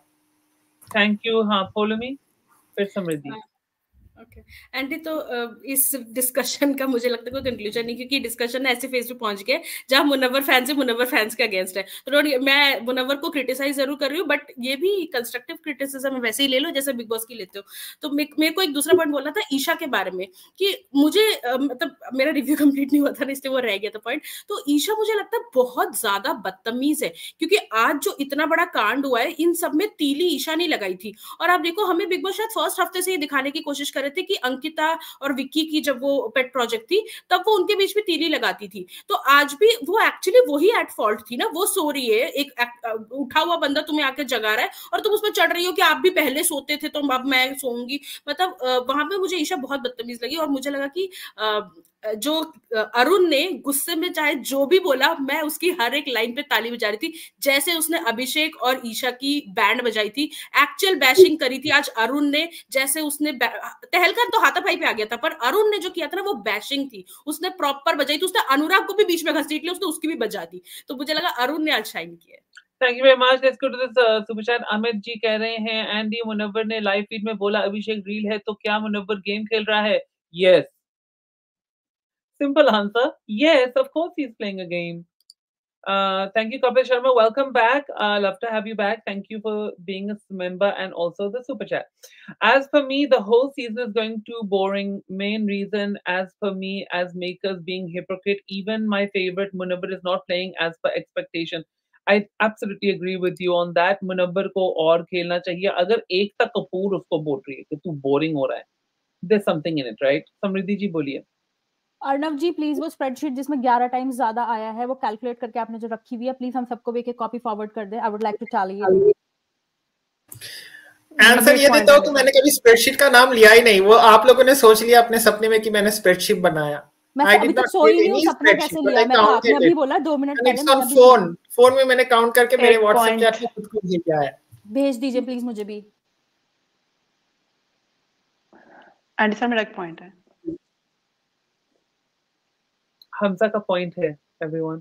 Thank you. हाँ फॉलो मी, फिर समृद्धि। ओके एंडी, तो इस डिस्कशन का मुझे लगता है कोई कंक्लूजन नहीं, क्योंकि डिस्कशन ऐसे फेज पे पहुंच गए जहां मुनव्वर फैंस के अगेंस्ट है। तो मैं मुनव्वर को क्रिटिसाइज जरूर कर रही हूँ, बट ये भी कंस्ट्रक्टिव क्रिटिसिज्म वैसे ही ले लो जैसे बिग बॉस की लेते हो। तो मेरे को एक दूसरा पॉइंट बोलना था ईशा के बारे में, कि मुझे मतलब मेरा रिव्यू कंप्लीट नहीं हुआ था इसलिए वो रह गया था पॉइंट। तो ईशा मुझे लगता है बहुत ज्यादा बदतमीज है, क्योंकि आज जो इतना बड़ा कांड हुआ है इन सब में तीली ईशा ने लगाई थी। और आप देखो, हमें बिग बॉस शायद फर्स्ट हफ्ते से ये दिखाने की कोशिश कर रहे थे कि अंकिता और विक्की की जब वो पेट प्रोजेक्ट थी तब वो उनके बीच में तीली लगाती थी, तो आज भी वो एक्चुअली वही एट फॉल्ट थी ना। वो सो रही है, एक उठा हुआ बंदा तुम्हें आके जगा रहा है और तुम उसमें चढ़ रही हो कि आप भी पहले सोते थे तो अब मैं सोऊंगी। मतलब वहां पे मुझे ईशा बहुत बदतमीज लगी और मुझे लगा कि जो अरुण ने गुस्से में चाहे जो भी बोला, मैं उसकी हर एक लाइन पे ताली बजा रही थी। जैसे उसने अभिषेक और ईशा की बैंड बजाई थी, एक्चुअल बैशिंग करी थी आज अरुण ने। जैसे उसने तहलका तो हाथापाई पे आ गया था, पर अरुण ने जो किया था ना वो बैशिंग थी, उसने प्रॉपर बजाई थी। उसने अनुराग को भी बीच में घसीट लिया, उसने उसकी भी बजा दी। तो मुझे लगा अरुण ने आज शाइन किया। Thank you very much. Let's go to this super chat. Amit ji कह रहे हैं एंडी मुनव्वर ने लाइव फीड में बोला अभिषेक रील है, तो क्या मुनव्वर गेम खेल रहा है? Yes, simple answer, yes, of course he's playing a game. Thank you Kapil Sharma, welcome back. Love to have you back. Thank you for being a member and also the super chat. As for me, the whole season is going too boring. Main reason as per me as makers being hypocrite. Even my favorite Munawwar is not playing as per expectation. I absolutely agree with you on that. Munawwar को और खेलना चाहिए। अगर एकता कपूर उसको बोल रही है कि तू बोरिंग हो रहा है, there's something in it, right? Samriddhi ji बोलिए। अर्नव जी प्लीज वो स्प्रेडशीट जिसमें 11 टाइम्स ज्यादा आया है वो कैलकुलेट करके आपने जो रखी हुई है, प्लीज हम सबको एक कॉपी फॉरवर्ड कर दे। I would like to tally it. Answer ये देता हूँ कि मैंने कभी स्प्रेडशीट का नाम लिया ही नहीं। वो आप लोगों ने सोच लिया अपने सपने में कि मैंने स्प्रेडशीट बनाया। मैं अभी तक सोई नहीं हूँ, सपना कैसे लिया? मैं तो आपने अभी बोला 2 मिनट पहले। फोन में मैंने काउंट करके मेरे व्हाट्सएप चैट में खुद को भेजा है। भेज दीजिए प्लीज मुझे भी। एंडी सर मेरा एक पॉइंट है। हमजा का पॉइंट है एवरीवन।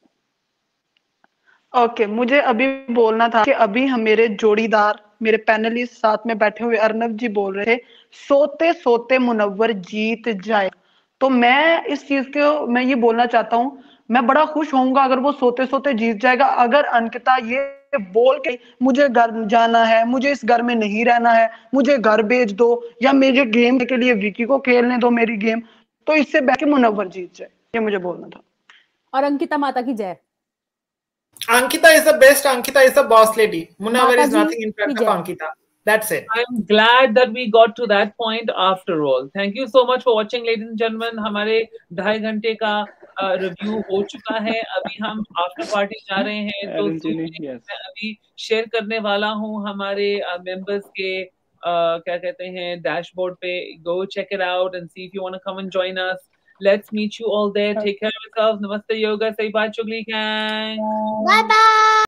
ओके, मुझे अभी बोलना था कि अभी हम मेरे जोड़ीदार मेरे पैनलिस्ट साथ में बैठे हुए अर्नव जी बोल रहे थे सोते सोते मुनव्वर जीत जाए। तो मैं इस चीज को मैं ये बोलना चाहता हूँ, मैं बड़ा खुश होऊंगा अगर वो सोते सोते जीत जाएगा। अगर अंकिता ये बोल के मुझे घर जाना है, मुझे इस घर में नहीं रहना है, मुझे घर भेज दो या मेरे गेम के लिए विकी को खेलने दो मेरी गेम, तो इससे बैठ के मुनव्वर जीत जाए, ये मुझे बोलना था। और अंकिता माता की जय। Ankita is the best. Ankita is the boss lady. Munawwar is nothing in front of Ankita. That's it. I'm glad that we got to that point after all. Thank you so much for watching, ladies and gentlemen. हमारे 2.5 घंटे का review हो चुका है। अभी हम after party जा रहे हैं, तो मैं अभी शेयर करने वाला हूँ हमारे मेंबर्स के क्या कहते हैं डैशबोर्ड पे। Go check it out and see if you want to come and join us. Let's meet you all there. Take care of yourselves. Namaste yoga. Say bye chugli gang. Bye bye.